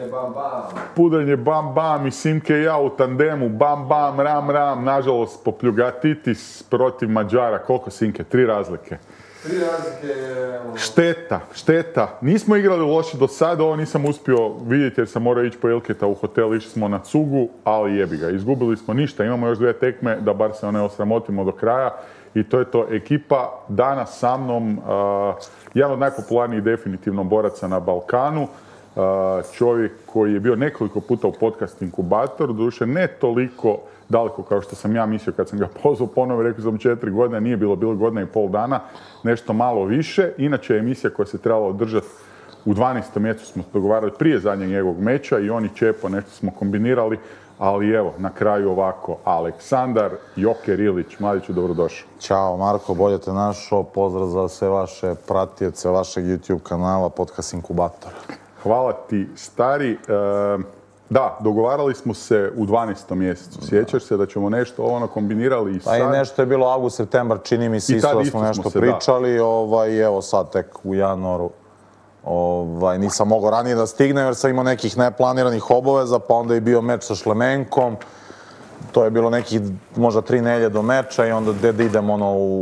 Pudrenje bam bam i Simke i ja u tandemu, bam bam, ram ram, nažalost popljugatitis protiv Mađara. Koliko Simke? 3 razlike. 3 razlike... Šteta. Nismo igrali loše do sada, ovo nisam uspio vidjeti jer sam morao ići po Elketa u hotel, išli smo na cugu, ali jebi ga. Izgubili smo ništa, imamo još 2 tekme da bar se one osramotimo do kraja. I to je to. Ekipa danas sa mnom, jedan od najpopularnijih definitivno boraca na Balkanu, čovjek koji je bio nekoliko puta u podcast Inkubatoru, doduše ne toliko daleko kao što sam ja mislio kad sam ga pozvao ponovo, rekao sam 4 godine, nije bilo 1,5 godine, nešto malo više. Inače je emisija koja se trebala održati u 12. mjesecu, smo dogovarali prije zadnjeg njegovog meča i on i Čepo, nešto smo kombinirali, ali evo, na kraju ovako, Aleksandar Joker Ilić. Mladiću, dobrodošao. Ćao Marko, bolje te našao, pozdrav za sve vaše pratioce vašeg YouTube kanala Podcast Inkubator. Hvala ti, stari. Da, dogovarali smo se u 12. mjesecu. Sjećaš se da ćemo nešto kombinirali i sad? Pa i nešto je bilo avgust, septembar, čini mi se isto da smo nešto pričali. Evo sad tek u januaru. Nisam mogao ranije da stignem jer sam imao nekih neplaniranih obaveza, pa onda je bio meč sa Šlemenkom. To je bilo nekih možda 3 nedelje do meča i onda gde da idem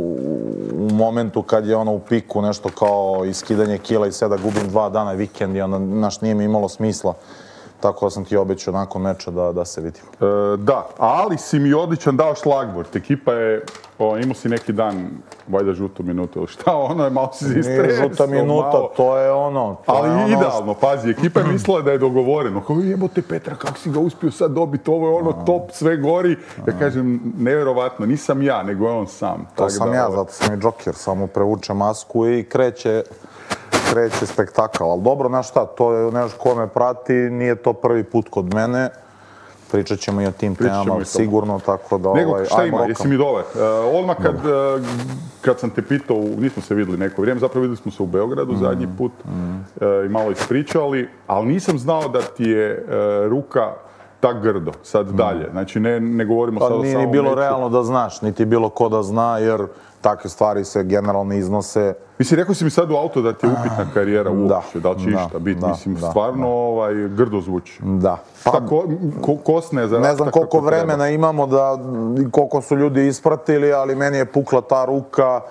u momentu kad je u piku nešto kao iskidanje kila i sve da gubim 2 dana vikend i onda nije mi imalo smisla. Tako da sam ti obećao nakon meča da se vidimo. Da, ali si mi odličan dao šlagvort. Ekipa je, imao si neki dan, valjda žutu minutu ili šta, je malo si istresao. Nije žuta minuta, to je Ali idealno, pazi, ekipa je mislila da je dogovoreno. Kao jebote Petra, kako si ga uspio sad dobiti, ovo je top, sve gori. Ja kažem, nevjerovatno, nisam ja, nego je on sam. To sam ja, zato sam i Joker, samo prevuče masku i kreće spektakl. Ali dobro, znaš šta, to je nešto ko me prati, nije to prvi put kod mene. Pričat ćemo i o tim temama sigurno, tako da... Nego, šta ima, jesi mi dobar? Odmah kad sam te pitao, nismo se vidjeli neko vrijeme, zapravo vidjeli smo se u Beogradu zadnji put i malo ispričali, ali nisam znao da ti je ruka tak grdo, sad dalje. Znači, ne govorimo sad o samom meču. Pa nije bilo realno da znaš, niti bilo ko da zna, jer takve stvari se generalno iznose. Mislim, rekao si mi sad u auto da ti je upitna karijera uopće, da li će išta biti. Mislim, stvarno grdo zvuči. Da. Kosne za ne znam koliko vremena imamo da, koliko su ljudi ispratili, ali meni je pukla ta ruka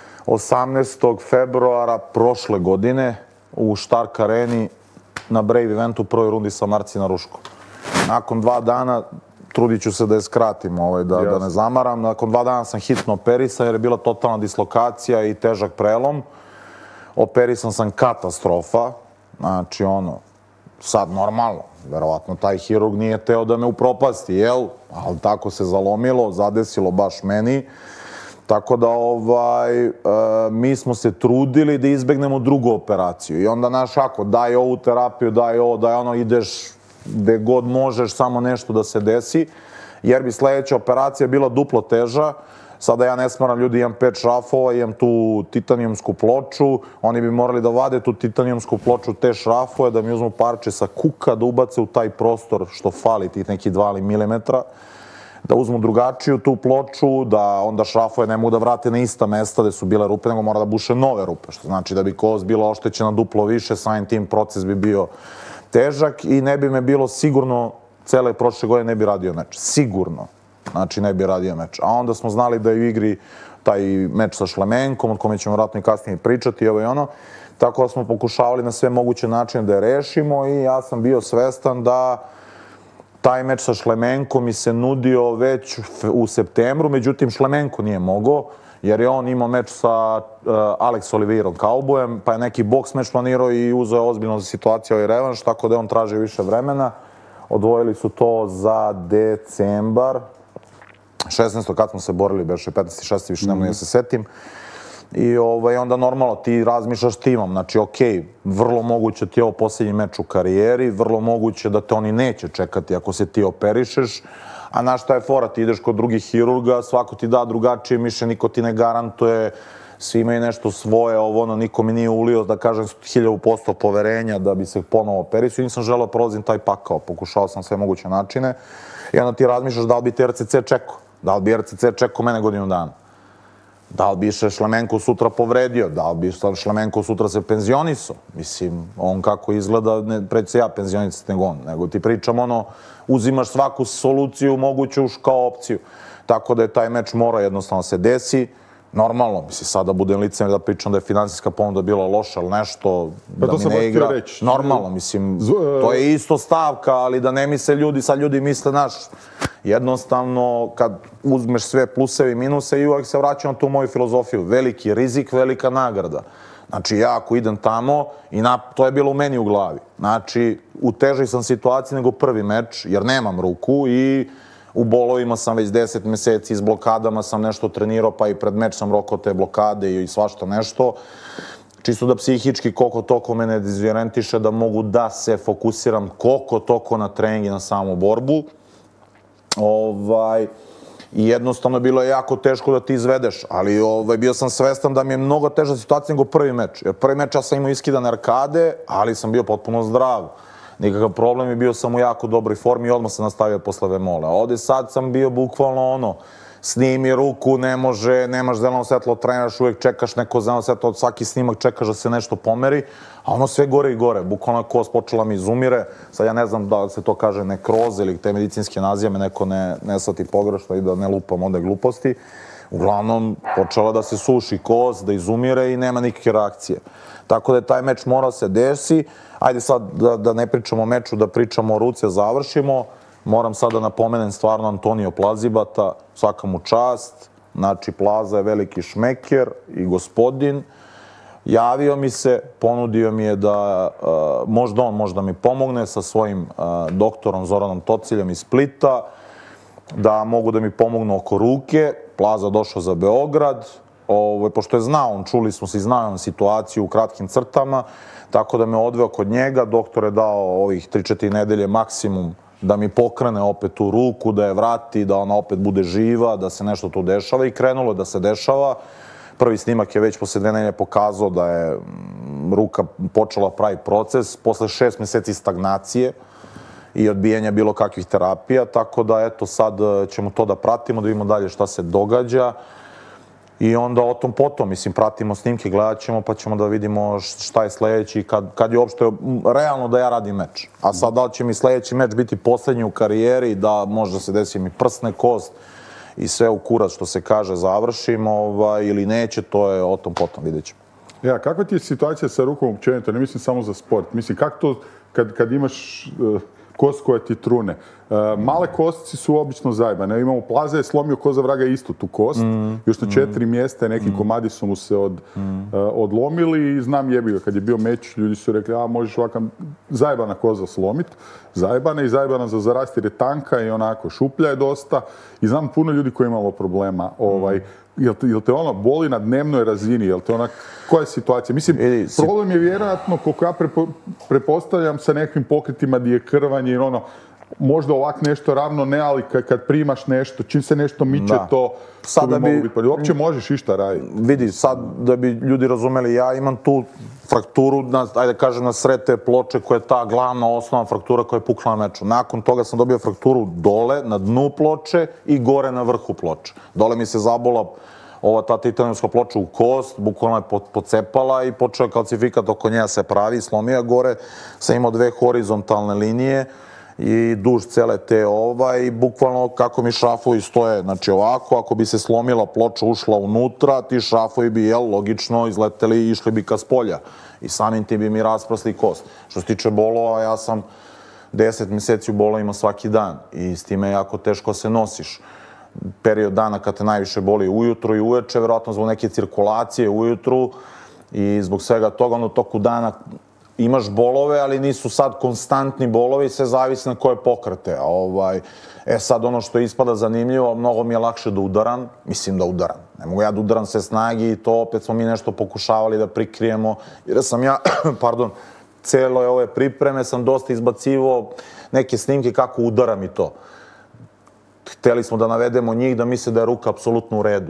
18. februara prošle godine u Stark Areni na Brave eventu u prvoj rundi sa Marcina Ruškom. Nakon 2 dana, trudit ću se da je skratim, da ne zamaram. Nakon 2 dana sam hitno operisan jer je bila totalna dislokacija i težak prelom. Operisan sam katastrofa. Znači, sad normalno. Verovatno taj hirurg nije teo da me upropasti, jel? Ali tako se zalomilo, zadesilo baš meni. Tako da, mi smo se trudili da izbegnemo drugu operaciju. I onda, znaš, ako daj ovu terapiju, daj ovo, daj ono, ideš gde god možeš, samo nešto da se desi, jer bi sledeća operacija bila duplo teža. Sada ja ne smaram, ljudi, imam 5 šrafova, imam tu titanijumsku ploču, oni bi morali da vade tu titanijumsku ploču, te šrafove, da mi uzmu parče sa kuka, da ubace u taj prostor što fali, tih nekih 2 milimetra, da uzmu drugačiju tu ploču, da onda šrafove ne mogu da vrate na ista mesta gde su bile rupe, nego mora da buše nove rupe, što znači da bi kost bila oštećena duplo više, samim tim proces bi bio težak i ne bi me bilo sigurno, cele prošle godine ne bi radio meč. Sigurno. Znači ne bi radio meč. A onda smo znali da je u igri taj meč sa Šlemenkom, od kome ćemo vratno i kasnije pričati, ovo i ono. Tako da smo pokušavali na sve moguće načine da je rešimo i ja sam bio svestan da taj meč sa Šlemenkom mi se nudio već u septembru, međutim Šlemenko nije mogao, jer je on imao meč sa Alex Oliveirom Cowboyem, pa je neki boks meč planirao i uzeo je ozbiljno za situaciju revanš, tako da je on tražio više vremena. Odvojili su to za decembar, 16. kad smo se borili, beše 15. 6. više nemoj da se setim. I onda normalno ti razmišljaš timom, znači okej, vrlo moguće ti je ovo posljednji meč u karijeri, vrlo moguće da te oni neće čekati ako se ti operišeš, a znaš šta je fora, ti ideš kod drugih hirurga, svako ti da drugačije mišljenje, niko ti ne garantuje, svi imaju nešto svoje, niko mi nije ulio, da kažem, 1000% poverenja da bi se ponovo operisao i nisam želeo prolazim taj pakao, pokušao sam sve moguće načine i onda ti razmišljaš da li bi ti RCC čekao, da li bi RCC čekao mene godinu dana. Da li bi se Šlemenko sutra povredio? Da li bi Šlemenko sutra se penzionisao? Mislim, on kako izgleda, ne preći se ja penzionisati nego on. Nego ti pričam uzimaš svaku soluciju moguću kao opciju. Tako da je taj meč mora jednostavno se desi. Normalno, mislim, sada budem licem da pričam da je finansijska ponuda bila loša, ali nešto da mi ne igra. Normalno, mislim, to je isto stavka, ali da ne misle ljudi, sad ljudi misle, znaš, jednostavno, kad uzmeš sve pluseve i minuse i uvijek se vraćam na tu moju filozofiju. Veliki rizik, velika nagrada. Znači, ja ako idem tamo, to je bilo u meni u glavi. Znači, u težoj sam situaciji nego prvi meč, jer nemam ruku i u bolovima sam već 10 meseci, s blokadama sam nešto trenirao, pa i pred meč sam rokao te blokade i svašta nešto. Čisto da psihički koliko toko mene dizorientiše, da mogu da se fokusiram koliko toko na trening i na samu borbu. I jednostavno bilo je jako teško da ti izvedeš, ali bio sam svestan da mi je mnogo teža situacija nego prvi meč. Jer prvi meč ja sam imao iskidane arkade, ali sam bio potpuno zdrav. Nikakav problem i bio sam u jako dobroj formi i odmah sam nastavio posle Vemola. Ovde sad sam bio bukvalno snimi ruku, ne može, nemaš zeleno svetlo, treniraš, uvek čekaš neko zeleno svetlo, od svaki snimak čekaš da se nešto pomeri, a sve gore i gore. Bukvalno kost počela mi izumire. Sad ja ne znam da se to kaže nekroza ili te medicinske nazive, me neko ne shvati pogrešno i da ne lupam onda gluposti. Uglavnom, počela da se suši kost, da izumire i nema nikakve reakcije. Tako da je taj meč morao se desi. Ajde sad da ne pričamo o meču, da pričamo o ruci, završimo. Moram sad da napomenem stvarno Antonio Plazibata, svaka mu čast. Znači, Plaza je veliki šmeker i gospodin. Javio mi se, ponudio mi je da možda on može da mi pomogne sa svojim doktorom Zoranom Tociljom iz Splita, da mogu da mi pomognu oko ruke. Plaza došao za Beograd, pošto je znao, čuli smo se i znao situaciju u kratkim crtama, tako da me odveo kod njega. Doktor je dao ovih 3-4 nedelje maksimum da mi pokrene opet tu ruku, da je vrati, da ona opet bude živa, da se nešto tu dešava i krenulo da se dešava. Prvi snimak je već posle 2 nedelje pokazao da je ruka počela pravi proces, posle 6 meseci stagnacije i odbijanja bilo kakvih terapija, tako da eto sad ćemo to da pratimo, da vidimo dalje šta se događa i onda o tom potom, mislim, pratimo snimke, gledat ćemo pa ćemo da vidimo šta je sledeći, kad je uopšte realno da ja radim meč. A sad da li će mi sledeći meč biti poslednji u karijeri, da možda se desi mi prsne kost i sve u kurac što se kaže završim ili neće, to je o tom potom, vidjet ćemo. Ja, kakva ti je situacija sa rukom općenito, ne mislim samo za sport, mislim kako to kad imaš kost koja ti trune. Male kostici su obično zajebane. Imamo Plaza je slomio ko za vraga isto tu kost. Još na 4 mjesta neki komadi su mu se odlomili i znam jebi ga. Kad je bio meč, ljudi su rekli, možeš ovakav zajebana koza slomit. Zajebana i zajebana za zarast jer je tanka i onako šuplja je dosta. I znam puno ljudi koji imalo problema. Jel te ono boli na dnevnoj razini? Jel te koja je situacija? Mislim, problem je vjerojatno, koliko ja prepostavljam, sa nekim pokretima gdje je krvanje i možda ovak nešto ravno ne, ali kad primaš nešto, čim se nešto miče, to bi mogu biti. Uopće možeš išta raditi. Vidi, sad da bi ljudi razumeli, ja imam tu frakturu, ajde kažem, na sred te ploče koja je ta glavna osnovna fraktura koja je pukla na meču. Nakon toga sam dobio frakturu dole, na dnu ploče i gore na vrhu ploče. Dole mi se zabola ta titanijumska ploča u kost, bukvalno je pocepala i počeo je kalcifikat oko njeja se pravi, slomio gore, sam imao 2 horizontalne linije i duž cele te i bukvalno kako mi šrafovi stoje, znači ovako, ako bi se slomila ploča ušla unutra, ti šrafovi bi, logično, izleteli i išli bi ka spolja i samim tim bi mi rasprasli kost. Što se tiče bolova, ja sam 10 meseci u bolovima svaki dan i s time jako teško se nosiš. Period dana kad te najviše boli ujutru i uveče, verovatno zbog neke cirkulacije ujutru i zbog svega toga, onda u toku dana imaš bolove, ali nisu sad konstantni bolovi, sve zavisi na koje pokrete. Sad ono što ispada zanimljivo, mnogo mi je lakše da udaram, mislim da udaram. Ne mogu ja da udaram sve snagi i to opet smo mi nešto pokušavali da prikrijemo, jer sam ja, cele ove pripreme sam dosta izbacivo neke snimke kako udaram i to. Hteli smo da navedemo njih da misle da je ruka apsolutno u redu.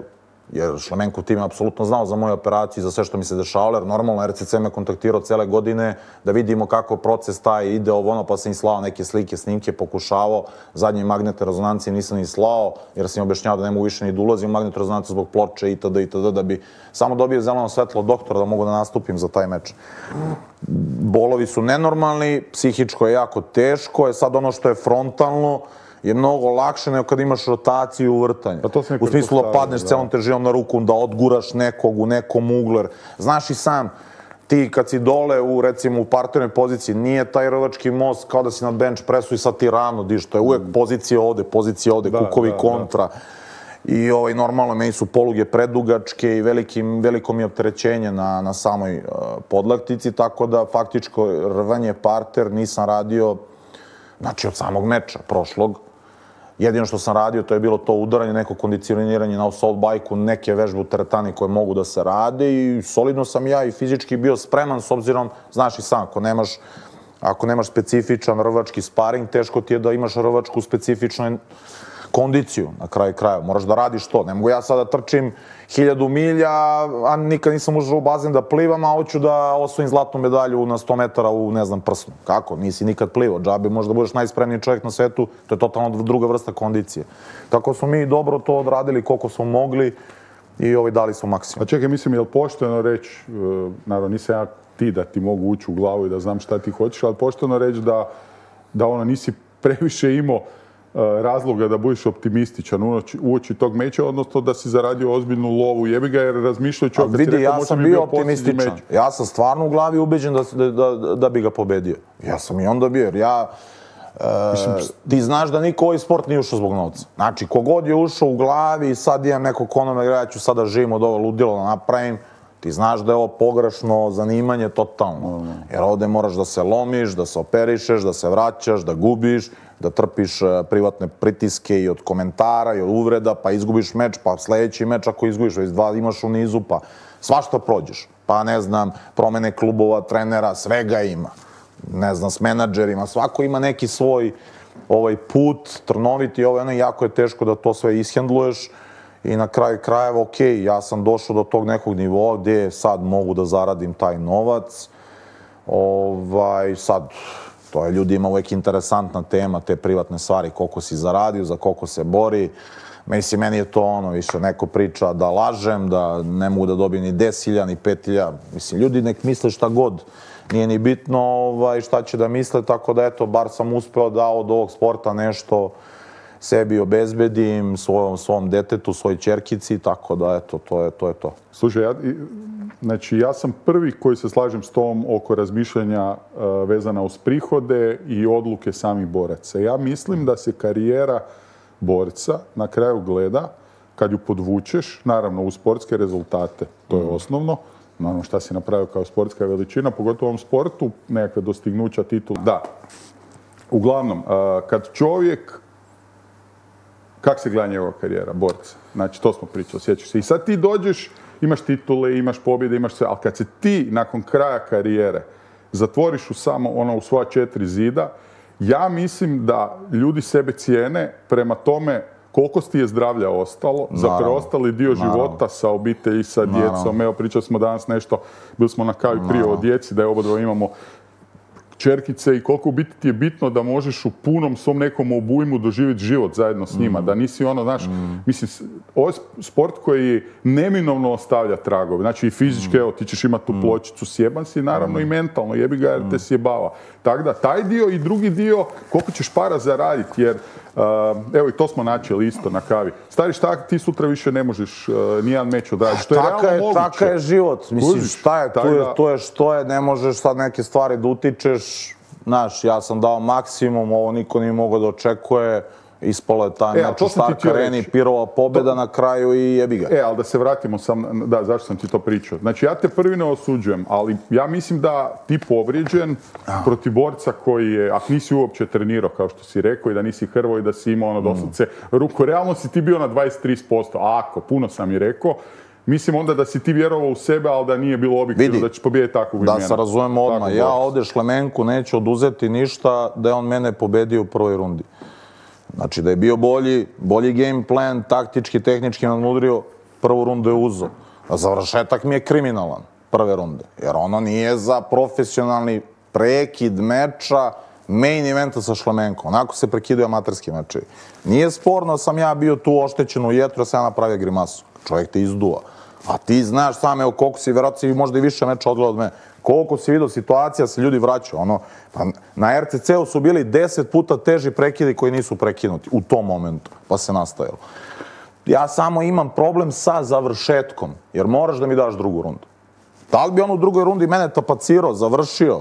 jer Šlemenkov tim je apsolutno znao za moju operaciju i za sve što mi se dešavalo, jer normalno RCC me kontaktirao cele godine da vidimo kako proces taj ide ono, pa sam im slao neke slike, snimke, pokušavao. Zadnje magnetne rezonancije nisam ni slao, jer sam im objašnjavao da ne mogu više ni da ulazim u magnetnu rezonancu zbog ploče itd. Da bi samo dobio zeleno svetlo od doktora da mogu da nastupim za taj meč. Bolovi su nenormalni, psihičko je jako teško, je sad ono što je frontalno, je mnogo lakše nego kad imaš rotaciju u vrtanju. U smislu da padneš celom težinom na ruku, da odguraš nekog u nekom uglu. Znaš i sam, ti kad si dole recimo u parternoj poziciji, nije taj rvački most kao da si na bench pressu i sad ti ravno diš. To je uvek pozicija ovde, kukovi kontra. I normalno, meni su poluge predugačke i veliko mi je opterećenje na samoj podlaktici, tako da faktičko rvanje parter nisam radio, znači od samog meča prošlog. Jedino što sam radio, to je bilo to udaranje, neko kondicioniranje na assault bike-u, neke vežbe u teretani koje mogu da se rade i solidno sam ja i fizički bio spreman s obzirom, znaš i sam, ako nemaš specifičan rvački sparing, teško ti je da imaš rvačku specifičnu kondiciju na kraju kraja. Moraš da radiš to. Ne mogu ja sad da trčim 1000 milja, a nikad nisam ušao u bazen da plivam, a hoću da osvojim zlatnu medalju na 100 metara u, ne znam, prsnu. Kako? Nisi nikad plivao. Džabe možda budeš najspremniji čovjek na svetu, to je totalno druga vrsta kondicije. Tako smo mi dobro to odradili koliko smo mogli i dali smo maksimum. A čekaj, mislim, je li pošteno reći, naravno nisam ja ti da ti mogu ući u glavu i da znam šta ti hoćeš, ali pošteno reći da nisi previše imao razloga da budeš optimističan uoči tog meča, odnosno da si zaradio ozbiljnu lovu. Jebi ga, jer razmišljajući kad si rekao, ja sam bio optimističan. Ja sam stvarno u glavi ubeđen da bi ga pobedio. Ja sam i onda bio, jer ti znaš da niko ovaj sport nije ušao zbog novca. Znači, kogod je ušao u glavi i sad imam nekog konome, ja ću sada živim od ovo ludilo da napravim, ti znaš da je ovo pogrešno zanimanje totalno. Jer ovde moraš da se lomiš, da se operišeš, da se vraćaš, da gubiš, da trpiš privatne pritiske i od komentara i od uvreda, pa izgubiš meč, pa sledeći meč ako izgubiš, već 2 imaš u nizu, pa svašta prođeš. Pa ne znam, promene klubova, trenera, svega ima. Ne znam, s menadžerima, svako ima neki svoj put, trnoviti, jako je teško da to sve ishendluješ. I na kraju krajeva, ok, ja sam došao do tog nekog nivoa gdje sad mogu da zaradim taj novac. Sad, to je ljudima uvek interesantna tema, te privatne stvari, koliko si zaradio, za koliko se bori. Mislim, meni je to više neko priča da lažem, da ne mogu da dobijem ni 10.000, ni 5.000. Mislim, ljudi nek misle šta god. Nije ni bitno šta će da misle, tako da eto, bar sam uspeo da od ovog sporta nešto sebi obezbedim, svom detetu, svoj ćerkici, tako da eto, to je to. Slušaj, znači ja sam prvi koji se slažem s tom oko razmišljanja vezana uz prihode i odluke samih boraca. Ja mislim da se karijera borca na kraju gleda kad ju podvučeš, naravno uz sportske rezultate, to je osnovno, naravno šta si napravio kao sportska veličina, pogotovo u ovom sportu, nekakve dostignuća, titul. Da, uglavnom, kad čovjek, kak se gleda njegova karijera, borca? Znači, to smo pričali, sjećaš se. I sad ti dođeš, imaš titule, imaš pobjede, imaš sve, ali kad se ti nakon kraja karijere zatvoriš u samo u svoja 4 zida, ja mislim da ljudi sebe cijene prema tome koliko ti je zdravlja ostalo za preostali dio života sa obitelji, sa djecom. Evo, pričali smo danas nešto, bili smo na kavi prije o djeci, da je obadva imamo čerkice i koliko u biti ti je bitno da možeš u punom svom nekom obujmu doživjeti život zajedno s njima. Da nisi znaš, mislim, ovo je sport koji neminovno ostavlja tragove. Znači i fizički, evo, ti ćeš imati tu pločicu, sjeban si, naravno i mentalno, jebi ga jer te sjebava. Tako da, taj dio i drugi dio, koliko ćeš para zaraditi, jer, evo i to smo načeli isto na kavi. Stari, šta ti sutra više ne možeš nijedan meč odraditi, što je realno moguće. Taka je život, mislim, šta je, to je što je, ne možeš sad neke stvari da utičeš. Znaš, ja sam dao maksimum, ovo niko nije mogao da očekuje, ispalo je taj meč u Stark Areni, pirova pobjeda na kraju i jebi ga. Ali da se vratimo sam, da, zašto sam ti to pričao. Znači, ja te prvi ne osuđujem, ali ja mislim da ti povrijeđen protiv borca koji je, ako nisi uopće trenirao, kao što si rekao, i da nisi hrvo i da si imao doslovce ruku, realno si ti bio na 20-30%, ako, puno sam i rekao, mislim onda da si ti vjerovao u sebe, ali da nije bilo objektivno da ćeš pobijediti takvog imena. Da se razumemo odmah, ja ovdje Šlemenku neću oduzeti ništa da je on mene pobedio u prvoj rundi. Znači da je bio bolji game plan, taktički, tehnički nadmudrio, prvu rundu je uzo. Završetak mi je kriminalan, prve runde. Jer ono nije za profesionalni prekid meča, main eventa sa Šlamenkom. Onako se prekidaju amaterski mečevi. Nije sporno sam ja bio tu oštećen u jetru, da sam ja napravio grimasu. Čovjek te izduva. A ti znaš sam, evo koliko si, vjerojatno si možda i više meča odgledao od mene, koliko si vidio situacija se ljudi vraćaju. Pa na RCC-u su bili 10 puta teži prekidi koji nisu prekinuti u tom momentu, pa se nastavilo. Ja samo imam problem sa završetkom, jer moraš da mi daš drugu rundu. Da li bi on u drugoj rundi mene tapacirao, završio?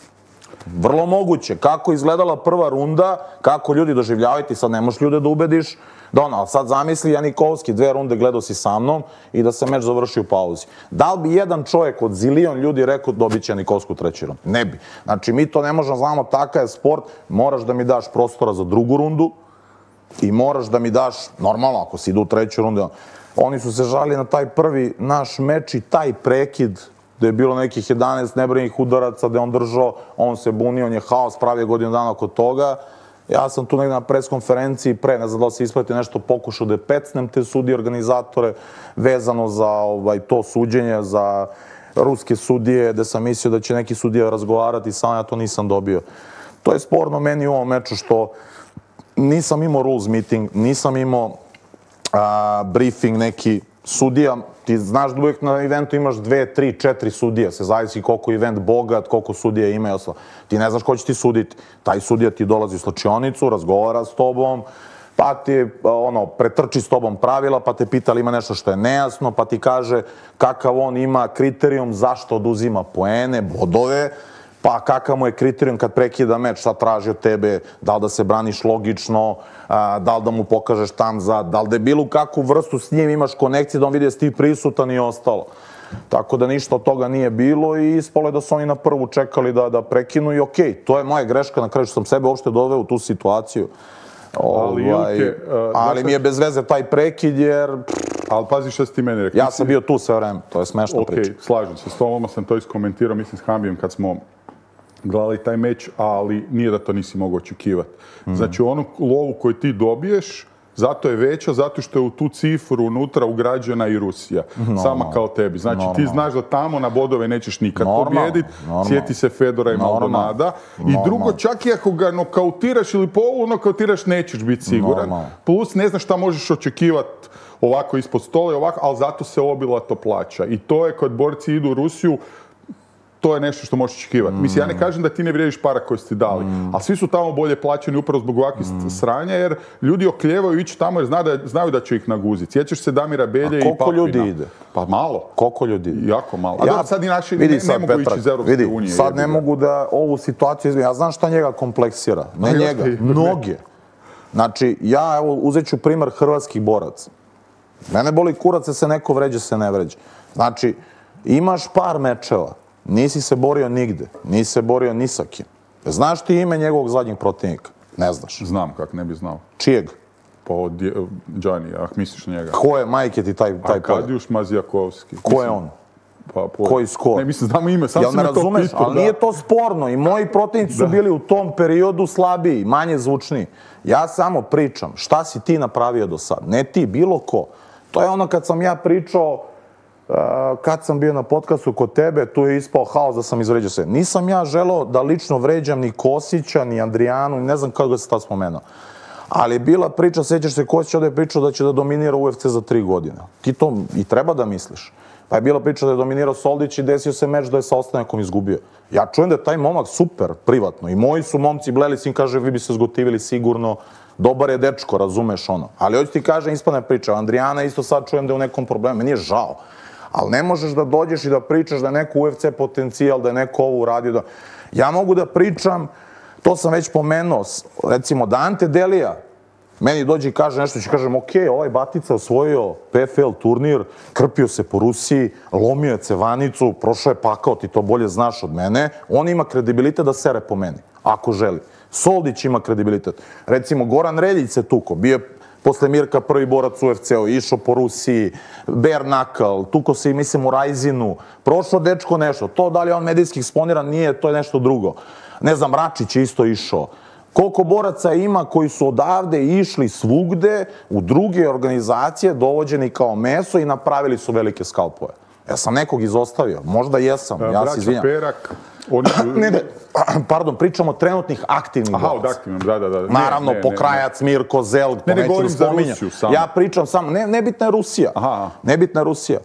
Vrlo moguće. Kako izgledala prva runda, kako ljudi doživljavaju, ti sad ne možeš ljude da ubediš, ali sad zamisli Janikovski, 2 runde gledao si sa mnom i da se meč završi u pauzi. Da li bi jedan čovjek od zilion ljudi rekao dobit će Janikovsku 3. rundu? Ne bi. Znači mi to ne možemo, znamo, takav je sport, moraš da mi daš prostora za drugu rundu i moraš da mi daš, normalno, ako si idu u 3. rundu, oni su se žalili na taj prvi naš meč i taj prekid gde je bilo nekih 11 nebrojenih udaraca, gde on držao, on se bunio, on je haos pravio godinu dana oko toga. Ja sam tu negdje na preskonferenciji pre, ne znam da li se isprati nešto, pokušao da pecnem te sudije, organizatore, vezano za to suđenje, za ruske sudije, gde sam mislio da će neki sudija razgovarati, samo ja to nisam dobio. To je sporno meni u ovom meču što nisam imao rules meeting, nisam imao briefing neki sudija. Ti znaš da uvijek na eventu imaš 2, 3, 4 sudije, se zavisi koliko je event bogat, koliko sudija ima i ostalo. Ti ne znaš ko će ti suditi. Taj sudija ti dolazi u slačionicu, razgovara s tobom, pa ti pretrči s tobom pravila, pa te pita li ima nešto što je nejasno, pa ti kaže kakav on ima kriterijum zašto oduzima poene, bodove, pa kakav mu je kriterijum kad prekida meč, šta traži od tebe, da li da se braniš logično, da li da mu pokažeš tamzad, da li da je bilo kakvu vrstu s njim imaš konekcije da on vidi da si ti prisutan i ostalo. Tako da ništa od toga nije bilo i ispalo je da su oni na prvu čekali da prekinu i okej, to je moja greška na kraju što sam sebe uopšte doveo u tu situaciju. Ali mi je bez veze taj prekid jer... Ali pazi što si ti meni rekao. Ja sam bio tu sve vreme, to je smešna priča. Okej, slažem se, s tobom sam to iskomentirao, mislim s Hambijem kad smo gledali taj meč, ali nije da to nisi mogao očekivati. Znači, onu lovu koju ti dobiješ, zato je veća, zato što je u tu cifru unutra ugrađena i Rusija. Sama kao tebi. Znači, ti znaš da tamo na bodove nećeš nikad pobjediti, sjeti se Fedora i Maldonada. I drugo, čak i ako ga nokautiraš ili polu nokautiraš, nećeš biti siguran. Plus, ne znaš šta možeš očekivati ovako ispod stola, ali zato se obilato plaća. I to je kad borci idu u Rusiju, to je nešto što možeš očekivati. Mislim, ja ne kažem da ti ne vrijediš para koje ste dali, ali svi su tamo bolje plaćeni upravo zbog ovakvih sranja, jer ljudi oklijevaju ići tamo jer znaju da će ih naguziti. Sjećaš se Damira Belje i Papina. A koliko ljudi ide? Pa malo. Koliko ljudi ide? Jako malo. A sad i naši ne mogu ići iz Europske unije. Sad ne mogu da ovu situaciju izvijem. Ja znam šta njega kompleksira. Ne njega, mnoge. Znači, ja uzet ću primjer hrvatskih boraca. Mene boli kurac, se neko vređa, se ne vređa. Znači, imaš par mečeva. Nisi se borio nigde, nisi se borio ni sa kim. Znaš ti ime njegovog zadnjeg protivnika? Ne znaš. Znam, kak ne bi znao. Čijeg? Pa od Džani, misliš na njega. Ko je majke ti taj pored? Arkadijuš Mazijakovski. Ko je on? Koji skor? Ne, mislim, znamo ime, sam si me to pitao. Ali nije to sporno i moji protivnici su bili u tom periodu slabiji, manje zvučniji. Ja samo pričam šta si ti napravio do sad. Ne ti, bilo ko. To je ono kad sam ja pričao, kad sam bio na podcastu kod tebe, tu je ispao haos da sam izvređao sve. Nisam ja želeo da lično vređam ni Kosića, ni Andrijanu, ne znam kako ga se tad spomenuo. Ali je bila priča, sjećaš se, Kosić ovdje je pričao da će da dominira UFC za 3 godine. Ti to i treba da misliš. Pa je bila priča da je dominirao Soldić i desio se meč da je sa ostanekom izgubio. Ja čujem da je taj momak super, privatno. I moji su momci bleli s njim, kaže, vi bi se zgotivili sigurno. Dobar je dečko, razumeš ono. Ali hoću ti kažem, ispadne priča. Andrijana isto sad čujem da je u nekom problemu. Meni je žao. Ali ne možeš da dođeš i da pričaš da je neko UFC potencijal, da je neko ovo uradio. Ja mogu da pričam, to sam već pomenuo, recimo da Ante Delija meni dođe i kaže nešto, ću kažem, ok, ovaj Batica osvojio PFL turnir, krpio se po Rusiji, lomio je cevanicu, prošao je pakao, ti to bolje znaš od mene, on ima kredibilitet da sere po meni, ako želi. Soldić ima kredibilitet. Recimo, Goran Reljić se tuko, bio je posle Mirka prvi borac u UFC-u, išao po Rusiji, bare knuckle, tuko se i mislim u Rajzinu, prošao dečko nešto, to da li je on medijski eksponiran, nije, to je nešto drugo. Ne znam, Račić je isto išao. Koliko boraca ima koji su odavde išli svugde u druge organizacije, dovođeni kao meso i napravili su velike skalpove. Ja sam nekog izostavio, možda jesam, ja se izvinjam. Braća Perak, oni... Ne, pardon, pričamo o trenutnih aktivnih boraca. Aha, od aktivnom, da. Naravno, Pokrajac, Mirko Zelg, to neću da spominjam. Ja pričam samo, nebitna je Rusija. Nebitna je Rusija.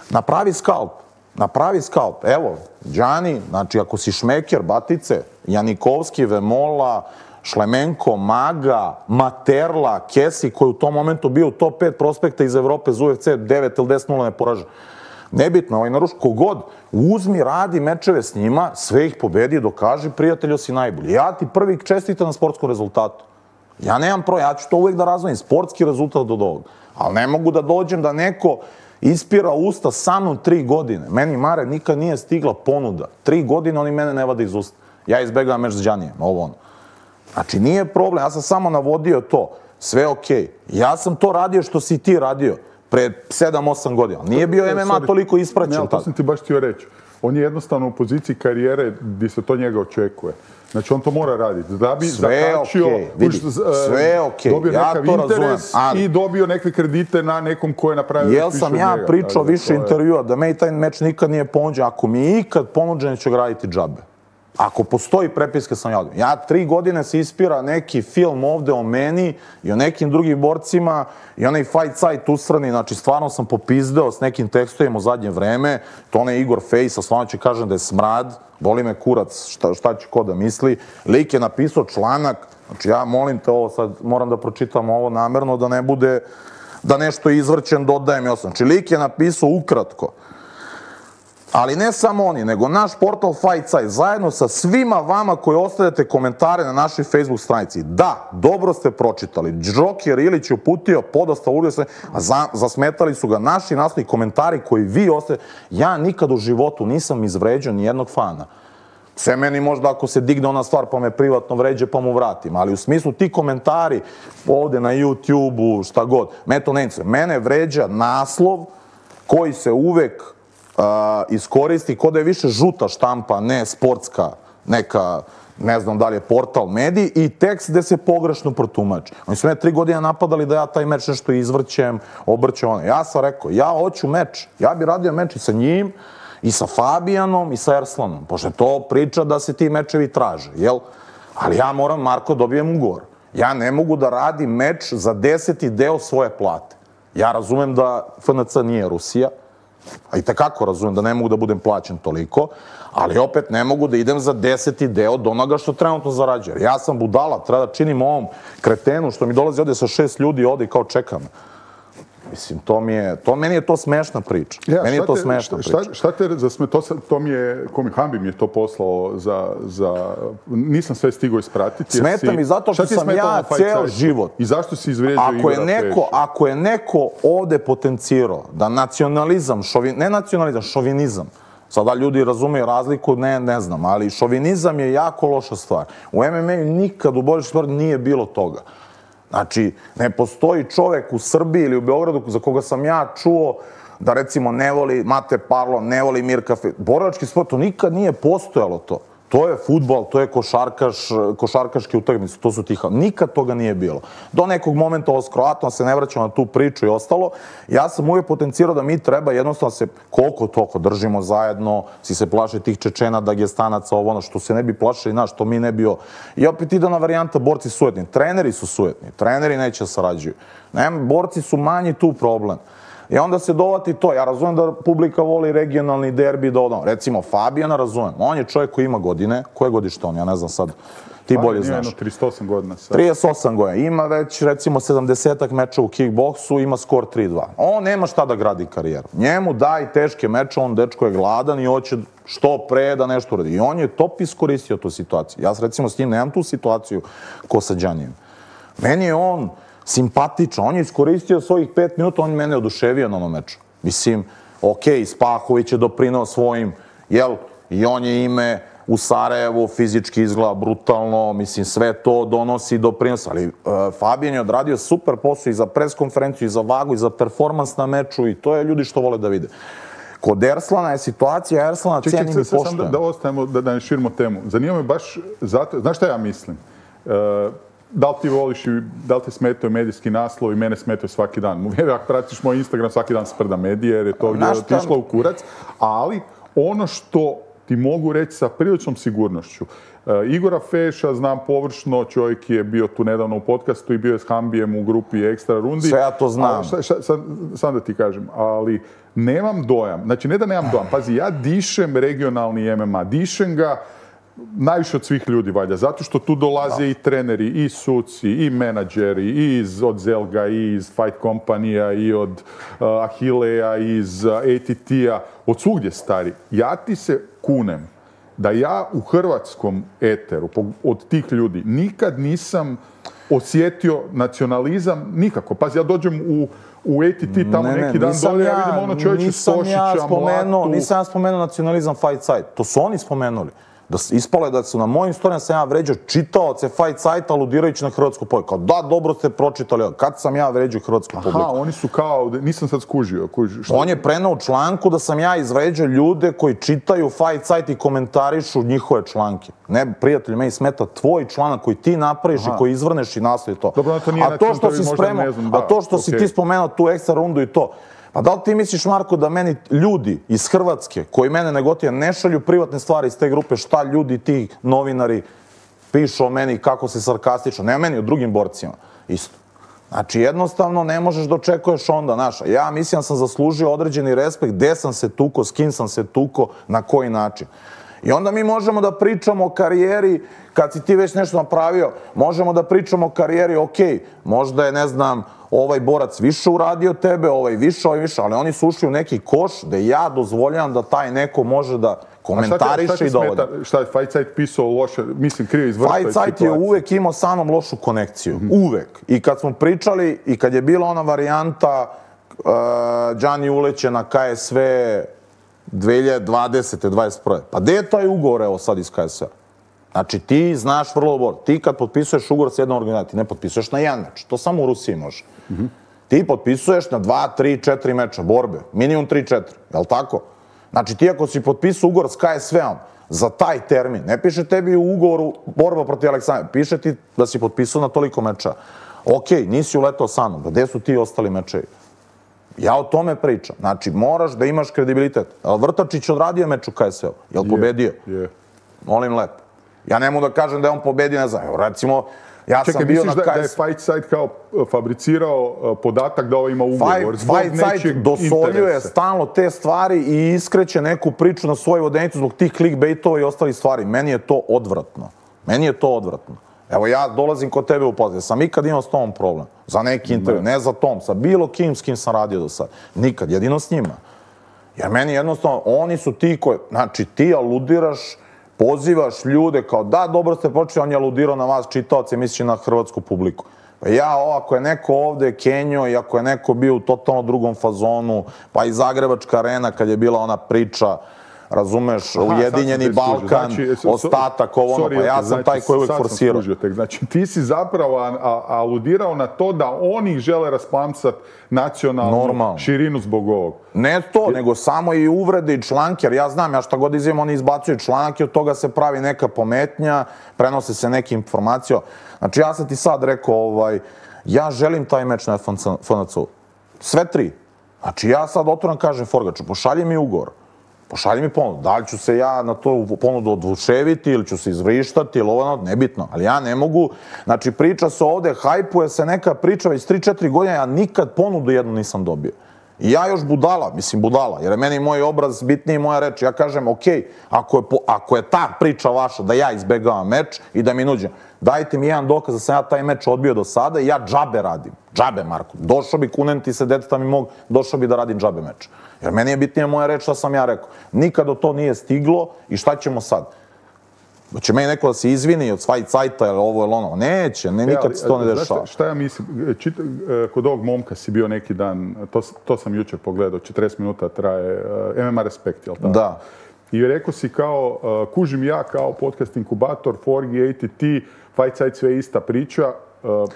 Napravi skalp. Evo, Đani, znači ako si šmeker, Batice, Janikovski, Vemola, Šlemenko, Maga, Materla, Kesi, koji u tom momentu bio u top 5 prospekta iz Evrope za UFC 9 ili 10-0 ne poraža. Nebitno, ovaj naruš, kogod uzmi, radi mečeve s njima, sve ih pobedi i dokaži, prijatelju si najbolji. Ja ti prvi čestitam na sportskom rezultatu. Ja nemam ja ću to uvijek da razvojim, sportski rezultat od ovog. Ali ne mogu da dođem da neko ispira usta sa mnom 3 godine. Meni, Mare, nikad nije stigla ponuda. 3 godine oni mene ne vade iz usta. Ja izbegavam meč s Đanijem, ovo ono. Znači, nije problem, ja sam samo navodio to. Sve okej. Ja sam to radio što si ti radio pre 7-8 godina. Nije bio MMA toliko ispraćen tada. To sam ti baš htio reći. On je jednostavno u poziciji karijere gdje se to njega očekuje. Znači, on to mora raditi. Da bi zakačio, dobio nekav interes i dobio neke kredite na nekom ko je napravio više od njega. Jel sam ja pričao više intervjua da meni taj meč nikad nije ponuđen. Ako mi je ikad ponuđen, ću ga raditi džabe. Ako postoji prepiske, sam javio. Ja 3 godine se ispira neki film ovde o meni i o nekim drugim borcima i onaj fight site usrani, znači stvarno sam popizdeo s nekim tekstovima u zadnje vreme, to onaj Igor Fejs, a stvarno ću kažem da je smrad, boli me kurac, šta će ko da misli. Lik je napisao članak, znači ja molim te ovo sad, moram da pročitam ovo namerno, da ne bude da nešto izvrćen, dodajem još. Znači lik je napisao ukratko. Ali ne samo oni, nego naš portal Fight Site, zajedno sa svima vama koji ostavljate komentare na našoj Facebook stranici. Da, dobro ste pročitali. Džoker Ilić je uputio podosta uljesa, a zasmetali su ga naši naslovi komentari koji vi ostavljate. Ja nikad u životu nisam izvređao ni jednog fana. Sve meni možda ako se digne ona stvar pa me privatno vređe pa mu vratim, ali u smislu ti komentari ovde na YouTube-u, šta god, mene vređa naslov koji se uvek iskoristi kod je više žuta štampa, ne sportska, neka, ne znam da li je portal medij i tekst gde se pogrešno protumači. Oni su me 3 godine napadali da ja taj meč nešto izvrćem, obrćem ono. Ja sam rekao, ja hoću meč, ja bi radio meč i sa njim, i sa Fabijanom, i sa Erslanom, pošto je to priča da se ti mečevi traže, jel? Ali ja moram, Marko, dobijem ugovor. Ja ne mogu da radim meč za 10. deo svoje plate. Ja razumem da FNC nije Rusija, a i tekako razumem da ne mogu da budem plaćen toliko, ali opet ne mogu da idem za 10. deo od onoga što trenutno zarađujem. Ja sam budala, treba da činim ovom kretenu što mi dolazi ovde sa 6 ljudi ovde i kao čekam. Mislim, meni je to smešna priča. Meni je to smešna priča. Šta te to mi je, Hambi mi je to poslao za, nisam sve stigao ispratiti. Smeta mi zato što sam ja ceo život. I zašto si izvrijeđao Igora Pešića? Ako je neko ovde potencirao da nacionalizam, ne nacionalizam, šovinizam, sada ljudi razumeju razliku, ne znam, ali šovinizam je jako loša stvar. U MMA-u nikad u božičnom sportu nije bilo toga. Znači, ne postoji čovek u Srbiji ili u Beogradu za koga sam ja čuo da recimo ne voli Mate Parlo, ne voli Mirka Fejs. Borilački sport, to nikad nije postojalo to. To je fudbal, to je košarkaške utakmice, to su tiha. Nikad toga nije bilo. Do nekog momenta ovo s Kroatom se ne vraćamo na tu priču i ostalo. Ja sam uvijek potencirao da mi treba jednostavno se koliko toliko držimo zajedno, si se plaše tih Čečena, Dagestanaca, ovo ono, što se ne bi plašili naš, što mi ne bio. I opet ide na varijanta borci sujetni. Treneri su sujetni, treneri neće sarađuju. Borci su manji tu problem. I onda se dovati to. Ja razumem da publika voli regionalni derbi do odno. Recimo, Fabijana razumem. On je čovjek koji ima godine. Koje godište on? Ja ne znam sad. Ti bolje znaš. Ima 38 godina sad. 38 godina. Ima već, recimo, 70-ak meča u kickboksu, ima skor 3-2. On nema šta da gradi karijeru. Njemu daj teške meče, on dečko je gladan i hoće što pre da nešto uradi. I on je top iskoristio tu situaciju. Ja, recimo, s njim nemam tu situaciju ko sa Đanijem. Meni je on simpatičan. On je iskoristio svojih 5 minuta, on je mene oduševio na onom meču. Mislim, okej, Spahović je doprinao svojim, jel, i on je ime u Sarajevu, fizički izgleda brutalno, mislim, sve to donosi doprinos, ali Fabijan je odradio super posao i za pres konferenciju, i za vagu, i za performans na meču, i to je ljudi što vole da vide. Kod Erslana je situacija, Erslana cijenim i poštujem. Da ostavimo, da ne širimo temu. Zanima me baš zato, znaš šta ja mislim? Da li ti voliš i da li te smetaju medijski naslovi, mene smetaju svaki dan. Ako pratiš moj Instagram, svaki dan sprdam medije jer je to gdje otišlo u kurac. Ali ono što ti mogu reći sa priličnom sigurnošću, Igora Feša znam površno, čovjek je bio tu nedavno u podcastu i bio je s Hambijem u grupi Ekstra Rundi. Sve ja to znam. Sam da ti kažem, ali nemam dojam, znači ne da nemam dojam, pazi, ja dišem regionalni MMA, dišem ga najviše od svih ljudi, valjda, zato što tu dolaze i treneri, i suci, i menadžeri, i od Zelga, i iz Fight Company-a, i od Ahileja, i iz ATT-a, od svugdje stari. Ja ti se kunem da ja u hrvatskom eteru, od tih ljudi, nikad nisam osjetio nacionalizam nikako. Pazi, ja dođem u ATT tamo neki dan dole, ja vidim ono čovječe Stošića, Mlatu. Nisam ja spomenuo nacionalizam Fight Site. To su oni spomenuli. Ispalo je da su na mojim istorijama sam ja vređao čitaoce Fight Site-a aludirajući na hrvatsku publiku. Kao da, dobro ste pročitali. Kad sam ja vređao hrvatsku publiku? Aha, oni su kao, nisam sad skužio. On je preneo u članku da sam ja izvređao ljude koji čitaju Fight Site i komentarišu njihove članke. Ne, prijatelju, meni smeta tvoj članak koji ti napraviš i koji izvrneš i nastavi to. Dobro, to nije način, to bi možda ne znam, da. A to što si ti spomenuo tu Ekstra Rundu i to, pa da li ti misliš, Marko, da meni ljudi iz Hrvatske, koji mene negotive, ne šalju privatne stvari iz te grupe, šta ljudi, ti novinari, pišu o meni, kako se sarkastično, ne o meni, o drugim borcima, isto. Znači, jednostavno, ne možeš da očekuješ onda, naša. Ja mislim da sam zaslužio određeni respekt, gde sam se tuko, s kim sam se tuko, na koji način. I onda mi možemo da pričamo o karijeri, kad si ti već nešto napravio, možemo da pričamo o karijeri, okej, možda je, ne znam, ovaj borac više uradio tebe, ovaj više, ali oni su ušli u neki koš gde ja dozvoljavam da taj neko može da komentariše i dovodi. Šta je Fight Site pisao loše, mislim, krivo izvrstao Fight Site je uvek imao sa mnom lošu konekciju, uvek. I kad smo pričali, i kad je bila ona varijanta Đani Uleće na KSV 2020. 21. Pa gde je taj ugovor, evo sad iz KSV-a? Znači, ti znaš vrlo dobro. Ti kad potpisuješ ugovor s jednom organizacijom, ti ne potpisuješ na jedan meč. To samo u Rusiji može. Ti potpisuješ na 2, 3, 4 meča borbe. Minimum 3, 4. Je li tako? Znači, ti ako si potpisao ugovor s KSV-om za taj termin, ne piše tebi u ugovoru borba protiv Aleksandra, piše ti da si potpisao na toliko meča. Okej, nisi uletao sa mnom. Gde su ti ostali mečevi? Ja o tome pričam. Znači, moraš da imaš kredibilitet. Ali Vrtačić odradio meč u KSV-u. Je li pobedio? Je. Molim lepo. Ja ne mogu da kažem da je on pobedio, ne znam. Recimo, ja sam bio na KSV... Čekaj, misliš da je Fight Site kao fabricirao podatak da ovo ima ugovor zbog nečeg interesa? Dosoljuje stalno te stvari i iskreće neku priču na svoju vodenicu zbog tih clickbaitova i ostalih stvari. Meni je to odvratno. Meni je to odvratno. Evo, ja dolazim kod tebe u podcast. Sam ikad imao s tobom problem. Za neki intervju. Ne za tom. Sa bilo kim s kim sam radio do sad. Nikad. Jedino s njima. Jer meni jednostavno, oni su ti koji... Znači, ti aludiraš, pozivaš ljude kao da, dobro ste počeli, on je aludirao na vas, čitaoce, mislići na hrvatsku publiku. Pa ja, ako je neko ovde Kenjo i ako je neko bio u totalno drugom fazonu, pa i Zagrebačka arena kad je bila ona priča, razumeš, Ujedinjeni Balkan, ostatak, ovo ono, pa ja sam taj koji uvek forsirao. Znači, ti si zapravo aludirao na to da oni žele rasplamsati nacionalnu širinu zbog ovog. Ne to, nego samo i uvrede i članke, jer ja znam, ja šta god izvijem, oni izbacuju članke, od toga se pravi neka pometnja, prenose se neke informacije. Znači, ja sam ti sad rekao, ja želim taj meč na FNC-u. Sve 3. Znači, ja sad otvoram kažem Forgaču, pošalji mi ugovor. Pošalji mi ponudu. Da li ću se ja na to ponudu odvučeviti ili ću se izvrištati ili ovo, nebitno. Ali ja ne mogu, znači priča se ovde, hajpuje se neka priča već 3-4 godine, ja nikad ponudu jednu nisam dobio. I ja još budala, jer je meni moj obraz bitniji moja reč. Ja kažem, okej, ako je ta priča vaša da ja izbegavam meč i da mi nuđem, dajte mi jedan dokaz da sam ja taj meč odbio do sada i ja džabe radim. Džabe, Marko. Došao bi kunenti se deteta mi mog, došao bi da radim džabe meč. Jer meni je bitnija moja reč šta sam ja rekao. Nikada to nije stiglo i šta ćemo sad? Će meni neko da se izvini od Fight Site-a ili ovo ili ono? Neće, nikad se to ne dešava. Šta ja mislim, kod ovog momka si bio neki dan, to sam jučer pogledao, 40 minuta traje MMA Respekt, jel tako? Da. I rekao si kao, kužim ja kao podcast inkubator, Forgi, ATT, Fight Site, sve ista priča.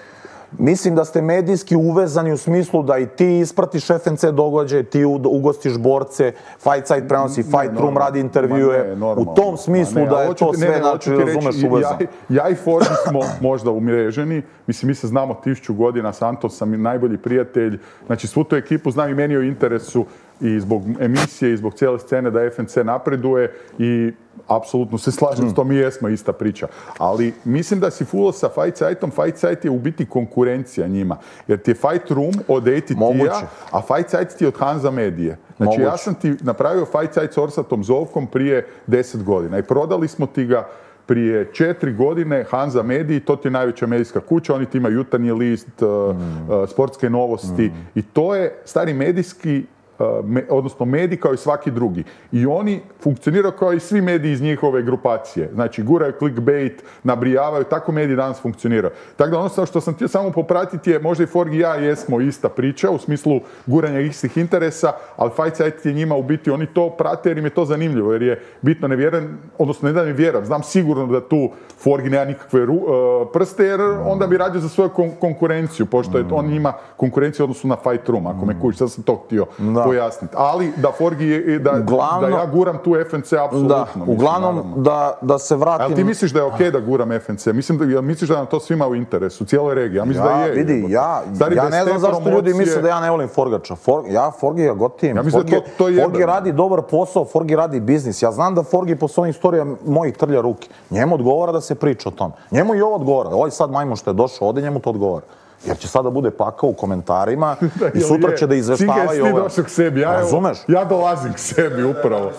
Mislim da ste medijski uvezani u smislu da i ti ispratiš FNC događaje, ti ugostiš borce, Fight Site prenosi, Fight Room radi intervjue. U tom smislu da je to sve, znači, razumeš, uvezano. Ja i Forgi smo možda umreženi. Mislim, mi se znamo 1000 godina, s Antom sam najbolji prijatelj. Znači, svu tu ekipu znam i meni je u interesu i zbog emisije i zbog cijele scene da FNC napreduje i apsolutno se slažem s tom, mi jesmo ista priča. Ali mislim da si fulo sa Fight Site-om, Fight Site je u biti konkurencija njima. Jer ti je Fight Room od ATT-a, a Fight Site ti je od Hanza Medije. Znači ja sam ti napravio Fight Site s Orsatom Zovkom prije 10 godina i prodali smo ti ga prije 4 godine Hanza Mediji, to ti je najveća medijska kuća, oni ti imaju Jutarnji list, Sportske novosti i to je stari medijski, odnosno mediji kao i svaki drugi. I oni funkcioniraju kao i svi mediji iz njihove grupacije. Znači, guraju clickbait, nabrijavaju, tako mediji danas funkcioniraju. Tako da ono što sam htio samo popratiti je, možda i Forgi i ja jesmo ista priča, u smislu guranja istih interesa, ali Fight Site je njima u biti, oni to prate jer im je to zanimljivo, jer je bitno, ne vjerujem, odnosno ne da mi vjerujem, znam sigurno da tu Forgi nema nikakve prste, jer onda bi radio za svoju konkurenciju, pošto je on njima konkurencija u odnosu na Fight Room, ako me kući, sad sam to htio pojasniti. Ali da Forgi, da ja guram tu FNC, apsolutno. Uglavnom, da se vratim... Ali ti misliš da je okej da guram FNC? Misliš da nam to svima u interesu, u cijeloj regiji? Ja mislim da je. Vidi, ja ne znam zašto ljudi misle da ja ne volim Forgača. Ja Forgi ga gotivim. Forgi radi dobar posao, Forgi radi biznis. Ja znam da Forgi po svojim istorijama mojih trlja ruke. Njemu odgovara da se priča o tom. Njemu i ovo odgovara. Ovaj sad majmun što je došao ovdje, njemu to odgovara. Jer će sada bude pakao u komentarima i sutra će da izveštavaju ovo. Ti došao k sebi, ja dolazim k sebi upravo.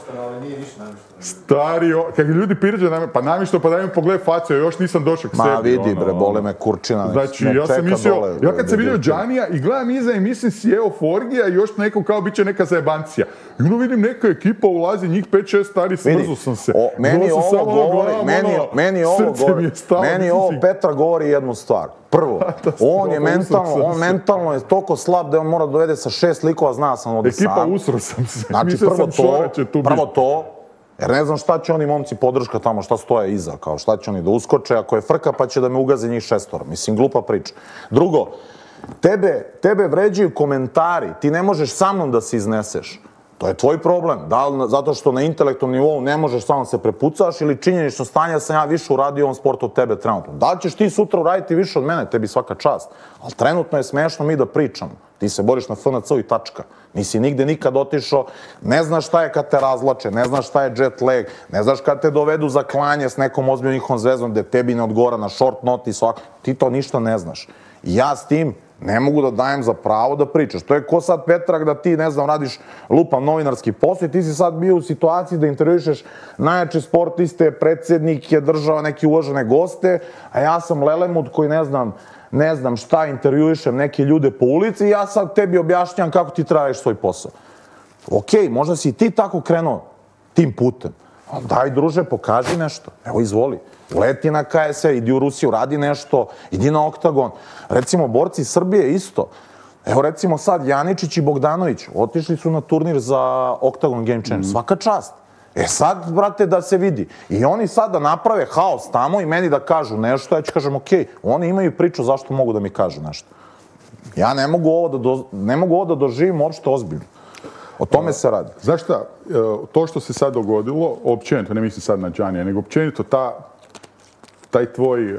Stari, kad ljudi pirđe na me, pa namješto pa daj mi pogled facu, ja još nisam došao k sebi. Ma vidi bre, bole me kurčina. Znači, ja sam mislio, ja kad sam vidio Džanija i gledam iza i mislim si evo Forgija i još neko kao bit će neka zajebancija. I ono vidim neka ekipa ulazi, njih 5-6 stari, smrzu sam se. Meni ovo Petra govori jednu stvar. Prvo, on mentalno je toliko slab da on mora dovede sa 6 likova, zna sam ovdje sam. Ekipa, usro sam se. Znači, prvo to, jer ne znam šta će oni momci podrška tamo, šta stoje iza, kao šta će oni da uskoče, ako je frka pa će da me ugaze njih 6. Mislim, glupa priča. Drugo, tebe vređaju komentari, ti ne možeš sa mnom da se izneseš. To je tvoj problem. Da li zato što na intelektualnom nivou ne možeš samo se prepucaš ili činjenično stanje sam ja više uradio u ovom sportu od tebe trenutno. Da li ćeš ti sutra uraditi više od mene, tebi svaka čast. Ali trenutno je smešno mi da pričamo. Ti se boriš na FNC-u i tačka. Nisi nigde nikad otišao, ne znaš šta je kad te razlače, ne znaš šta je jet lag, ne znaš kad te dovedu za klanje s nekom ozbiljnom njihovom zvezdom gde tebi ne odgovara na short notice, ti to ništa ne znaš. I ja s tim ne mogu da dajem za pravo da pričaš. To je ko sad Petrag da ti, ne znam, radiš lupam novinarski posao i ti si sad bio u situaciji da intervjuišeš najjače sportiste, predsjednike, država, neke uvažene goste, a ja sam Lelemut koji ne znam šta, intervjuišem neke ljude po ulici i ja sad tebi objašnjam kako ti trajiš svoj posao. Okej, možda si ti tako krenuo tim putem. Ali daj, druže, pokaži nešto. Evo, izvoli. Leti na KSV, idi u Rusiju, radi nešto, idi na Oktagon. Recimo, borci Srbije isto. Evo, recimo sad, Janičić i Bogdanović otišli su na turnir za Oktagon Game Changer. Svaka čast. E sad, brate, da se vidi. I oni sad da naprave haos tamo i meni da kažu nešto, ja ću kažem, okej, oni imaju priču zašto mogu da mi kažu nešto. Ja ne mogu ovo da doživim uopšte ozbiljno. O tome se radi. Znaš šta, to što se sad dogodilo, općenito, ne mislim sad na Džanija, nego općenito taj tvoj,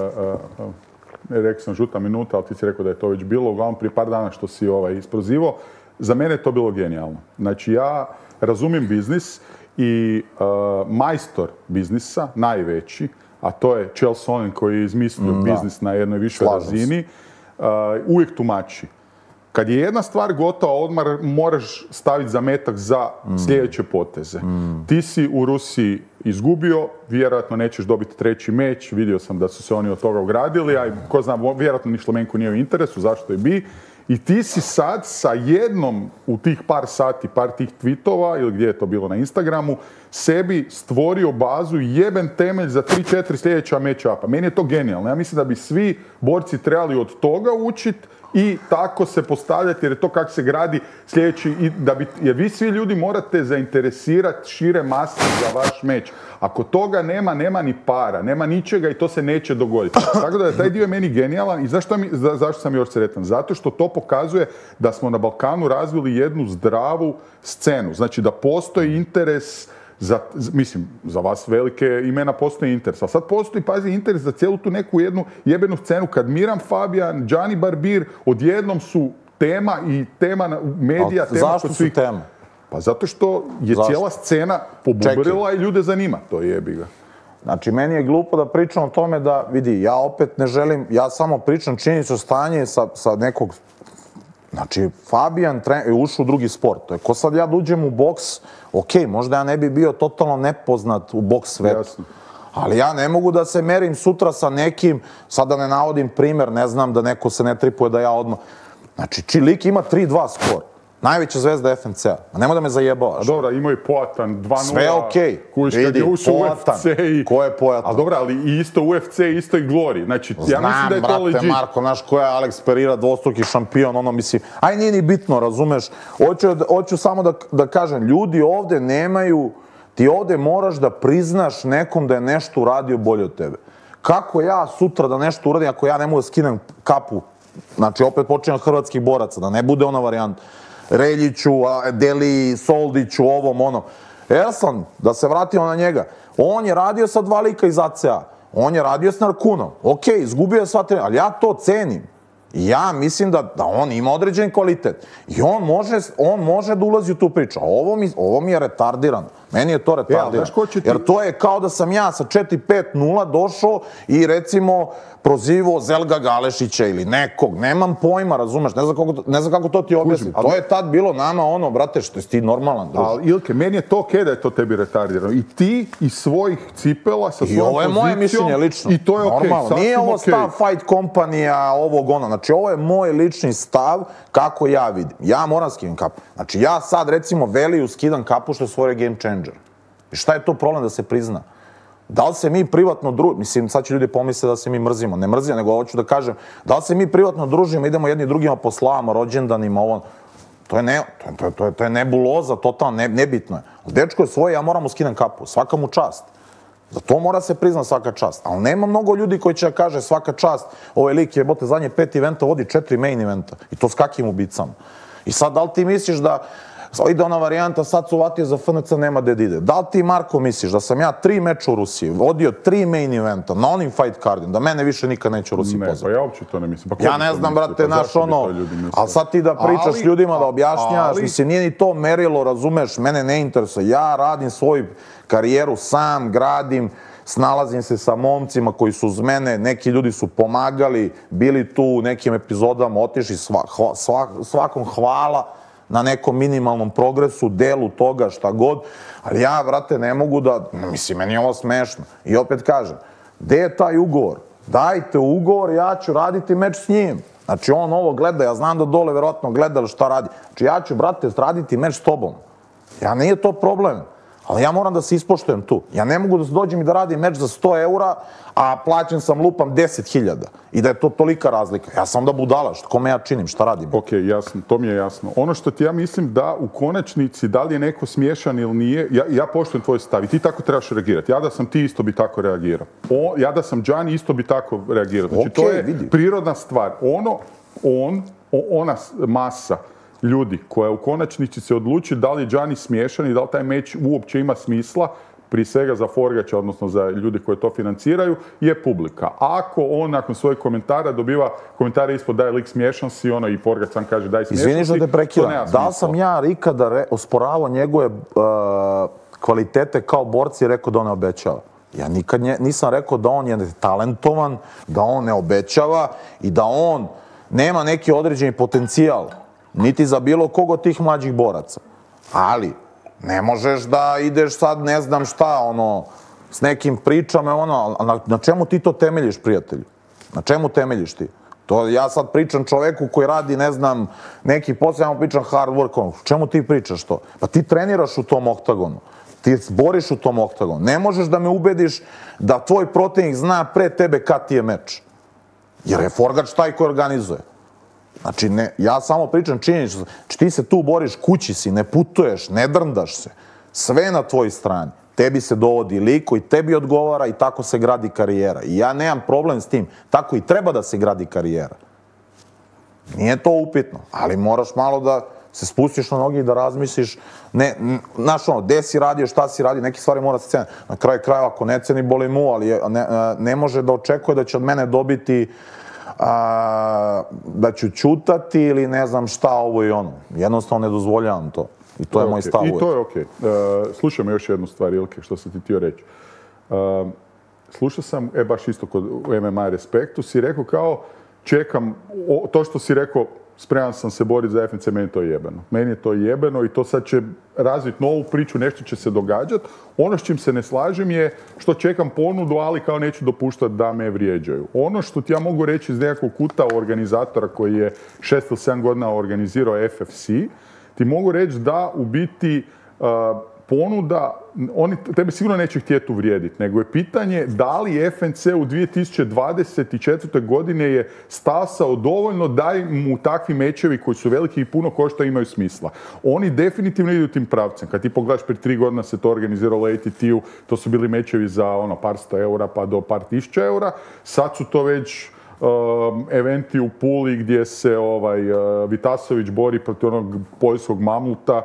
rekao sam žuta minuta, ali ti si rekao da je to već bilo, uglavnom prije par dana što si isprozivao, za mene je to bilo genijalno. Znači ja razumijem biznis i majstor biznisa, najveći, a to je Chael Sonnen koji je izmislio biznis na jednoj višoj razini, uvijek tumači. Kad je jedna stvar gotova, odmah moraš staviti zametak za sljedeće poteze. Ti si u Rusiji izgubio, vjerojatno nećeš dobiti treći meč, vidio sam da su se oni od toga ogradili, a ko zna, vjerojatno ni Šlemenku nije u interesu, zašto je bi. I ti si sad sa jednom u tih par sati, par tih tweetova, ili gdje je to bilo na Instagramu, sebi stvorio bazu i jeben temelj za 3-4 sljedeća match-upa. Meni je to genijalno. Ja mislim da bi svi borci trebali od toga učiti, i tako se postavljati, jer je to kako se gradi sljedeći, jer vi svi ljudi morate zainteresirati šire mase za vaš meč. Ako toga nema ni para, nema ničega i to se neće dogoditi. Tako da je taj dio meni genijalan i zašto sam još sretan? Zato što to pokazuje da smo na Balkanu razvili jednu zdravu scenu. Znači da postoji interes za vas velike imena postoji interes, ali sad postoji, pazi, interes za cijelu tu neku jednu jebenu scenu, kad Miran Fabijan, Gianni Barbir odjednom su tema i tema medija. Zašto su tema? Pa zato što je cijela scena pobubrila i ljude zanima, to jebi ga. Znači, meni je glupo da pričam o tome da, vidi, ja opet ne želim, ja samo pričam činjenično stanje sa nekog. Znači, Fabijan je ušao u drugi sport. To je ko sad ja da uđem u boks, ok, možda ja ne bi bio totalno nepoznat u boks svetu. Ali ja ne mogu da se merim sutra sa nekim, sad da ne navodim primer, ne znam da neko se ne tripuje da ja odmah. Znači, lik ima 3-2 skor. Najveća zvezda FNC-a. Nemoj da me zajebavaš. A dobra, imao je Poatan 2-0. Sve okej. Vidi, Poatan. Ko je Poatan? A dobra, ali isto UFC, isto i Glory. Znači, ja mislim da je to legit. Znam, brate, Marko, znaš ko je Alex Pereira, dvostruki šampion, ono, mislim, aj nije ni bitno, razumeš? Hoću samo da kažem, ljudi ovde nemaju, ti ovde moraš da priznaš nekom da je nešto uradio bolje od tebe. Kako ja sutra da nešto uradim ako ja ne mogu da skinem kapu? Znači, opet počinjem od hrvatskih boraca, da ne bude ona varijanta. Reljiću, Deli, Soldiću, ovom, ono. Erslan, da se vratimo na njega. On je radio sa 2 lika iz ACA. On je radio s Narkunom. Ok, izgubio je sva treninga, ali ja to cenim. Ja mislim da on ima određen kvalitet. I on može da ulazi u tu priču. A ovo mi je retardirano. Meni je to retardirano. Jer to je kao da sam ja sa 4-5-0 došao i recimo prozivao Zelga Galešića ili nekog. Nemam pojma, razumeš? Ne znam kako to ti objasnim. To je tad bilo nama ono, brate, što si ti normalan. Ali Ilke, meni je to okej da je to tebi retardirano. I ti iz svojih cipela sa svojom pozicijom. I ovo je moje mišljenje lično. I to je okej. Nije ovo stav Fight Company-a, ovog ono. Znači, ovo je moj lični stav kako ja vidim. Ja moram skidam kapu. Znači, ja sad, recimo, Veliju skidam kapu što je svoj game changer. I šta je to problem da se prizna? Da li se mi privatno družimo, mislim, sad će ljudi pomisle da se mi mrzimo, ne mrzimo, nego hoću da kažem, da li se mi privatno družimo, idemo jedni drugima po slavama, rođendanima, ovo, to je nebuloza, totalno nebitno je. Dečko je svoje, ja moram mu skidam kapu, svaka mu čast. Za to mora se priznat svaka čast. Ali nema mnogo ljudi koji će da kaže svaka čast, ovaj lik je, bote, zadnje 5 eventa vodi 4 main eventa. I to s kakim ubicama. I sad, da li ti misliš da ide ona varijanta, sad su vatio za FNC, nema gde da ide. Da li ti, Marko, misliš da sam ja 3 meča u Rusiji, vodio 3 main eventa na onim fight cardima, da mene više nikad neće u Rusiji pozvati? Ne, pa ja uopće to ne mislim. Ja ne znam, brate, naš ono, ali sad ti da pričaš ljudima, da objašnjaš, mislim, nije ni to merilo, razumeš, mene ne interesuje. Ja radim svoju karijeru sam, gradim, snalazim se sa momcima koji su uz mene, neki ljudi su pomagali, bili tu u nekim epizodama, otišli, svakom hvala na nekom minimalnom progresu, delu toga, šta god, ali ja, vrate, ne mogu da, mislim, meni je ovo smešno. I opet kažem, gde je taj ugovor? Dajte ugovor, ja ću raditi meč s njim. Znači, on ovo gleda, ja znam da dole verovatno gleda šta radi. Znači, ja ću, brate, raditi meč s tobom. Ja, nije to problem. Ali ja moram da se ispoštujem tu. Ja ne mogu da dođem i da radim meč za 100 eura, a plaćen sam lupam 10.000. I da je to tolika razlika. Ja sam da budala, kome ja činim, šta radim? Ok, jasno, to mi je jasno. Ono što ti ja mislim da u konačnici, da li je neko smiješan ili nije, ja poštujem tvoj stav i ti tako trebaš reagirati. Ja da sam ti isto bi tako reagirao. Ja da sam Gianni isto bi tako reagirao. Znači, to je prirodna stvar. Ona masa ljudi koja u konačnici se odluči da li je Gianni smiješan i da li taj meč uopće ima smisla, prije svega za Forgača, odnosno za ljudi koji to financiraju, je publika. Ako on nakon svojeg komentara dobiva komentare ispod da je lik smiješan si, ono i Forgač sam kaže daj smiješan si, izvini što te prekidam, da li sam ja ikada osporavao njegove kvalitete kao borci i rekao da on ne obećava? Ja nikad nisam rekao da on je talentovan, da on ne obećava i da on nema neki određeni potencijal, niti za bilo kog od tih mlađih boraca. Ali, ne možeš da ideš sad ne znam šta, ono, s nekim pričama, ono, na čemu ti to temeljiš, prijatelju? Na čemu temeljiš ti? To ja sad pričam čoveku koji radi, ne znam, neki posao, ja pričam hard work, ono, čemu ti pričaš to? Pa ti treniraš u tom oktagonu, ti boriš u tom oktagonu. Ne možeš da me ubediš da tvoj protivnik zna pre tebe kad ti je meč. Jer je Forgač taj koji organizuje. Znači, ja samo pričam činjenično. Znači, ti se tu boriš, kući si, ne putuješ, ne drndaš se. Sve na tvojoj strani. Tebi se dovodi lik koji tebi odgovara i tako se gradi karijera. I ja nemam problem s tim. Tako i treba da se gradi karijera. Nije to upitno, ali moraš malo da se spustiš na noge i da razmisliš. Znaš ono, gde si radio, šta si radio, neke stvari mora se ceniti. Na kraju krajeva, ako ne ceni, boli mu, ali ne može da očekuje da će od mene dobiti da ću ćutati ili ne znam šta, ovo i ono. Jednostavno ne dozvoljavam to. I to je moj stav. I to je okej. Slušaj me još jednu stvar, Ilke, što sam ti htio reći. Slušao sam, baš isto kod MMA Respektu, si rekao kao, čekam, to što si rekao, spreman sam se boriti za FNC, meni to je jebeno. Meni je to jebeno i to sad će razviti novu priču, nešto će se događati. Ono s čim se ne slažem je što čekam ponudu, ali kao neću dopuštati da me vrijeđaju. Ono što ti ja mogu reći iz nekakvog kuta organizatora koji je 6 ili 7 godina organizirao FFC, ti mogu reći da u biti ponuda, oni tebe sigurno neće htjeti uvrijediti, nego je pitanje da li FNC u 2024. godine je stasao dovoljno da mu takvi mečevi koji su veliki i puno košta imaju smisla. Oni definitivno idu tim pravcem. Kad ti pogledaš, prije 3 godina se to organiziralo ATT-u, to su bili mečevi za par 100 eura pa do par tisuća eura. Sad su to već eventi u Puli gdje se Vitasović bori protiv onog poljskog mamluta,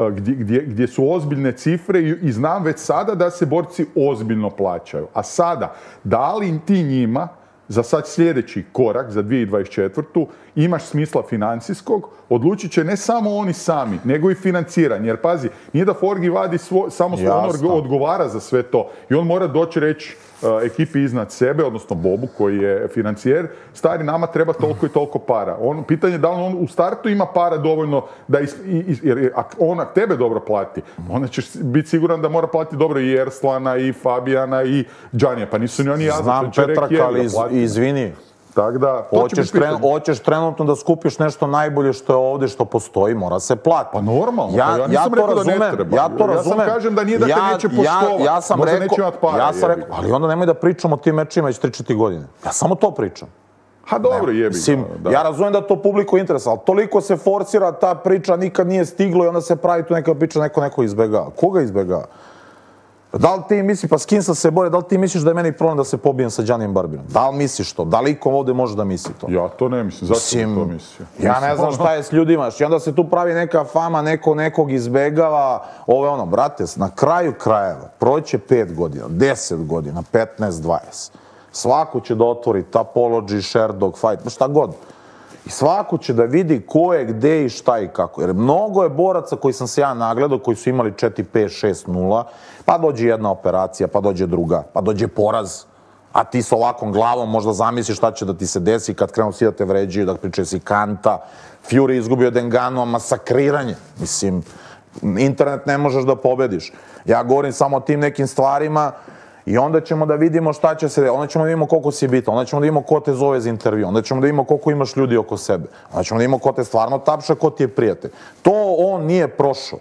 gdje su ozbiljne cifre i znam već sada da se borci ozbiljno plaćaju. A sada, da li ti njima za sad sljedeći korak, za 2024. imaš smisla financijskog, odlučit će ne samo oni sami, nego i financiranje. Jer pazi, nije da Forgi vadi samo ono odgovara za sve to. I on mora doći reći ekipi iznad sebe, odnosno Bobu koji je financijer, stari, nama treba toliko i toliko para. Pitanje je da li on u startu ima para dovoljno da jer ako ona tebe dobro plati, onda ćeš biti siguran da mora platiti dobro i Erslana, i Fabijana, i Džanija. Pa nisu ni oni jazda. Znam Petraka, ali izvini. Tako da, hoćeš trenutno da skupiš nešto najbolje što je ovdje, što postoji, mora se platiti. Pa normalno, ja nisam rekao da ne treba. Ja to razumem. Ja sam kažem da nije da te neće poštovati, možda neće imati para. Ja sam rekao, ali onda nemoj da pričamo o tim mečima već 3-4 godine. Ja samo to pričam. Ha dobro, jebi ga. Ja razumem da to publiku interesa, ali toliko se forsira, ta priča nikad nije stiglo i onda se pravi tu neka priča, neko izbegava. Koga izbegava? Da li ti misliš, pa s kim sam se borio, da li ti misliš da je meni problem da se pobijem sa Đanijem Barbirom? Da li misliš to? Da li iko ovdje može da misli to? Ja to ne mislim, zašto bi to mislio? Ja ne znam šta je s ljudima, i onda se tu pravi neka fama, neko nekog izbegava, brate, na kraju krajeva, proće 5 godina, 10 godina, 15, 20. Svako će da otvori Tapology, Sherdog, Fight, šta god. I svako će da vidi ko je, gde i šta i kako. Jer mnogo je boraca koji sam se ja nagledao, koji su imali 4, 5, 6, 0, pa dođe jedna operacija, pa dođe druga, pa dođe poraz. A ti s ovakvom glavom možda zamisliš šta će da ti se desi kad krenu svi da te vređaju, da pričaju si Kanta. Fury izgubio Denganu, masakriranje. Mislim, internet ne možeš da pobediš. Ja govorim samo o tim nekim stvarima i onda ćemo da vidimo šta će se, onda ćemo da vidimo koliko si bitan, onda ćemo da vidimo ko te zove za intervju, onda ćemo da vidimo koliko imaš ljudi oko sebe, onda ćemo da vidimo ko te stvarno tapša, ko ti je prijatelj. To on nije prošao.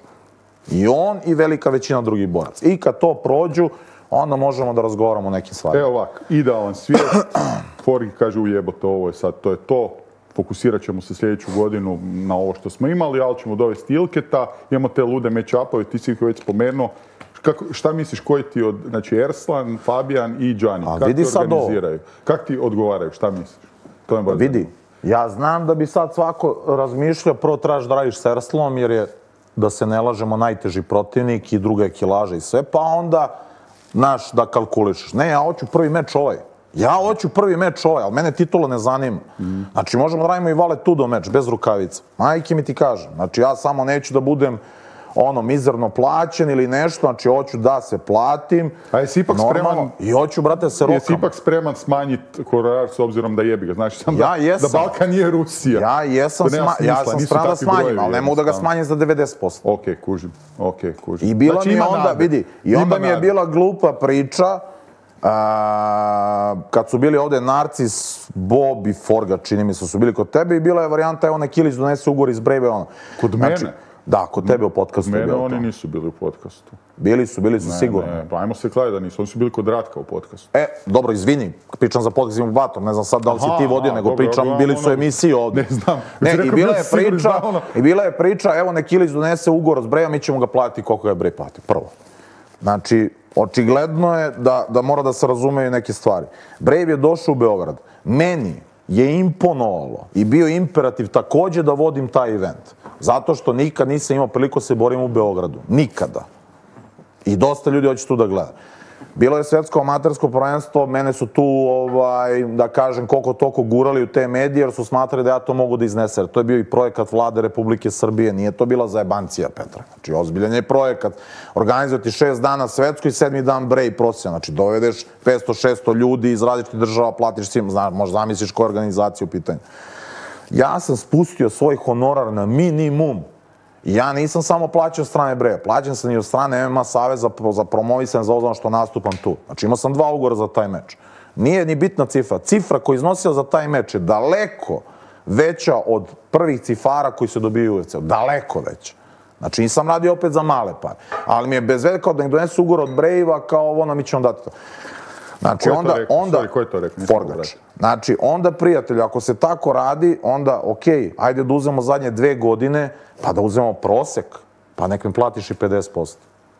I on i velika većina drugih boraca. I kad to prođu, onda možemo da razgovaramo o nekim stvarima. Evo ovak, idealan svijet, Forgi kaže ujebote, ovo je sad, to je to. Fokusirat ćemo se sljedeću godinu na ovo što smo imali, ali ćemo dovesti Ilketa, imamo te lude match-upove, ti si ih već spomenuo. Šta misliš, koji ti znači Erslan, Fabijan i Džani, kako ti organiziraju? Kako ti odgovaraju, šta misliš? Vidi, ja znam da bi sad svako razmišljao, prvo trebaš da radiš s Erslanom, jer je, da se ne lažemo, najteži protivnik i druga je kilaža i sve, pa onda, znaš, da kalkulišeš. Ne, ja hoću prvi meč ovaj. Ali mene titula ne zanima. Znači, možemo da radimo i Vale Tudo meč, bez rukavica. Majke mi ti kažem. Znači, ja samo neću da budem mizerno plaćen ili nešto, znači hoću da se platim. A jesi ipak spreman... I hoću, brate, se rokam. Jesi ipak spreman smanjiti honorar s obzirom da jebi ga? Znači sam da Balkan nije Rusija. Ja jesam spreman da smanjim, ali ne mogu da ga smanjim za 90%. Okej, kužim. I bila mi je onda, vidi, i onda mi je bila glupa priča kad su bili ovdje Narcis, Bob i Forga, čini mi se, su bili kod tebe i bila je varijanta, evo Nekilić donese ugovor iz Brejbe, Kod mene? Da, kod tebe u podcastu je Mene bilo oni to. nisu bili u podcastu. Bili su sigurno. Ne, pa ajmo se kladiti da nisu. Oni su bili kod Ratka u podcastu. Dobro, izvini, pričam za podcast inkubator, ne znam sad da li si ti vodio, nego dobro, pričam, bili su emisiji ovdje. Ne znam. Ne, i bila je priča, evo nek Ilić donese ugovor s Breja, mi ćemo ga platiti koliko je Brej plati, prvo. Znači, očigledno je da mora da se razumeju neke stvari. Brej je došao u Beograd. Meni je imponovalo i bio imperativ također da vodim taj event. Zato što nikad nisam imao priliku se borim u Beogradu. Nikada. I dosta ljudi hoće tu da gleda. Bilo je svetsko amatersko prvenstvo, mene su tu, da kažem, koliko toliko gurali u te medije, jer su smatrali da ja to mogu da iznesem. To je bio i projekat Vlade Republike Srbije, nije to bila zajebancija, Petra. Znači, ozbiljan je projekat. Organizovati 6 dana svetsko i 7. dan Brej profesionalno. Znači, dovedeš 500-600 ljudi iz različitih država, platiš svim, možda zamisliš koja je organizacija u pitanju. Ja sam spustio svoj honorar na minimum. I ja nisam samo plaćao strane Breja, plaćam sam i od strane MMA Saveza za promovisanje za ono što nastupam tu. Znači imao sam 2 ugovora za taj meč. Nije ni bitna cifra. Cifra koju iznosila za taj meč je daleko veća od prvih cifara koji se dobiju u UFC-u. Daleko veća. Znači nisam radio opet za male pare. Ali mi je bez veze kao da nek donesu ugovor od Brejeva kao ono mi ćemo dati to. Znači onda... Ko je to rekao? Forgač. Znači onda, prijatelju, ako se tako radi, onda okej, ajde da uzmemo zadnje 2 godine, pa da uzmemo prosek, pa nek mi platiš i 50%.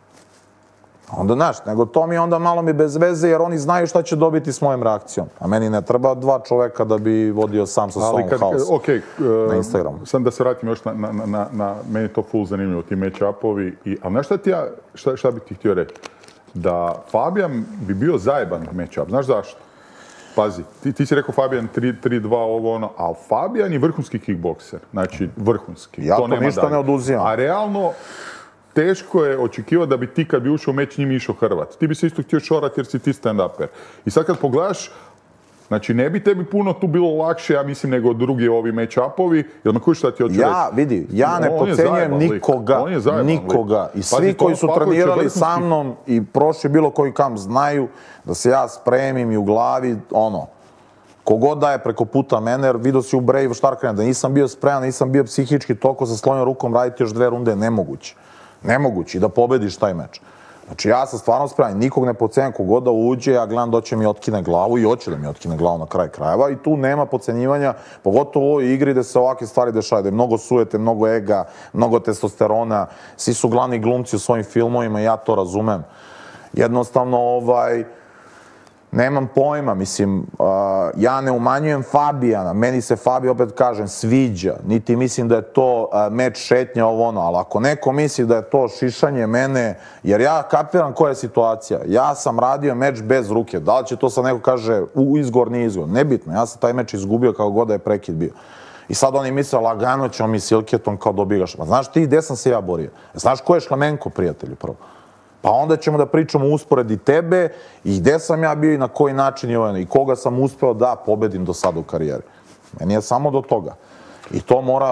Onda, znaš, nego to mi onda malo mi bez veze, jer oni znaju šta će dobiti s mojom reakcijom. A meni ne treba 2 čoveka da bi vodio sam sa sobom haos na Instagramu. Sam da se vratim još na meni je to full zanimljivo, ti match-upovi. Ali znaš šta bi ti htio reći? Da Fabijan bi bio zajeban match-up. Znaš zašto? Pazi, ti si rekao Fabijan 3-2 ovo ono, ali Fabijan je vrhunski kickbokser. Znači, vrhunski. Ja to ništa ne oduzimam. A realno, teško je očekivati da bi ti kad bi ušao u meč njim išao hrvat. Ti bi se isto htio šorati jer si ti stand-uper. I sad kad pogledaš, znači ne bi tebi puno tu bilo lakše, ja mislim, nego drugi ovi match-upovi. Jel me kuš šta ti hoću reći? Ja ne podcenjujem nikoga. I svi koji su trenirali sa mnom i prošli bilo koji kam znaju da se ja spremim i u glavi, kogod daje preko puta mene, jer vidio si u Breju Štarkana da nisam bio spreman, nisam bio psihički toliko sa slonjom rukom raditi još 2 runde, nemoguće. Nemoguće i da pobediš taj meč. Znači ja sam stvarno spreman, nikog ne podcenjam, kogod da uđe, ja gledam da će mi otkine glavu i hoće da mi otkine glavu na kraj krajeva i tu nema podcenjivanja, pogotovo u ovoj igri gde se ovakve stvari dešavaju, da je mnogo sujete, mnogo ega, mnogo testosterona, svi su glavni glumci u svojim filmovima i ja to razumem. Jednostavno, nemam pojma, mislim, ja ne umanjujem Fabijana, meni se Fabio, opet kažem, sviđa, niti mislim da je to meč šetnja ovo ono, ali ako neko misli da je to šišanje mene, jer ja kapiram koja je situacija, ja sam radio meč bez ruke, da li će to sad neko kaže izgovor, nije izgovor, nebitno, ja sam taj meč izgubio kako god da je prekid bio. I sad oni misle, lagano ćemo mi silketom kao dobigaš. Ma znaš ti gde sam se ja borio? Znaš ko je Šlamenko, prijatelju, prvo? Pa onda ćemo da pričamo usporedi tebe i gde sam ja bio i na koji način i koga sam uspeo da pobedim do sada u karijeri. Meni je samo do toga. I to mora,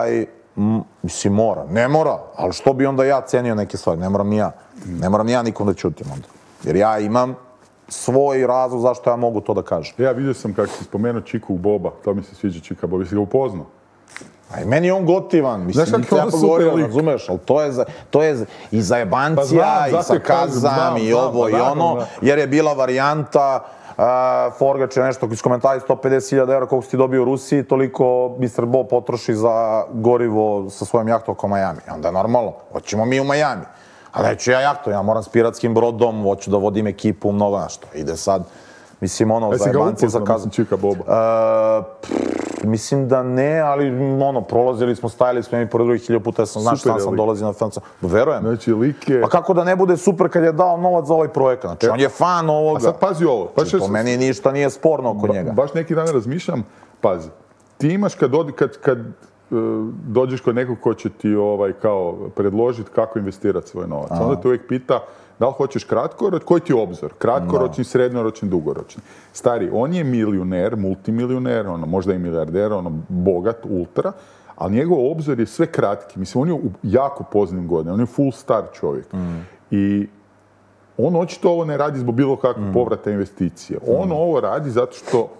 mislim mora, ne mora, ali što bi onda ja cenio neke stvari, ne moram ni ja. Ne moram ni ja nikom da ćutim onda. Jer ja imam svoj razlog zašto ja mogu to da kažem. Ja vidio sam kako si spomenuo Čiku Boba, to mi se sviđa Čika Boba, jesi ga upoznao? A i meni je on gotivan, mislim, nisam ja pogovorio, razumeš, ali to je i zajebancija, i sarkazam, i ovo, i ono, jer je bila varijanta, Forgač je nešto iz komentari 150.000 € koliko si ti dobio u Rusiji, toliko Mr. Bob potroši za gorivo sa svojom jahtom oko Miami. Onda je normalno, hoćemo mi u Miami. A neću ja jahtom, ja moram s piratskim brodom, hoću da vodim ekipu, mnogo nešto. Ide sad, mislim, zajebanci za kazan. Jesi ga upoznao, mislim, Čika Boba? Mislim da ne, ali prolazili smo, stajali smo i pored drugih 1000 puta, ja sam znaš šta sam dolazio na film. Verujem. Znači, lik je... Pa kako da ne bude super kad je dao novac za ovaj projekat? Znači, on je fan ovoga. A sad pazi ovo. Po meni ništa nije sporno oko njega. Baš neki dan razmišljam, pazi, ti imaš kad dođeš kod nekog ko će ti kao predložiti kako investirati svoj novac. Onda te uvijek pita da li hoćeš kratkoročni, koji ti je obzor? Kratkoročni, srednjoročni, dugoročni. Stari, on je milioner, multimilioner, možda i milijarder, bogat, ultra, ali njegov obzor je sve kratki. Mislim, on je u jako poznim godinama, on je full star čovjek. I on očito ovo ne radi zbog bilo kakvog povrata investicije. On ovo radi zato što on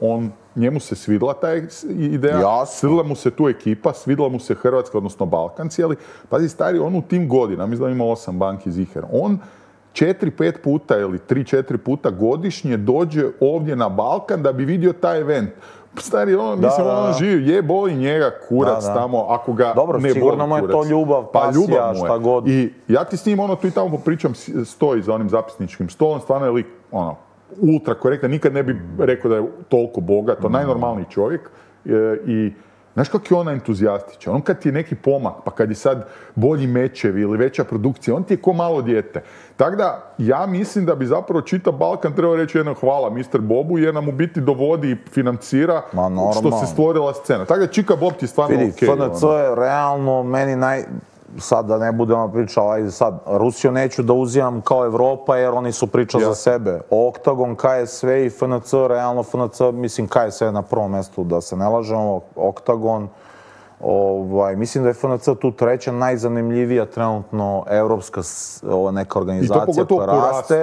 njemu se svidla ta ideja, svidla mu se tu ekipa, svidla mu se Hrvatska, odnosno Balkan cijeli. Pazi, stari, on u tim godinama, mislim da ima 8 banki ziher, on 4-5 puta ili 3-4 puta godišnje dođe ovdje na Balkan da bi vidio taj event. Stari, on živi, boli njega kurac tamo, ako ga dobro, ne boli kurac. sigurno mu je to ljubav, pasija, šta god. I ja ti s njim tu i tamo popričam, stoji za onim zapisničkim stolom, stvarno je lik, ultra korektan, nikad ne bi rekao da je toliko bogat, to najnormalniji čovjek. I znaš kako je on entuzijastičan, on kad ti je neki pomak, pa kad je sad bolji mečevi ili veća produkcija, on ti je ko malo dijete. Tako da, ja mislim da bi zapravo čitav Balkan trebao reći jedno hvala Mr. Bobu, jer nam u biti dovodi i financira što se stvorila scena. Tako da Čika Bob ti je stvarno okej. FNC je realno meni sad da ne budemo pričao, ajde sad, Rusiju neću da uzimam kao Evropa jer oni su pričali za sebe. Oktagon, KSV i FNC, realno FNC, mislim KSV na prvom mjestu, da se ne lažemo, Oktagon. Mislim da je FNC tu treća najzanimljivija trenutno evropska neka organizacija koja raste.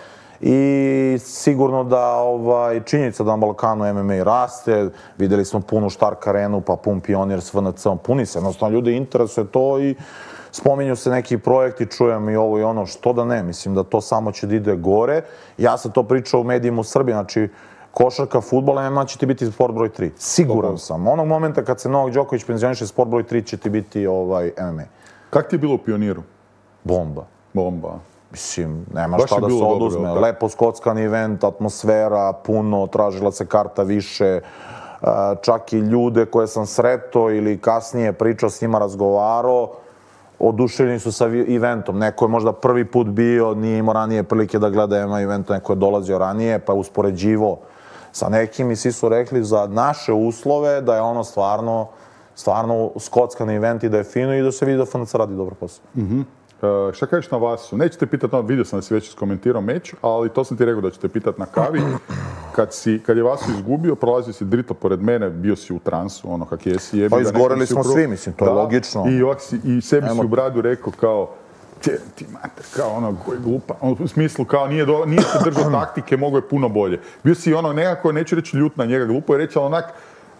I sigurno da činjenica da na Balkanu MMA raste, vidjeli smo punu Štark arenu, pa pun Pionir s FNC-om, puni se, jednostavno ljudi interesuje to i spominju se neki projekti, čujem i ovo i ono, što da ne, mislim da to samo će da ide gore. Ja sam to pričao u medijima u Srbiji, znači košarka, fudbal, MMA će ti biti sport broj 3. Siguran sam. Onog momenta kad se Novak Đoković penzioniše, sport broj 3 će ti biti MMA. Kako ti je bilo u Pioniru? Bomba. Bomba. Mislim, nema šta da se oduzme. Lepo skockan event, atmosfera, puno, tražila se karta više. Čak i ljude koje sam sretao ili kasnije pričao s njima, razgovarao, oduševljeni su sa eventom. Neko je možda prvi put bio, nije imao ranije prilike da gleda MMA event, neko je dolazio ranije, pa je uspoređivo sa nekim i svi su rekli za naše uslove da je ono stvarno skockan event i da je fino i da se vidi da FNC radi dobro posao. Šta kažeš na Vasu? Neću te pitati, vidio sam da si već iskomentirao meč, ali to sam ti rekao da ću te pitati na kavi. Kad je Vasu izgubio, prolazio si drito pored mene, bio si u transu, ono kak jesi jebi. Pa izgoreli smo svi, mislim, to je logično. I sebi si u bradu rekao kao, ti mater, kao ono, koji glupa. U smislu, kao nije se držao taktike, mogo je puno bolje. Bio si ono, nekako, neću reći ljut na njega, glupo je reći, ali onak,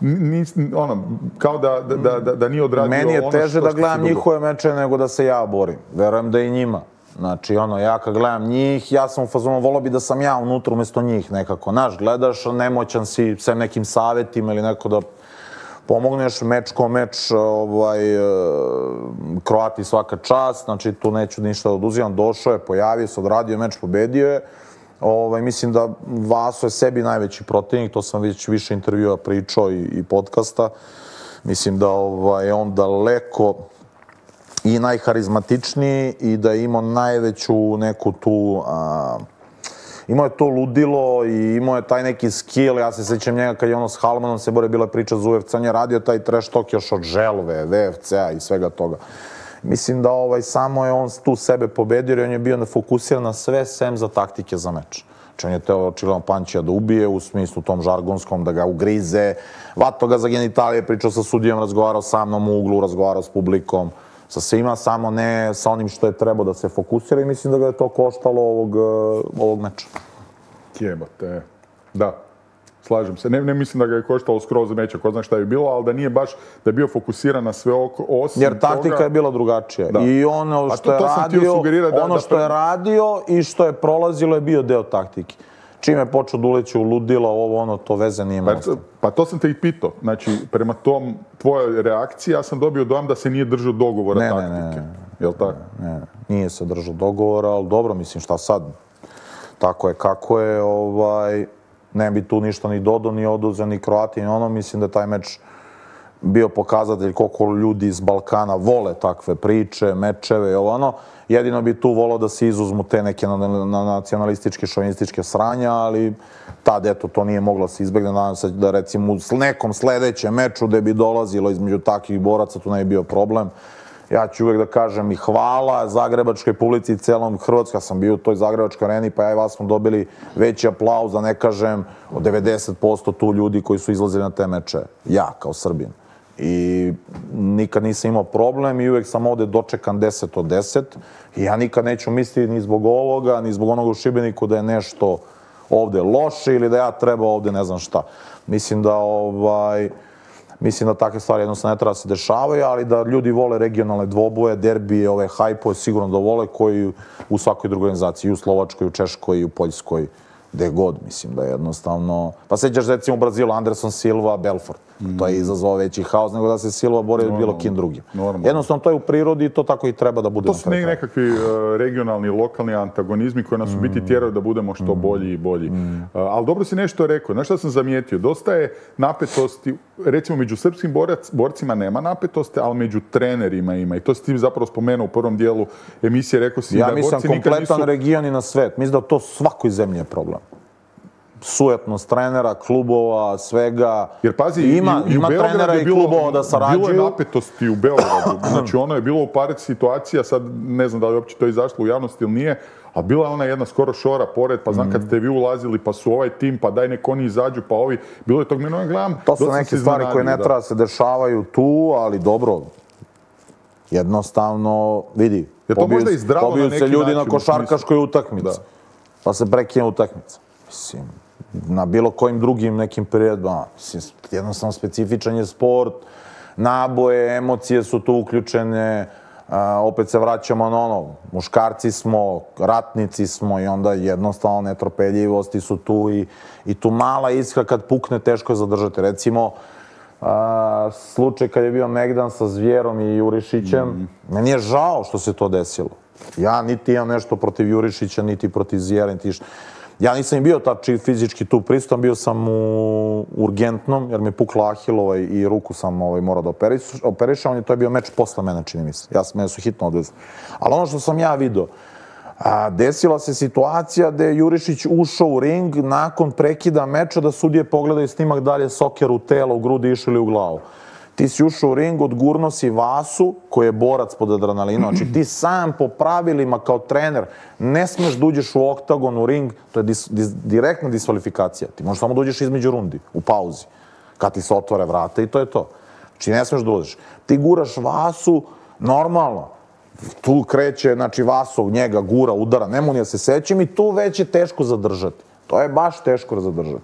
kao da nije odradio ono što meni je teže da gledam njihove meče nego da se ja borim. Verujem da i njima. Znači, ja kad gledam njih, ja sam u fazonu, volio bi da sam ja unutra umjesto njih nekako. Znaš, gledaš, nemoćan si, sem nekim savjetima ili neko da pomogneš, meč ko meč, Kroati svaka čast, znači tu neću ništa da oduzimam, došao je, pojavio se, odradio meč, pobedio je. Mislim da Vaso je sebi najveći protivnik, to sam već više intervjua pričao i podcasta. Mislim da je on daleko i najharizmatičniji i da je imao najveću neku tu... Imao je to ludilo i imao je taj neki skill. Ja se sjećam njega kad je ono s Halmanom se bore, bila priča za UFC, on je radio taj trash talk još od Želve, VFC-a i svega toga. Mislim da samo je on tu sebe pobedio i on je bio fokusiran na sve sem za taktike za meč. Znači on je teo očigledno Pančija da ubije, u smislu tom žargonskom, da ga ugrize, vato ga za genitalije, pričao sa sudijom, razgovarao sa mnom u uglu, razgovarao s publikom, sa svima, samo ne sa onim što je trebao da se fokusira i mislim da ga je to koštalo ovog meča. Jebate, da. Slažem se. Ne mislim da ga je koštalo skroz meča, ko zna šta je bilo, ali da nije baš, da je bio fokusiran na sve osim jer taktika je bila drugačija. I ono što je radio i što je prolazilo je bio deo taktike. Čim je počeo da uleće u ludilo, to veze nije imalo. Pa to sam te i pitao. Znači, prema tom tvojoj reakciji, ja sam dobio dojam da se nije držao dogovora taktike. Jel' tako? Ne, nije se držao dogovora, ali dobro, mislim, šta sad? Tako je kako je, ne bi tu ništa ni dodao, ni oduzeo, ni Kroati, ni ono. Mislim da je taj meč bio pokazatelj koliko ljudi iz Balkana vole takve priče, mečeve i ovo ono. Jedino bi tu volao da se izuzmu te neke nacionalističke, šovinističke sranja, ali tad, eto, to nije moglo se izbegne. Nadam se da, recimo, u nekom sledećem meču gde bi dolazilo između takvih boraca, tu ne bi bio problem. Ja ću uvek da kažem i hvala zagrebačkoj publici i celom Hrvatskoj. Ja sam bio u toj zagrebačkoj areni, pa ja i vas smo dobili veći aplauz, da ne kažem, od 90% tu ljudi koji su izlazili na te meče. Ja, kao Srbin. I nikad nisam imao problem i uvek sam ovde dočekan 10 od 10. I ja nikad neću misliti ni zbog ovoga, ni zbog onoga u Šibeniku da je nešto ovde loše ili da ja treba ovde ne znam šta. Mislim da takve stvari jednostavno ne treba da se dešavaju, ali da ljudi vole regionalne dvoboje, derbije, ove hajpove, sigurno da vole, koji u svakoj drugoj organizaciji, i u Slovačkoj, i u Češkoj, i u Poljskoj, gde god, mislim da je jednostavno... Pa sećaš recimo u Brazilu, Anderson Silva, Belfort. To je izazvao veći haos nego da se Silva bori bilo kim drugim. Jednostavno to je u prirodi i to tako i treba da bude. To su nekakvi regionalni, lokalni antagonizmi koji nas u biti tjeraju da budemo što bolji i bolji. Ali dobro si nešto rekao. Znaš šta sam zamijetio? Dosta je napetosti, recimo među srpskim borcima nema napetosti, ali među trenerima ima. I to si ti zapravo spomenuo u prvom dijelu emisije, rekao si da borci nikad nisu... Ja mislim kompletan region i na svet. Mislim da to svakoj zemlji je problem. Sujetnost trenera, klubova, svega. Jer pazi, ima trenera i klubova da sarađuju. Bilo je napetosti u Beogradu. Znači ono je bilo u par situacija, sad ne znam da li je uopće to izašlo u javnosti ili nije, a bila je ona jedna skoro šora pored, pa znam kad ste vi ulazili, pa su ovaj tim, pa daj nek oni izađu, pa ovi. Bilo je tog mene gledam. To su neke stvari koje ne treba se dešavaju tu, ali dobro. Jednostavno, vidi, pobiju se ljudi na košarkaškoj utakmici. Pa se prekine utakmica. Mislim, na bilo kojim drugim nekim periodima, jednostavno specifičan je sport, naboje, emocije su tu uključene, opet se vraćamo na ono, muškarci smo, ratnici smo i onda jednostavno netropeljivosti su tu i tu mala iskra kad pukne teško je zadržati. Recimo, slučaj kad je bio Megdan sa Zvjerom i Jurišićem, meni je žao što se to desilo. Ja niti imam nešto protiv Jurišića, niti protiv Zvjera, niti što. Ja nisam i bio tači fizički tu prisutan, bio sam u urgentnom, jer mi je pukla ahilova i ruku sam morao da operišem, to je bio meč posle mene, čini mi se. Mene su hitno odvezli. Ali ono što sam ja vidio, desila se situacija gde je Jurišić ušao u ring nakon prekida meča da sudije pogledaju snimak da li je soker u telo, u grudi išao ili u glavu. Ti si ušao u ring, odgurno si Vasu, koji je borac pod adrenalinom. Znači ti sam po pravilima kao trener ne smeš da uđeš u oktagon, u ring, to je direktna diskvalifikacija. Ti možeš samo da uđeš između rundi, u pauzi, kad ti se otvore vrata i to je to. Znači ne smeš da uđeš. Ti guraš Vasu, normalno, tu kreće, znači Vasu njega gura, udara, nemo ni da se sećam i tu već je teško zadržati. To je baš teško zadržati.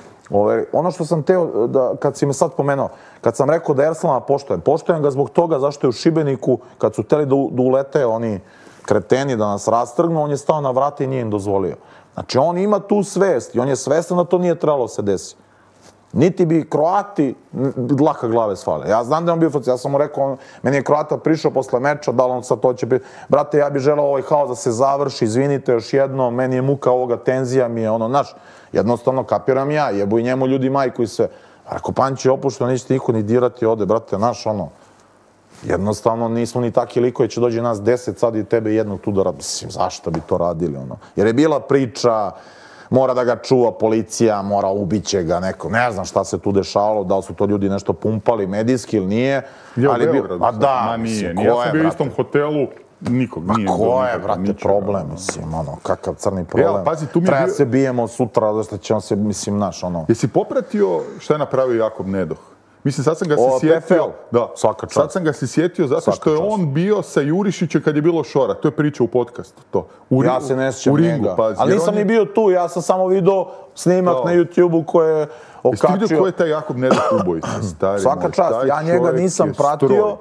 Ono što sam teo, kad si me sad pomenuo, kad sam rekao da Erslana poštujem ga zbog toga zašto je u Šibeniku, kad su hteli da ulete oni kreteni da nas rastrgnu, on je stao na vrata i nije im dozvolio. Znači, on ima tu svest i on je svestan da to nije trebalo se desiti. Niti bi Kroati dlaka glave svale. Ja znam da je on bio foci, ja sam mu rekao, meni je Kroata prišao posle meča, da li on sad to će... Brate, ja bih želeo ovaj haos da se završi, izvinite još jedno, meni je muka ovoga, tenzija mi je, ono, znaš, jednostavno kapiram ja, jebu i njemu ljudi majku i sve. Ako Panč je opušteno, nećete niko ni dirati ovde, brate, znaš, ono, jednostavno nismo ni taki likovi, će dođe nas 10 sad i tebe jednog tu da radi. Mislim, zašto bi to radili, ono? Jer je bila priča, mora da ga čuva policija, mora ubiće ga neko. Ne znam šta se tu dešavalo, da li su to ljudi nešto pumpali medijski ili nije. Je u Beogradu? Pa da, mislim, ko je, brate? Ja sam bio u istom hotelu, nikog nije. Ma ko je, brate, problem, mislim, ono, kakav crni problem. Treba se bijemo sutra, da ćemo se, mislim, naš, ono... Jesi popratio šta je napravio Jakob Nedoh? Mislim, sad sam ga se sjetio... Da, sad sam ga se sjetio zato što je on bio sa Jurišićem kad je bilo šora. To je priča u podcastu, to. Ja se ne sjećam njega. Ali nisam ni bio tu, ja sam samo vidio snimak na YouTube-u koje je okačio... Jesi ti vidio ko je taj Jakob Nedoh ubojica? Svaka čast, ja njega nisam pratio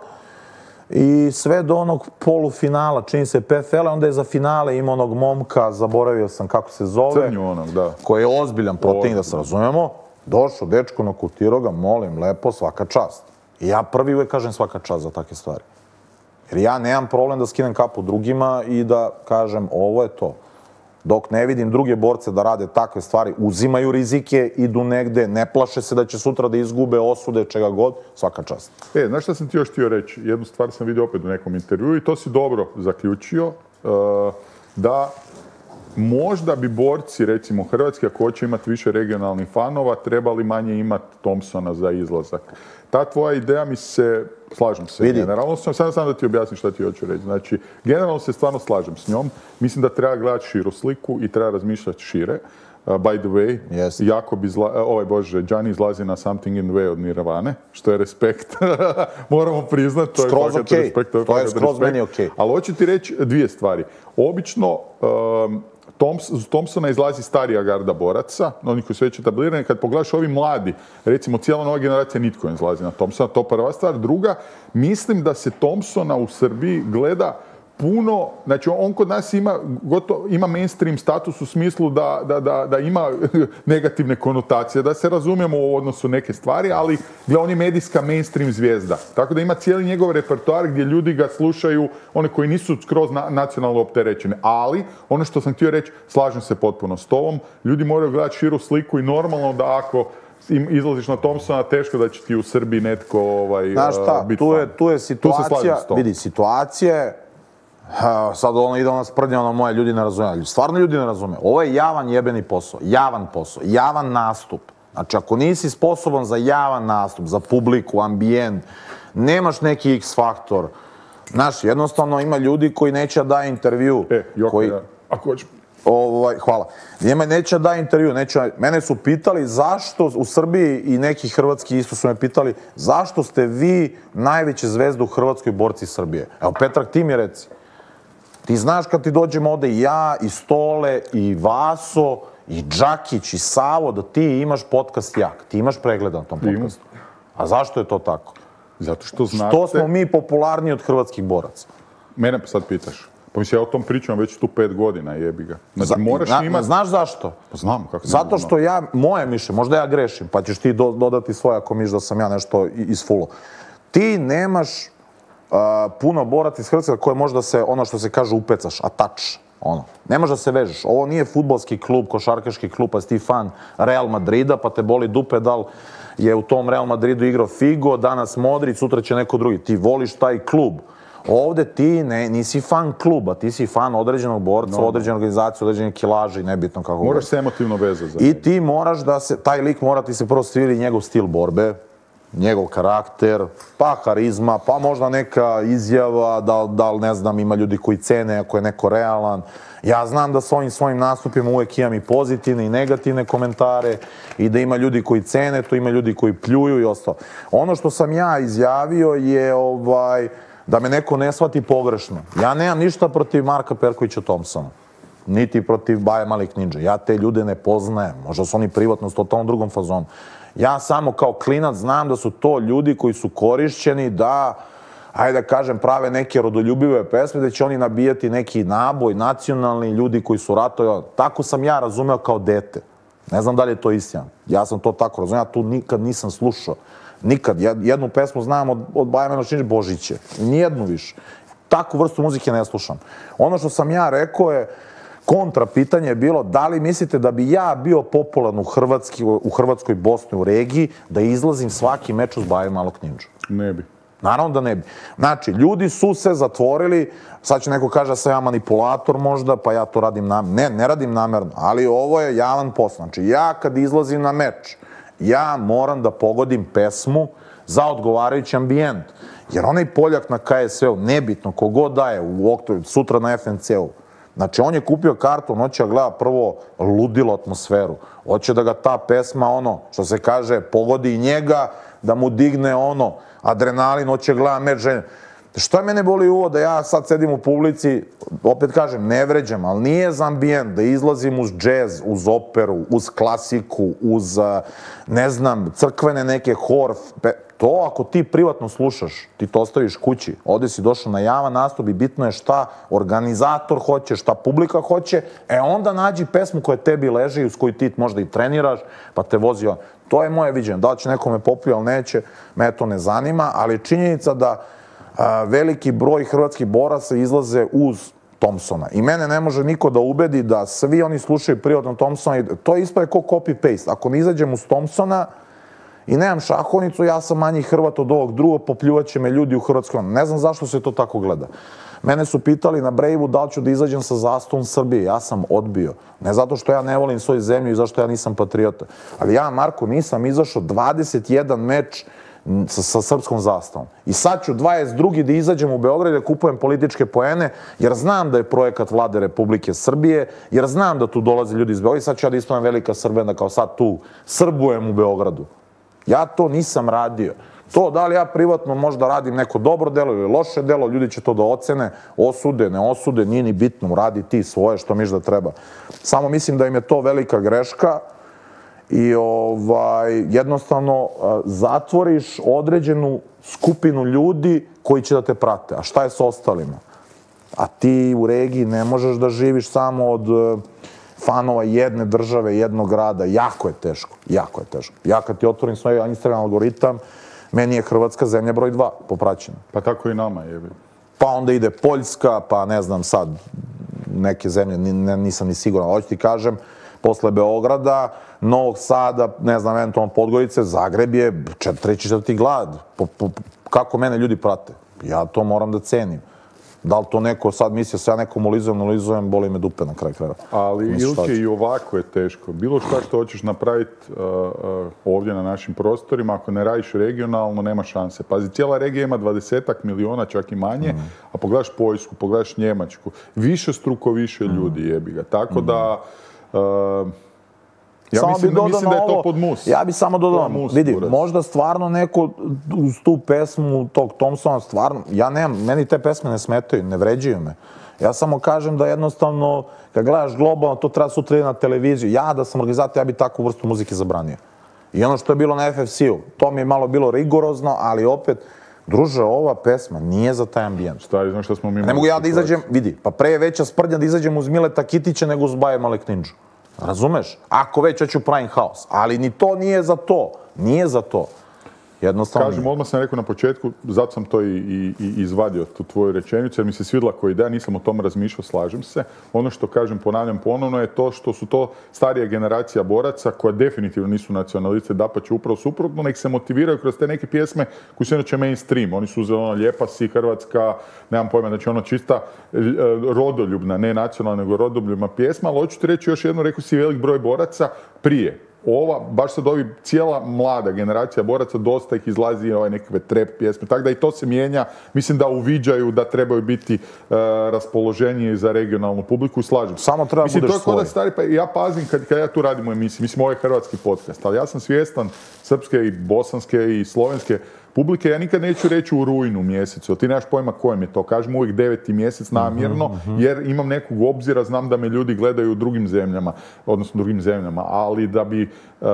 i sve do onog polufinala, čini se PFL, onda je za finale imao onog momka, zaboravio sam kako se zove. Crnju onog, da. Koji je ozbiljan protivnik, da se razumemo. Došao, dečko, nokutirao ga, molim, lepo, svaka čast. I ja prvi uvek kažem svaka čast za takve stvari. Jer ja nemam problem da skinem kapu drugima i da kažem ovo je to. Dok ne vidim druge borce da rade takve stvari, uzimaju rizike, idu negde, ne plaše se da će sutra da izgube, osude, čega god, svaka čast. Znaš šta sam ti još htio reći? Jednu stvar sam vidio opet u nekom intervju i to si dobro zaključio, da možda bi borci, recimo hrvatski, ako hoće imati više regionalnih fanova, trebali manje imati Thompsona za izlazak. Ta tvoja ideja mi se, slažem se generalno, sam da ti objasnim šta ti hoću reći. Znači, generalno se stvarno slažem s njom. Mislim da treba gledati širu sliku i treba razmišljati šire. By the way, Gianni izlazi na Something in the Way od Nirvane, što je respekt. Moramo priznati, to je fakat respekt. To je skroz meni okej. Ali hoću ti reći dvije stvari. Obično, Thompsona izlazi starija garda boraca, oni koji su već etablirani. Kad pogledaš ovi mladi, recimo cijela nova generacija, nitko ne izlazi na Thompsona, to prva stvar. Druga, mislim da se Thompsona u Srbiji gleda puno, znači on kod nas ima mainstream status u smislu da ima negativne konotacije, da se razumijemo u odnosu neke stvari, ali on je medijska mainstream zvijezda. Tako da ima cijeli njegov repertoar gdje ljudi ga slušaju, one koji nisu skroz nacionalno opterećeni. Ali, ono što sam htio reći, slažem se potpuno s tobom, ljudi moraju gledati širu sliku i normalno da ako izlaziš na Thompsona, teško da će ti u Srbiji netko znaš šta, tu je situacija, vidi, situacija sad ide ona sprdnja, moje ljudi ne razume. Stvarno ljudi ne razume. Ovo je javan jebeni posao, javan nastup. Znači, ako nisi sposoban za javan nastup, za publiku, ambijent, nemaš neki X faktor. Znaš, jednostavno ima ljudi koji neće da daje intervju. Ako hoćeš. Hvala. Neće da daje intervju. Mene su pitali zašto u Srbiji i neki hrvatski isto su me pitali zašto ste vi najveće zvezde u Hrvatskoj borci Srbije. Evo, Petar, ti mi reci. Ti znaš kad ti dođemo ovde i ja, i Stole, i Vaso, i Džakić, i Savo, da ti imaš podcast jak. Ti imaš pregled na tom podcastu. A zašto je to tako? Zato što znate... Što smo mi popularniji od hrvatskih boraca? Mene pa sad pitaš. Pa mislim, ja o tom pričam već tu 5 godina, jebi ga. Znači, moraš imati... Znaš zašto? Pa znam kako. Zato što moje mišljenje, možda ja grešim, pa ćeš ti dodati svoje ako miš da sam ja nešto isfulo. Ti nemaš puno boraca iz Hrvatske koje može da se, ono što se kaže, upecaš, atač. Ne može da se vežeš. Ovo nije fudbalski klub, košarkaški klub, pa si ti fan Real Madrida, pa te boli dupe da li je u tom Real Madridu igrao Figo, danas Modrić, sutra će neko drugi. Ti voliš taj klub. Ovde ti nisi fan kluba, ti si fan određenog borca, određene organizacije, određene kilaže i nebitno kako... Moraš se emotivno vezati za njega. I ti moraš da se, taj lik mora ti se prvo sviri njegov stil borbe, njegov karakter, pa harizma, pa možda neka izjava, da li ne znam, ima ljudi koji cene ako je neko realan. Ja znam da s ovim svojim nastupima uvek imam i pozitivne i negativne komentare i da ima ljudi koji cene, to ima ljudi koji pljuju i ostalo. Ono što sam ja izjavio je da me neko ne shvati pogrešno. Ja nemam ništa protiv Marka Perkovića Thompsona, niti protiv Baje Malik Ninja. Ja te ljude ne poznajem, možda su oni privatno s totalno drugom fazonu. Ja samo kao klinac znam da su to ljudi koji su korišćeni da, hajde da kažem, prave neke rodoljubive pesme, da će oni nabijati neki naboj, nacionalni ljudi koji su ratovali. Tako sam ja razumeo kao dete. Ne znam da li je to istina. Ja sam to tako razumeo, ja tu nikad nisam slušao. Nikad. Jednu pesmu znam od Baje Malik Ninja, Božiće. Nijednu više. Takvu vrstu muzike ne slušam. Ono što sam ja rekao je, kontra pitanje je bilo da li mislite da bi ja bio popularan u Hrvatskoj, Bosni, u regiji, da izlazim svaki meč uz Baju Malog Ninja? Ne bi. Naravno da ne bi. Znači, ljudi su se zatvorili, sad će neko kaže da sam ja manipulator možda, pa ja to radim namerno. Ne radim namerno, ali ovo je javan posao. Znači, ja kad izlazim na meč, ja moram da pogodim pesmu za odgovarajući ambijent. Jer onaj Poljak na KSV-u, nebitno, kogod daje sutra na FNC-u, znači, on je kupio kartu, on hoće da gleda prvo ludilo atmosferu. Hoće da ga ta pesma, što se kaže, pogodi i njega, da mu digne adrenalin, hoće gleda meč želje. Što mene boli uvo da ja sad sedim u publici, opet kažem, ne vređam, ali nije za ambijent da izlazim uz džez, uz operu, uz klasiku, uz, ne znam, crkvene neke hor. To ako ti privatno slušaš, ti to ostaviš kući, ovde si došao na javan nastup i bitno je šta organizator hoće, šta publika hoće, onda nađi pesmu koja tebi leži, uz koju ti možda i treniraš, pa te vozi on. To je moje viđenje. Da li će nekome popljuje, ali neće, me to ne zanima, ali činjenica da veliki broj hrvatskih boraca izlaze uz Thompsona. I mene ne može niko da ubedi da svi oni slušaju privatno Thompsona. To je ispravi kao copy-paste. Ako ne izađem uz Thompsona i nemam šahovnicu, ja sam manji Hrvat od ovog drugog, popljuvaće me ljudi u Hrvatskoj. Ne znam zašto se to tako gleda. Mene su pitali na Brejvu da li ću da izađem sa zastavom Srbije. Ja sam odbio. Ne zato što ja ne volim svoju zemlju i zašto ja nisam patriota. Ali ja, Marko, nisam izašao 21 meč sa srpskom zastavom. I sad ću 22. da izađem u Beograd da kupujem političke poene, jer znam da je projekat Vlade Republike Srbije, jer znam da tu dolaze ljudi iz Beograda i sad ću ja da ispravim velika Srbena kao sad tu srbujem u Beogradu. Ja to nisam radio. To da li ja privatno možda radim neko dobro delo ili loše delo, ljudi će to da ocene, osude, ne osude, nije ni bitno, radi ti svoje što misliš da treba. Samo mislim da im je to velika greška i jednostavno zatvoriš određenu skupinu ljudi koji će da te prate. A šta je s ostalima? A ti u regiji ne možeš da živiš samo od fanova jedne države, jednog grada. Jako je teško, jako je teško. Ja kad ti otvorim svoj Instagram algoritam, meni je Hrvatska zemlja broj 2 po praćenju. Pa tako i nama je. Pa onda ide Poljska, pa ne znam sad, neke zemlje, nisam ni siguran, hoću ti kažem, posle Beograda, Novog Sada, ne znam, eventualno Podgorice, Zagreb je treći, četvrti grad. Kako mene ljudi prate? Ja to moram da cenim. Da li to neko sad misli se ja nekom ulizujem, boli me dupe na kraju kraja. Ali Ilke i ovako je teško. Bilo šta što hoćeš napraviti ovdje na našim prostorima, ako ne radiš regionalno, nema šanse. Pazi, cijela regija ima 20 miliona, čak i manje, a pogledaš Poljsku, pogledaš Njemačku, struko više ljudi jebi ga. Tako da... Ja mislim da je to pod mus. Ja bi samo dodao, vidi, možda stvarno neko uz tu pesmu tog Thompsona, stvarno, ja nemam, meni te pesme ne smetaju, ne vređuju me. Ja samo kažem da jednostavno, kad gledaš globalno, to treba sutra na televiziju. Ja da sam organizator, ja bi takvu vrstu muzike zabranio. I ono što je bilo na FFC-u, to mi je malo bilo rigorozno, ali opet, druže, ova pesma nije za taj ambijent. Stari, znaš što smo mi... Ne mogu ja da izađem, vidi, pa pre je veća sprdnja da izađem uz Mileta Kitića nego uz Baje Malek Ninđu. Razumeš? Ako već hoću pravim haos. Ali ni to nije za to. Nije za to. Jednostavno... Kažem, odmah sam rekao na početku, zato sam to i izvadio, tu tvoju rečenicu, jer mi se svidjela koja ideja, nisam o tom razmišljao, slažem se. Ono što kažem, ponavljam ponovno, je to što su to starija generacija boraca koja definitivno nisu nacionaliste, dapače upravo suprotno, nek se motiviraju kroz te neke pjesme koji su inače mainstream. Oni su uzeli ono Lijepa si, Hrvatska, nemam pojma, znači ono čista rodoljubna, ne nacionalna, nego rodoljubna pjesma, ali hoću ti reći još jedno, rekao si velik broj boraca prije. Ova, baš sad ovi cijela mlada generacija boraca, dosta ih izlazi nekakve trap pjesme, tako da i to se mijenja. Mislim da uviđaju da trebaju biti raspoloženije za regionalnu publiku i slažem. Samo treba budeš svoj. Pa ja pazim kad ja tu radim u emisiji, mislim ovo je hrvatski podcast, ali ja sam svjestan srpske i bosanske i slovenske publike, ja nikad neću reći u rujnu mjesecu, ti nemaš pojma kojem je to, kažem uvijek 9. mjesec namjerno, jer imam nekog obzira, znam da me ljudi gledaju u drugim zemljama, ali da bi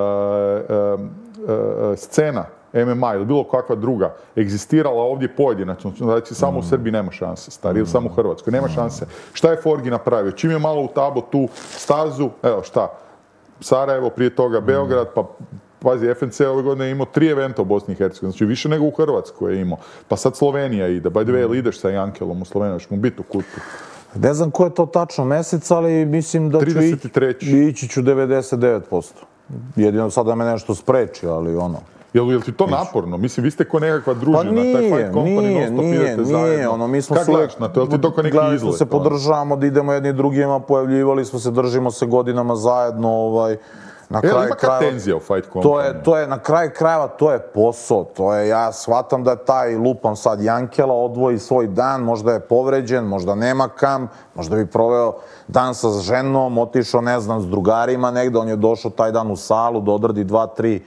scena MMA ili bilo kakva druga egzistirala ovdje pojedinačno, znači samo u Srbiji nema šanse, stari, ili samo u Hrvatskoj, nema šanse. Šta je Forgi napravio? Čim je malo utabo tu stazu, evo šta, Sarajevo, prije toga Beograd, pa pazi, FNC ove godine imao 3 eventa u Bosni i Hercegovini, znači više nego u Hrvatskoj je imao. Pa sad Slovenija ide, by the way, ili ideš sa Jankelom u Sloveniju, ćemo biti u kutu. Ne znam ko je to tačno mesec, ali mislim da ću 33. ići ću 99%. Jedino sad da me nešto spreči, ali ono... Jel ti to naporno? Mislim, vi ste ko nekakva družina, taj Fight Company, non-stop idete zajedno. Mi smo kako gledaš na to? Jel ti to ko neki izlet? Gledali smo se, podržavamo, da idemo jedni drugima, pojavljivali smo se, držimo se godinama zajedno, na kraju ima kad tenzija u Fight Company? To je, na kraju krajeva, to je posao. Ja shvatam da je taj, lupam sad, Jankela odvoji svoj dan, možda je povređen, možda nema kam, možda bi proveo dan sa ženom, otišao, ne znam, s drugarima negde, on je došao taj dan u salu da odradi 2-3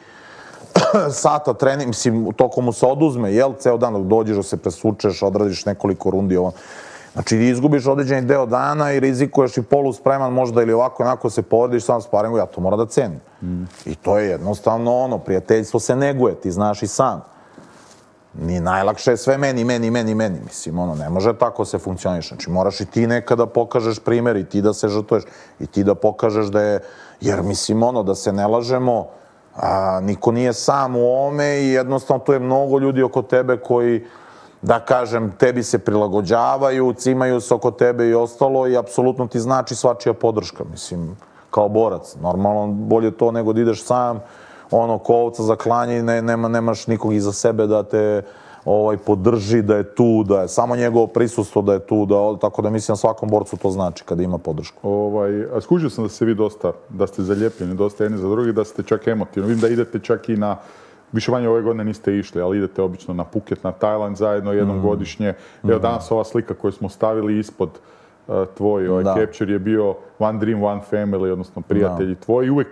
sata trening, mislim, toliko mu se oduzme, jel, ceo dan dok dođeš da se presučeš, odradiš nekoliko rundi, znači, izgubiš određeni deo dana i rizikuješ i poluspreman možda ili ovako, onako se povrediš sam sparingu, ja to moram da cenim. I to je jednostavno prijateljstvo se neguje, ti znaš i sam. Nije najlakše sve meni, mislim, ne može tako se funkcioniš. Znači, moraš i ti nekada pokažeš primjer i ti da se žrtvuješ i ti da pokažeš da je, jer mislim, da se ne lažemo, niko nije sam u ovome i jednostavno tu je mnogo ljudi oko tebe koji, da kažem, tebi se prilagođavaju, cimaju se oko tebe i ostalo i apsolutno ti znači svačija podrška, mislim, kao borac. Normalno, bolje to nego da ideš sam, ko ovca za klanje i nemaš nikog iza sebe da te podrži, da je tu, da je samo njegovo prisustvo da je tu, tako da mislim svakom borcu to znači kada ima podršku. A skužio sam da ste vi dosta, da ste zalijepljeni dosta jedni za drugi, da ste čak emotivni. Vidim da idete čak i na, više manje ove godine niste išli, ali idete obično na Phuket, na Tajland zajedno jednom godišnje. Evo danas ova slika koju smo stavili ispod tvoj capture je bio One Dream, One Family, odnosno prijatelji tvoji. Uvijek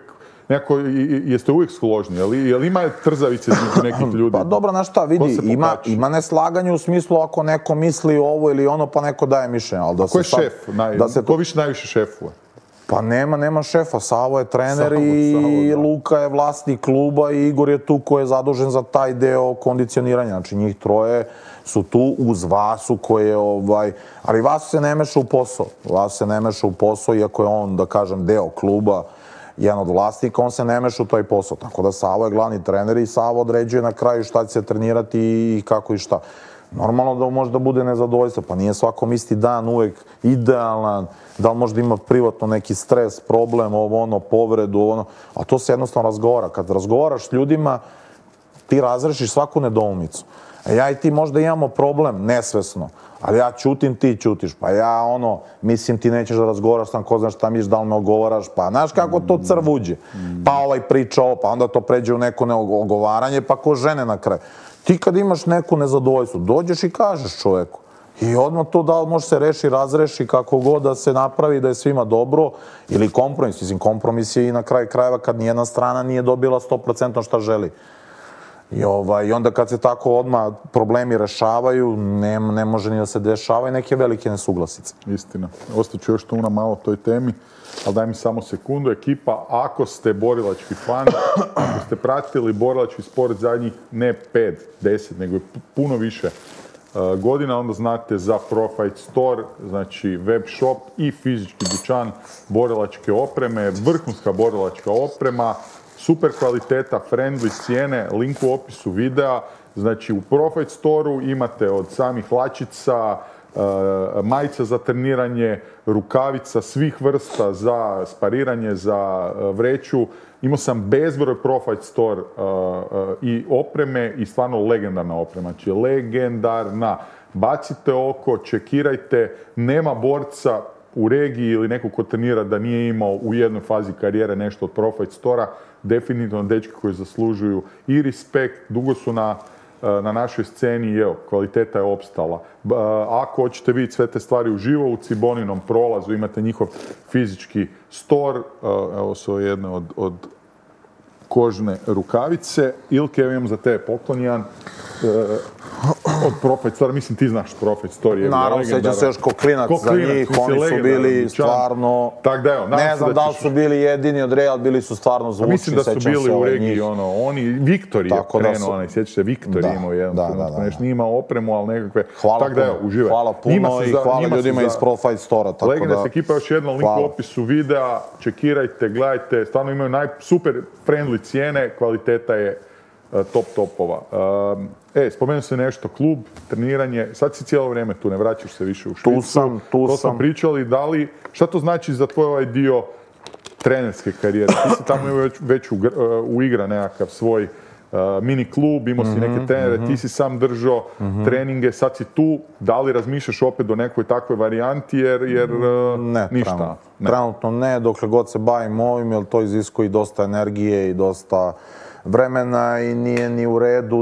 nekako, jeste uvijek složni, jel ima trzavice između nekih ljudi? Pa dobro, znaš šta, vidi, ima neslaganje u smislu ako neko misli ovo ili ono, pa neko daje mišljenje. Ko je šef? Ko najviše šefuje? Pa nema šefa, Savo je trener i Luka je vlasnik kluba i Igor je tu ko je zadužen za taj deo kondicioniranja. Znači njih troje su tu uz Vasu koji je ali Vasu se ne meša u posao. Vasu se ne meša u posao, iako je on, da kažem, deo kluba, jedan od vlasnika, on se ne meša u taj posao. Tako da Savo je glavni trener i Savo određuje na kraju šta će se trenirati i kako i šta. Normalno da može da bude nezadovoljstvo, pa nije svakom isti dan uvek idealan, da li možda ima privatno neki stres, problem, povredu, a to se jednostavno razgovara. Kad razgovaraš s ljudima, ti razrešiš svaku nedoumicu. Ja i ti možda imamo problem, nesvesno, ali ja ćutim, ti ćutiš, pa ja mislim ti nećeš da razgovaraš sam, ko znaš šta misliš, da li me ogovaraš, pa znaš kako to crv uđe. Pa priča ovo, pa onda to pređe u neko neogovaranje, pa ko žene na kraju. Ti kad imaš neku nezadovoljstvo, dođeš i kažeš čoveku. I odmah to da li može se reši, razreši, kako god da se napravi, da je svima dobro, ili kompromis. Mislim, kompromis je i na kraju krajeva kad nijedna strana nije dobila 100% šta želi. I onda kad se tako odmah problemi rešavaju, ne može ni da se dešavaju neke velike nesuglasice. Istina. Ostaću još tu na malo toj temi, ali daj mi samo sekundu. Ekipa, ako ste borilački fan, ako ste pratili borilački sport zadnjih ne 5, 10, nego puno više godina, onda znate za Pro-Fight Store, znači web shop i fizički dućan borilačke opreme, vrhunska borilačka oprema, super kvaliteta, friendly cijene, link u opisu videa. Znači u Pro-Fight Store-u imate od samih hlačica, majica za treniranje, rukavica svih vrsta za spariranje, za vreću. Imao sam bezbroj Pro-Fight Store i opreme i stvarno legendarna oprema. Znači legendarna. Bacite oko, čekirajte, nema borca u regiji ili neko ko trenira da nije imao u jednoj fazi karijere nešto od Pro-Fight Store-a. Definitivno dečki koji zaslužuju i respekt, dugo su na našoj sceni i evo, kvaliteta je opstala. Ako hoćete vidjeti sve te stvari uživo, u Ciboninom prolazu imate njihov fizički store, evo su jedne od kožne rukavice. Ilke, imam za tebe poklon jedan od Pro-Fight Store, mislim ti znaš Pro-Fight Store. Naravno, sjećam se još ko klinac za njih, oni su bili stvarno, ne znam da li su bili jedini od Real, bili su stvarno zvučni, mislim da su bili u regiji, oni, Viktor je krenuo, sjećaš se, Viktor je imao jedan, nešto nije imao opremu, ali nekakve, tako da evo, uživaj. Hvala puno i hvala ljudima iz Pro-Fight Store-a, tako da. Legendarska ekipa, još jedna link u opisu videa, čekirajte, gledajte, stvarno imaju super friendly cijene, kvaliteta je topova. Spomenuo se nešto, klub, treniranje, sad si cijelo vrijeme tu, ne vraćaš se više u Švicu. Tu sam. To smo pričali, šta to znači za tvoj ovaj dio trenerske karijere? Ti si tamo već uigra nekakav svoj mini klub, imao si neke trenere, ti si sam držao treninge, sad si tu, da li razmišljaš opet do nekoj takvoj varijanti, jer ništa? Trenutno ne, dokle god se bavim ovim, jer to iziskuje i dosta energije i dosta vremena i nije ni u redu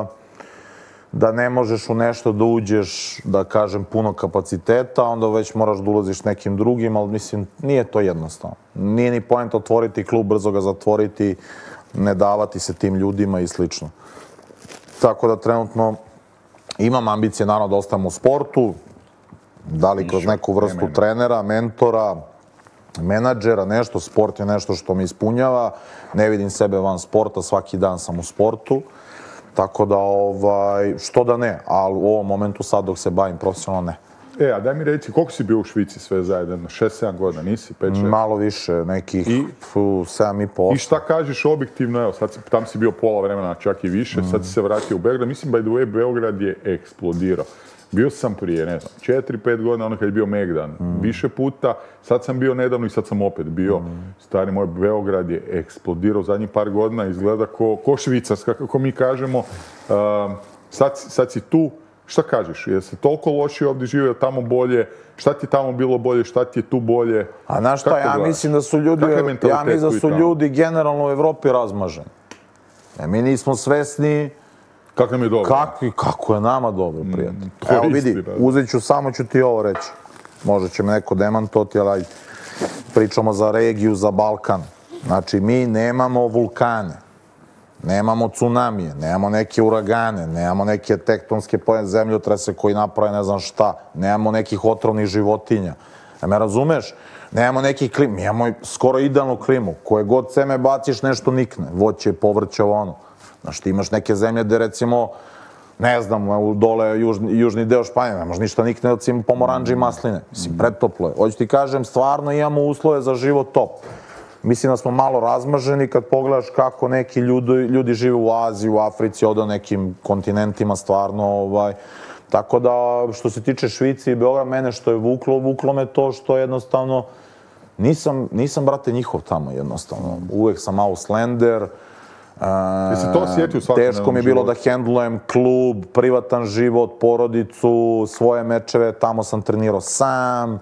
da ne možeš u nešto da uđeš, da kažem, puno kapaciteta, onda već moraš da ulaziš nekim drugim, ali mislim, nije to jednostavno. Nije ni poenta otvoriti klub, brzo ga zatvoriti, ne davati se tim ljudima i slično. Tako da trenutno imam ambicije, naravno, da ostajem u sportu, da li kroz neku vrstu trenera, mentora, menadžera, nešto, sport je nešto što me ispunjava, ne vidim sebe van sporta, svaki dan sam u sportu, tako da, što da ne, ali u ovom momentu sad dok se bavim profesionalno ne. A daj mi reci, koliko si bio u Švici sve zajedno? 6-7 godina, nisi? 5-6? Malo više, nekih 7,5. I šta kažeš objektivno, evo, sad tam si bio pola vremena, čak i više, sad si se vratio u Beograd, mislim by the way, Beograd je eksplodirao. Bio sam prije, ne znam, 4-5 godina, ono kad je bio Megdan, više puta, sad sam bio nedavno i sad sam opet bio. Stari moj, Beograd je eksplodirao zadnjih par godina, izgleda ko Švicarska, kako mi kažemo. Sad si tu, šta kažeš? Je se toliko loši ovdje živio, tamo bolje? Šta ti je tamo bilo bolje, šta ti je tu bolje? A znaš šta, ja mislim da su ljudi generalno u Evropi razmaženi. Mi nismo svesni kako nam je dobro. Kako je nama dobro, prijatelj. Evo vidi, uzet ću, samo ću ti ovo reći. Možda će me neko demantovati, ali pričamo za regiju, za Balkan. Znači, mi nemamo vulkane, nemamo tsunamije, nemamo neke uragane, nemamo neke tektonske zemljotrese koji naprave ne znam šta, nemamo nekih otrovnih životinja. Me razumeš? Nemamo neki klim, mi imamo skoro idealnu klimu, koje god seme baciš nešto nikne, voće, povrće, ono. Znaš, ti imaš neke zemlje gde recimo, ne znam, dole južni deo Španije, ne može ništa nikne od pomoranđe i masline. Mislim, pretoplo je. Hoću ti kažem, stvarno imamo uslove za život top. Mislim da smo malo razmaženi kad pogledaš kako neki ljudi žive u Aziji, u Africi, od nekim kontinentima, stvarno, Tako da, što se tiče Švice i Beograda, mene što je vuklo me to što jednostavno nisam, brate, njihov tamo jednostavno. Uvek sam Auslander. Jesi to osjetio u svakodnevnom životu? Teško mi je bilo da hendlujem klub, privatan život, porodicu, svoje mečeve, tamo sam trenirao sam.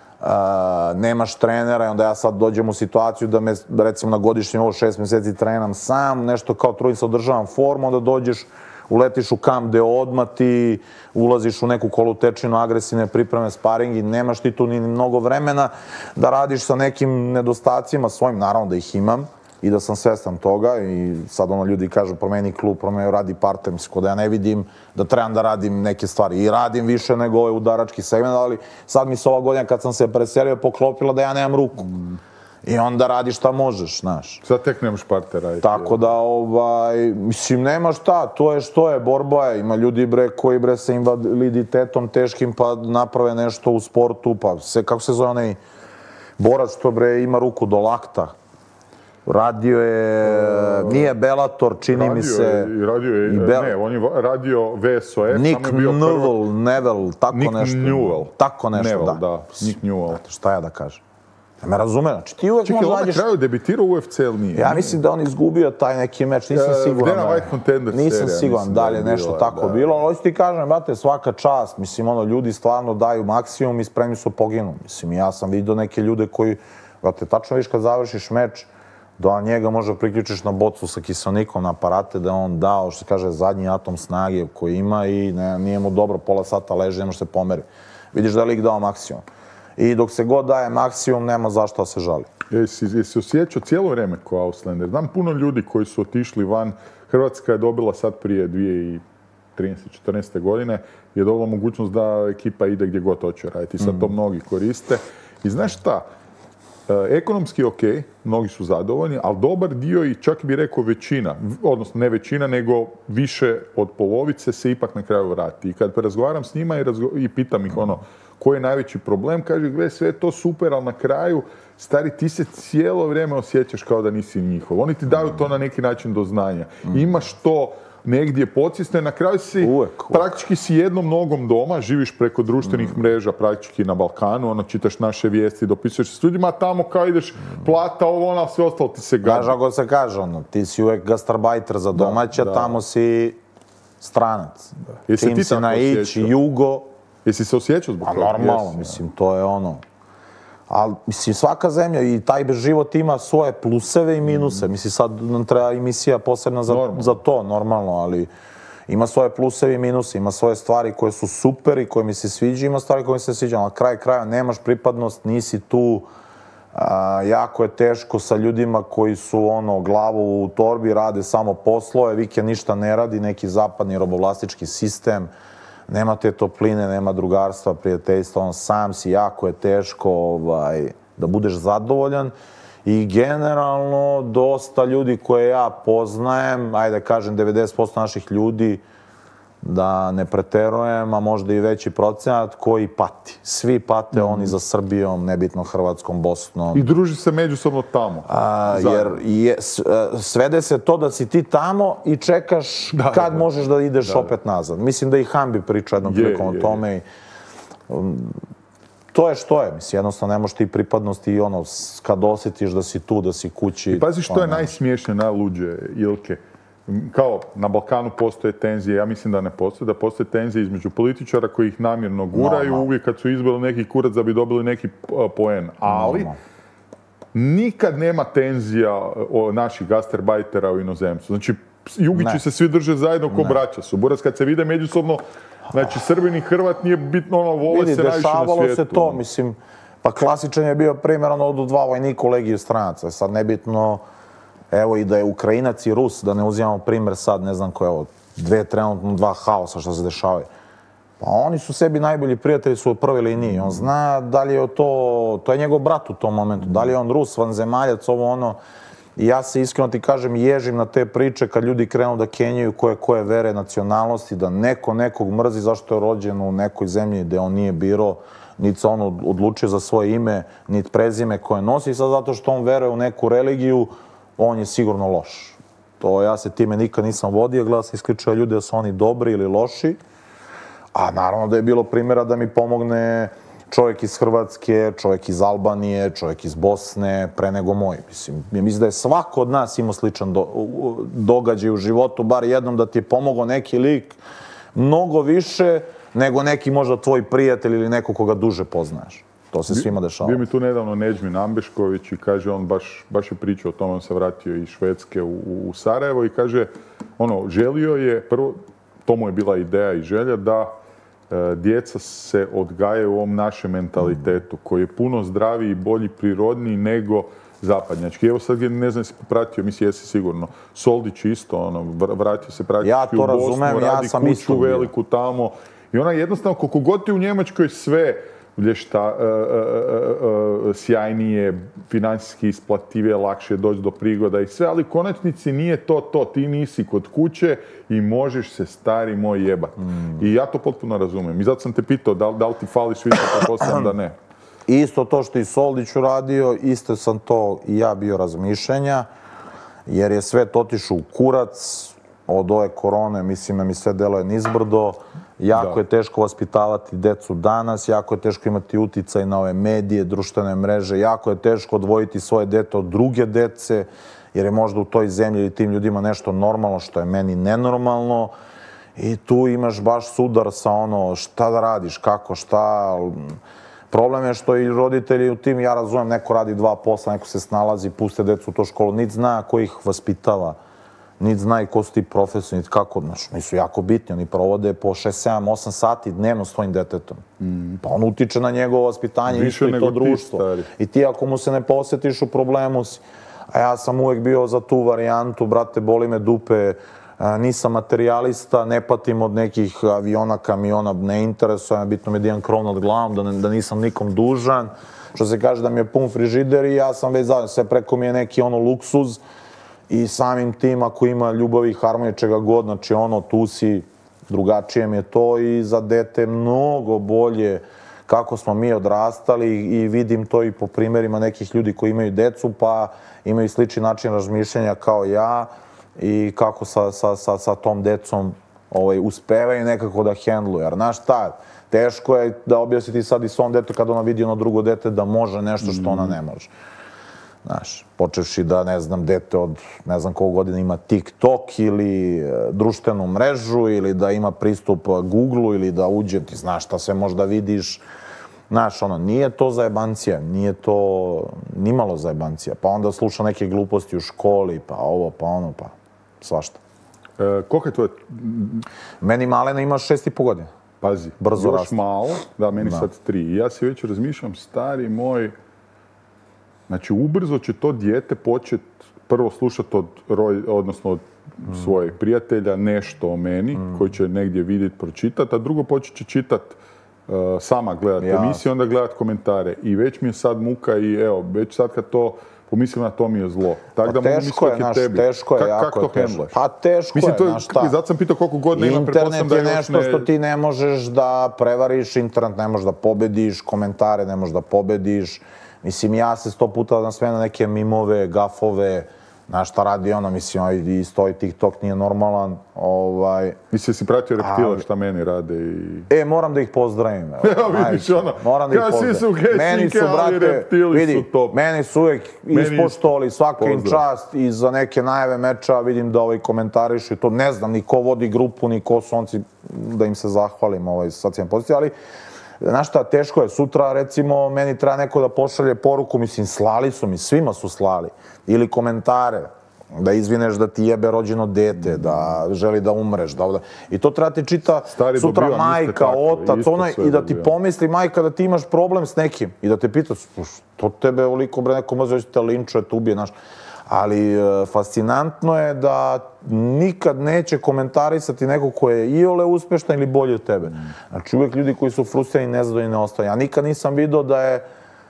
Nemaš trenera i onda ja sad dođem u situaciju da me, recimo, na godišnjem 6 meseci trenam sam, nešto kao trudim se održavam formu, onda dođeš, uletiš u kamp gde odmah ti ulaziš u neku kolutečinu, agresivne pripreme, sparing i nemaš ti tu ni mnogo vremena da radiš sa nekim nedostacima svojim, naravno da ih imam i da sam svestan toga i sad ljudi kažu promeni klub, radi part-time, mislim, da ja ne vidim da trebam da radim neke stvari i radim više nego ovaj udarački segment, ali sad mi se ova godina kad sam se preselio poklopila da ja nemam ruku. I onda radiš šta možeš, znaš. Sad tek nemaš parte raditi. Tako da, mislim, nema šta, to je što je, borba je. Ima ljudi, bre, koji, bre, sa invaliditetom teškim pa naprave nešto u sportu, pa kako se zove onaj borac što, bre, ima ruku do lakta. Radio je, nije Bellator, čini mi se. Radio je, ne, on je radio VSOF. Nick Neville, tako nešto. Nick Newell. Tako nešto, da. Nick Newell. Šta ja da kažem? Me razume, znači ti uvek možeš nađeš... Čekaj, on na kraju debitirao u UFC ili nije? Ja mislim da on izgubio taj neki meč, nisam siguran. Dana White Contender serija. Nisam siguran da li je nešto tako bilo, ali hoću ti kažem, brate, svaka čast, mislim, ljudi stvarno daju maksimum i spremni su poginu. Mislim, ja sam vidio neke ljude koji, brate, tačno vidiš kad završiš meč, da njega možda priključiš na bocu sa kiselnikom na aparate, da je on dao, što se kaže, zadnji atom snage koji ima i nije mu dobro, pola sata leži, ne može se pomeri. Vidiš da je lik dao maksimum. I dok se god daje maksimum, nema zašto da se žali. Jesi osjećao cijelo vreme kao Auslander? Znam puno ljudi koji su otišli van. Hrvatska je dobila sad prije 2013-14 godine, je dobila mogućnost da ekipa ide gdje god hoće raditi. Sad to mnogi koriste. I znaš šta? Ekonomski ok, mnogi su zadovoljni, ali dobar dio i čak bi rekao većina, odnosno ne većina, nego više od polovice se ipak na kraju vrati. I kad razgovaram s njima i pitam ih koji je najveći problem, kaže, gle, sve je to super, ali na kraju, stari, ti se cijelo vrijeme osjećaš kao da nisi njihov. Oni ti daju to na neki način do znanja. Imaš to negdje podsvjesno, na kraju si, praktički si jednom nogom doma, živiš preko društvenih mreža, praktički na Balkanu, čitaš naše vijesti, dopisuješ s ljudima, a tamo kao ideš plata, ali sve ostalo ti se gadi. Kaže, ako se kaže, ti si uvek gastarbajter za domaća, tamo si stranac. Čim si naići, jugo. Jesi se osjećao zbog toga? Normalno, mislim, to je ono. Ali, mislim, svaka zemlja i taj život ima svoje pluseve i minuse. Mislim, sad nam treba emisija posebna za to, normalno, ali ima svoje pluseve i minuse, ima svoje stvari koje su super i koje mi se sviđa, ima stvari koje mi se sviđa. Na kraj kraja nemaš pripadnost, nisi tu. Jako je teško sa ljudima koji su glavu u torbi, rade samo poslove, vikend ništa ne radi, neki zapadni robovlastički sistem. Nema te topline, nema drugarstva, prijateljstva, sam si, jako je teško da budeš zadovoljan i generalno dosta ljudi koje ja poznajem, ajde da kažem 90% naših ljudi, da ne preterujem, a možda i veći procenat, koji pati. Svi pate, oni za Srbijom, nebitno Hrvatskom, Bosnom. I druži se međusobno tamo. Jer svede se to da si ti tamo i čekaš kad možeš da ideš opet nazad. Mislim da i Hambi priča jednom prilikom o tome. To je što je, mislim, jednostavno ne možeš ti pripadnosti i kad osjetiš da si tu, da si kući. I pazi što je najsmiješnije, najluđe, Ilke. Kao na Balkanu postoje tenzije, ja mislim da ne postoje, da postoje tenzije između političara koji ih namjerno guraju, uvijek kad su izbili neki kurac da bi dobili neki poen. Ali nikad nema tenzija naših gastarbajtera u inozemstvu. Znači, Jugići se svi drže zajedno ko braća su. Buras kad se vide međusobno, znači Srbin i Hrvat nije bitno, vole se najviše na svijetu. Dešavalo se to, mislim, Pa klasičan je bio primjer, odu dva vojnika u Legiju stranaca. Sad nebitno, evo i da je Ukrajinac i Rus, da ne uzimamo primjer sad, ne znam ko je ovo, trenutno dva haosa što se dešavaju. Pa oni su sebi najbolji prijatelji, su u prvoj liniji. On zna da li je to je njegov brat u tom momentu, da li je on Rus, vanzemaljac, ovo ono. I ja se iskreno ti kažem, ježim na te priče kad ljudi krenu da kenjaju koje vere, nacionalnosti, da neko nekog mrzi zašto je rođen u nekoj zemlji gde on nije birao, niti se on odlučio za svoje ime, niti prezime koje nosi, sad zato što on veruje u neku religiju, on je sigurno loš. To ja se time nikad nisam vodio, gledao sam isključivo ljude da su oni dobri ili loši, a naravno da je bilo primjera da mi pomogne čovjek iz Hrvatske, čovjek iz Albanije, čovjek iz Bosne, pre nego moj. Mislim da je svako od nas imao sličan događaj u životu, bar jednom da ti je pomogao neki lik mnogo više nego neki možda tvoj prijatelj ili neko koga duže poznaješ. To se svima dešava. Bio mi tu nedavno Neđmin Ambešković i kaže, on baš je pričao o tome, on se vratio iz Švedske u Sarajevo i kaže, želio je, prvo, to mu je bila ideja i želja da djeca se odgajaju u ovom našem mentalitetu, koji je puno zdraviji, bolji, prirodniji nego zapadnjački. Evo sad, ne znam, si popratio, mislim, jesi sigurno. Soldić isto, vratio se praktički u Bosnu, radi kuću veliku tamo. I ona jednostavno, koliko god ti u Njemačkoj sve sjajnije, financijski isplativije, lakše doći do prigoda i sve, ali u konačnici nije to. Ti nisi kod kuće i možeš se, stari moj, jebat. I ja to potpuno razumijem. I zato sam te pitao da li ti fališ više, pretpostavljam da ne. Isto to što i Soldić uradio, isto sam to i ja bio razmišljanja, jer je sve to otišao u kurac od ove korone, mislim da mi sve deluje nizbrdo. Jako je teško vaspitavati decu danas, jako je teško imati uticaj na ove medije, društvene mreže, jako je teško odvojiti svoje dete od druge dece, jer je možda u toj zemlji ili tim ljudima nešto normalno što je meni nenormalno. I tu imaš baš sudar sa šta da radiš, kako, šta. Problem je što i roditelji u tim, ja razumem, neko radi dva posla, neko se snalazi, puste decu u to školu, niti zna ko ih vaspitava, niti zna i ko su ti profesori, niti kako, oni su jako bitni, oni provode po 6, 7, 8 sati dnevno s tvojim detetom. Pa on utiče na njegovo vaspitanje, isto i to društvo. I ti ako mu se ne posjetiš, u problemu si. A ja sam uvek bio za tu varijantu, brate, boli me dupe, nisam materijalista, ne patim od nekih aviona, kamiona, ne interesuje, bitno mi da imam krov nad glavom, da nisam nikom dužan. Što se kaže da mi je pun frižider i ja sam već zajedno, sve preko mi je neki luksuz i samim tim ako ima ljubavi, harmonije, čega god, znači tu si, drugačije mi je to i za dete mnogo bolje kako smo mi odrastali i vidim to i po primjerima nekih ljudi koji imaju decu pa imaju slični način razmišljanja kao ja i kako sa tom decom uspevaju nekako da hendluju. Jer, znaš šta, teško je da objasniti sad i svom detu kad ona vidi drugo dete da može nešto što ona ne može. Znaš, počevši da, ne znam, dete od ne znam koliko godina ima TikTok ili društvenu mrežu ili da ima pristup Google-u ili da uđe, ti znaš šta sve možda vidiš. Znaš, nije to zajebancija, nije to nimalo zajebancija. Pa onda sluša neke gluposti u školi, pa ovo, pa ono, pa svašta. Koliko je tvoje? Meni Malena ima 6,5 godina. Pazi, brzo još malo, da, meni sad 3. I ja si već razmišljam, stari moj, znači ubrzo će to dijete početi prvo slušati od svojeg prijatelja nešto o meni, koji će negdje vidjeti, pročitati, a drugo počet će čitati sama gledati emisiju, onda gledati komentare. I već mi je sad muka i evo, već sad kad to pomislim na to mi je zlo. Tako da mogu misliti je tebi. Teško je, jako je teško. Pa teško je, znaš šta. Zato sam pitao koliko godina ima, pretpostavljam da još ne... Internet je nešto što ti ne možeš da prevariš, internet ne možeš da pobediš, komentare ne možeš da pobediš. Mislim, ja se 100 puta nasmijem na neke mimove, gafove, znaš šta radi mislim, isto ovaj TikTok nije normalan. Mislim, si pratio Reptila šta meni rade i... Moram da ih pozdravim. Evo vidiš moram da ih pozdravim. Svi su Helsinke, ali Reptili su top. Meni su uvijek ispoštovali svaka im čast i za neke najave meča vidim da komentarišu i to ne znam ni ko vodi grupu, ni ko su onci, da im se zahvalim sad sam pozitiv, ali znaš šta, teško je. Sutra, recimo, meni treba neko da pošalje poruku, mislim, slali su mi, svima su slali. Ili komentare. da izvineš da ti jebe rođeno dete, da želi da umreš, i to treba ti čita sutra majka, otac, i da ti pomisli majka da ti imaš problem s nekim i da te pita, što tebe oliko bre neko može te linčuje, te ubije, znaš. Ali fascinantno je da nikad neće komentarisati neko ko je iole uspešan ili bolji od tebe. Znači uvek ljudi koji su frustrirani i nezadovoljni ne ostaju. Ja nikad nisam vidio da je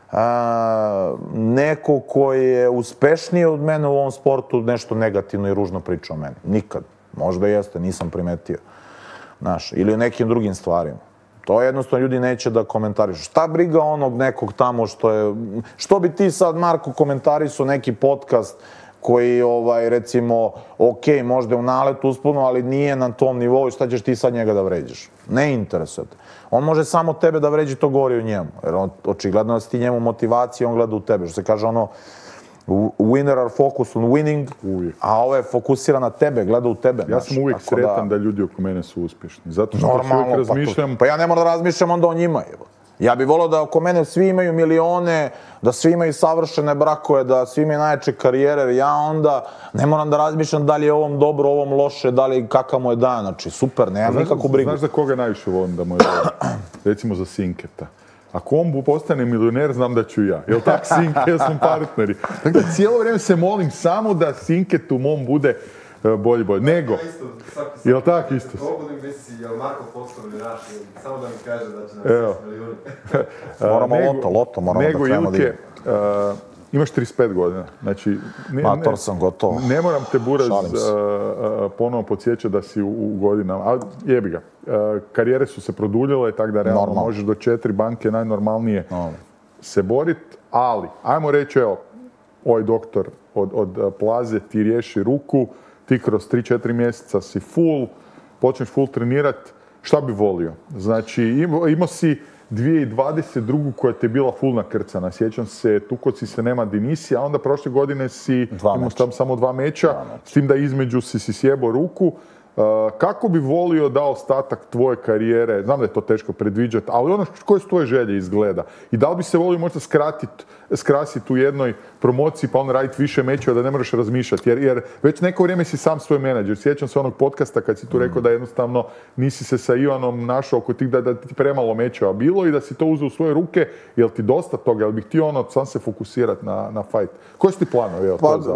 neko koji je uspešniji od mene u ovom sportu nešto negativno i ružno priča o meni. Nikad. Možda jeste, nisam primetio. Znaš, ili o nekim drugim stvarima. To jednostavno ljudi neće da komentarišu. Šta briga onog nekog tamo što je... Što bi ti sad, Marko, komentarisao neki podcast koji, recimo, okej, možda je u naletu uspuno, ali nije na tom nivou i šta ćeš ti sad njega da vređaš? Ne interesuje te. On može samo tebe da vređi, to govori o njemu. Jer očigledno da si ti njemu motivacija, on gleda u tebe. Što se kaže ono, winner are focused on winning, a ovo je fokusira na tebe, gleda u tebe. Ja sam uvijek sretan da ljudi oko mene su uspješni. Zato što uvijek razmišljam... Pa ja ne moram da razmišljam onda o njima. Ja bih volio da oko mene svi imaju milione, da svi imaju savršene brakove, da svi imaju najjače karijere, jer ja onda ne moram da razmišljam da li je ovom dobro, ovom loše, da li kakav mu je dan. Znači, super, nemam nikakvu brigu. Znaš za koga najviše volim da mu je dobro? Recimo za Sinketa. Ako on postane milioner, znam da ću ja. Jel tak, Sinke, jer smo partneri. Dakle, cijelo vrijeme se molim samo da Sinket u mom bude bolji. Nego, jel tak isto? Pogodim misli, jel Marko postao milionaš, samo da mi kaže da će nam 6 milijuna. Moramo loto, moramo da krenemo da Ilke, imaš 35 godina. Znači, mator sam gotovo. Ne moram te Buraz ponovo podsjećati da si u godinama, ali jebi ga. Karijere su se produljile, tako da realno možeš do 4 banke najnormalnije se boriti, ali, ajmo reći, evo, ovaj doktor od Plaze ti riješi ruku, ti kroz 3-4 mjeseca si full, počneš full trenirat, šta bi volio? Znači, imao si 2022. koja ti je bila full nakrcana. Sjećam se, tuko si se nema di nisi, a onda prošle godine si imao samo 2 meča, s tim da između si sjebo ruku. Kako bi volio da ostatak tvoje karijere, znam da je to teško predviđati, ali ono koje su tvoje želje izgleda? I da li bi se volio možda skrasiti u jednoj promociji pa onda raditi više mečeva da ne moraš razmišljati? Jer već neko vrijeme si sam svoj menadžer. Sjećam se onog podcasta kad si tu rekao da jednostavno nisi se sa Ivanom našao oko tih da ti premalo mečeva bilo i da si to uzeo u svoje ruke. Jel ti dosta toga? Jel bih ti sam se fokusirati na fight? Koji su ti planovi?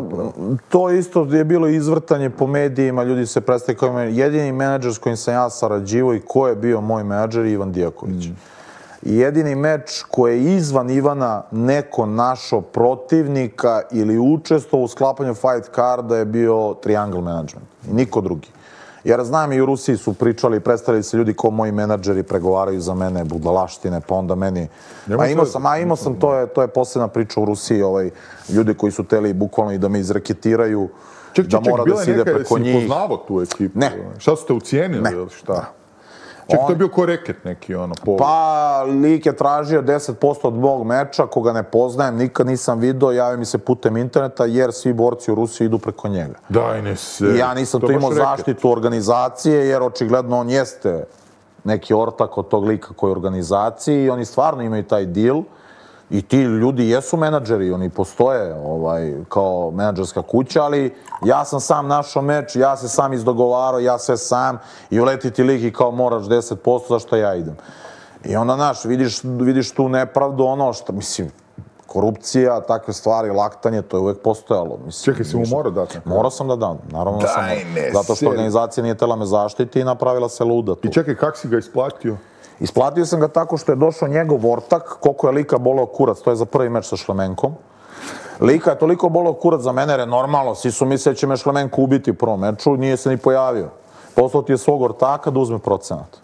To isto je bilo izvrtanje po medijima, ljudi se predstavljaju kao jedini menadžer s kojim sam ja sarađivao i ko je bio moj menadžer, Ivan Dijaković. I jedini meč koji je izvan Ivana neko našo protivnika ili učestvovao u sklapanju fight carda je bio Triangle Management. I niko drugi. Jer znam i u Rusiji su pričali i predstavljali se ljudi kao moji menadžeri, pregovaraju za mene, budalaštine, pa onda meni... Imao sam, to je posljedna priča u Rusiji, ljudi koji su teli bukvalno i da me izreketiraju, da mora da se ide preko njih. Ček, bila je neka, jesi poznavao tu ekipu? Ne. Šta su te ucijenili ili šta? Ček, to je bio ko reket neki, povod. Pa, lik je tražio 10% od mog meča, koga ne poznajem, nikad nisam vidio, javio mi se putem interneta, jer svi borci u Rusiji idu preko njega. Daj ne se. I ja nisam tu imao zaštitu organizacije, jer očigledno on jeste neki ortak od tog lika koji je u organizaciji i oni stvarno imaju taj deal. I ti ljudi jesu menadžeri, oni postoje kao menadžerska kuća, ali ja sam sam našao meč, ja se sam izdogovarao, ja sve sam i uleti ti lik i kao moraš 10%, zašto ja idem. I onda, vidiš tu nepravdu, mislim, korupcija, takve stvari, laktanje, to je uvek postojalo. Čekaj, si mu morao dati? Morao sam da dam, naravno da sam. Zato što organizacija nije tela me zaštiti i napravila se luda tu. I čekaj, kako si ga isplatio? Isplatio sam ga tako što je došao njegov ortak, koliko je lika boleo kurac, to je za prvi meč sa Šlemenkom. Lika je toliko boleo kurac za mene, jer je normalno, svi su mislili da će me Šlemenko ubiti u prvom meču, nije se ni pojavio. Poslao ti je svog ortaka da uzme procenat.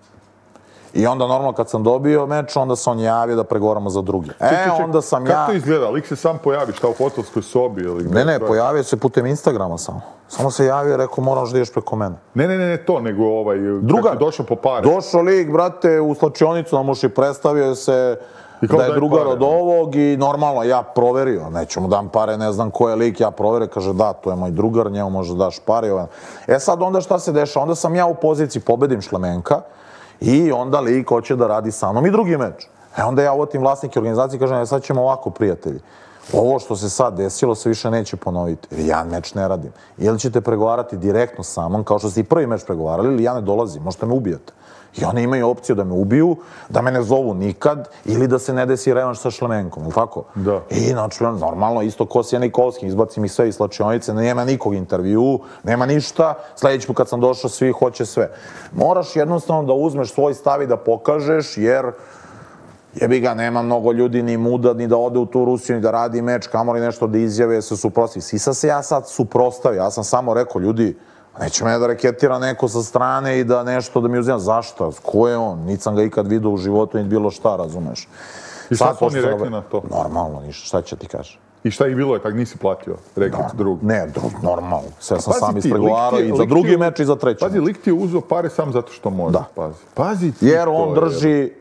I onda normalno kad sam dobio meč, onda se on javio da pregovaramo za drugi. Onda sam ja... Kako to izgleda? Lik se sam pojavi, šta u hotelskoj sobi ili... Ne, pojavio se putem Instagrama samo. Samo se javio i rekao, moraš da ideš preko mene. Ne to, nego kako je došao po pare. Došao lik, brate, u slačionicu nam uši, predstavio se da je drugar od ovog i normalno, ja proverio, neću mu dam pare, ne znam ko je lik, ja proverio, kaže da, to je moj drugar, njemu možda daš pare. Sad onda šta se dešava? Onda sam ja u poziciji, pobedim Šlemenka i onda lik hoće da radi sa mnom i drugi meč. Onda ja ovotim vlasnike organizacije i kažem, sad ćemo ovako, prijatelji. Ovo što se sad desilo se više neće ponoviti. Jer ja meč ne radim. Ili ćete pregovarati direktno sa mnom, kao što ste i prvi meč pregovarali, ili ja ne dolazim, možete me ubijati. I oni imaju opciju da me ubiju, da me ne zovu nikad, ili da se ne desi revanš sa Šlemenkom, ili tako? Da. I znači, normalno, isto ko Sija Nikolski, izbacim ih sve iz slačionice, nema nikog intervju, nema ništa, sljedeći put kad sam došao, svi hoće sve. Moraš jednostavno da uzmeš svoj stav i da pokažeš, jer jebi ga, nema mnogo ljudi ni muda, ni da ode u tu Rusiju, ni da radi meč, kamoli nešto da izjave, se suprostavi. Sisa se ja sad suprostavio, ja sam samo rekao, ljudi, neće me da reketira neko sa strane i da nešto da mi uzima. Zašto? Ko je on? Nisam ga ikad vidio u životu, ni bilo šta, razumeš. I šta su oni rekli na to? Normalno, ništa, šta će ti kaži? I šta ih bilo je, kak nisi platio? Rekli drug. Ne, normalno. Sve sam sam ispregovarao i za drugi meč i za treći. Pazi, lik ti je uzeo pare sam zato što može. Pazi ti. Jer on drži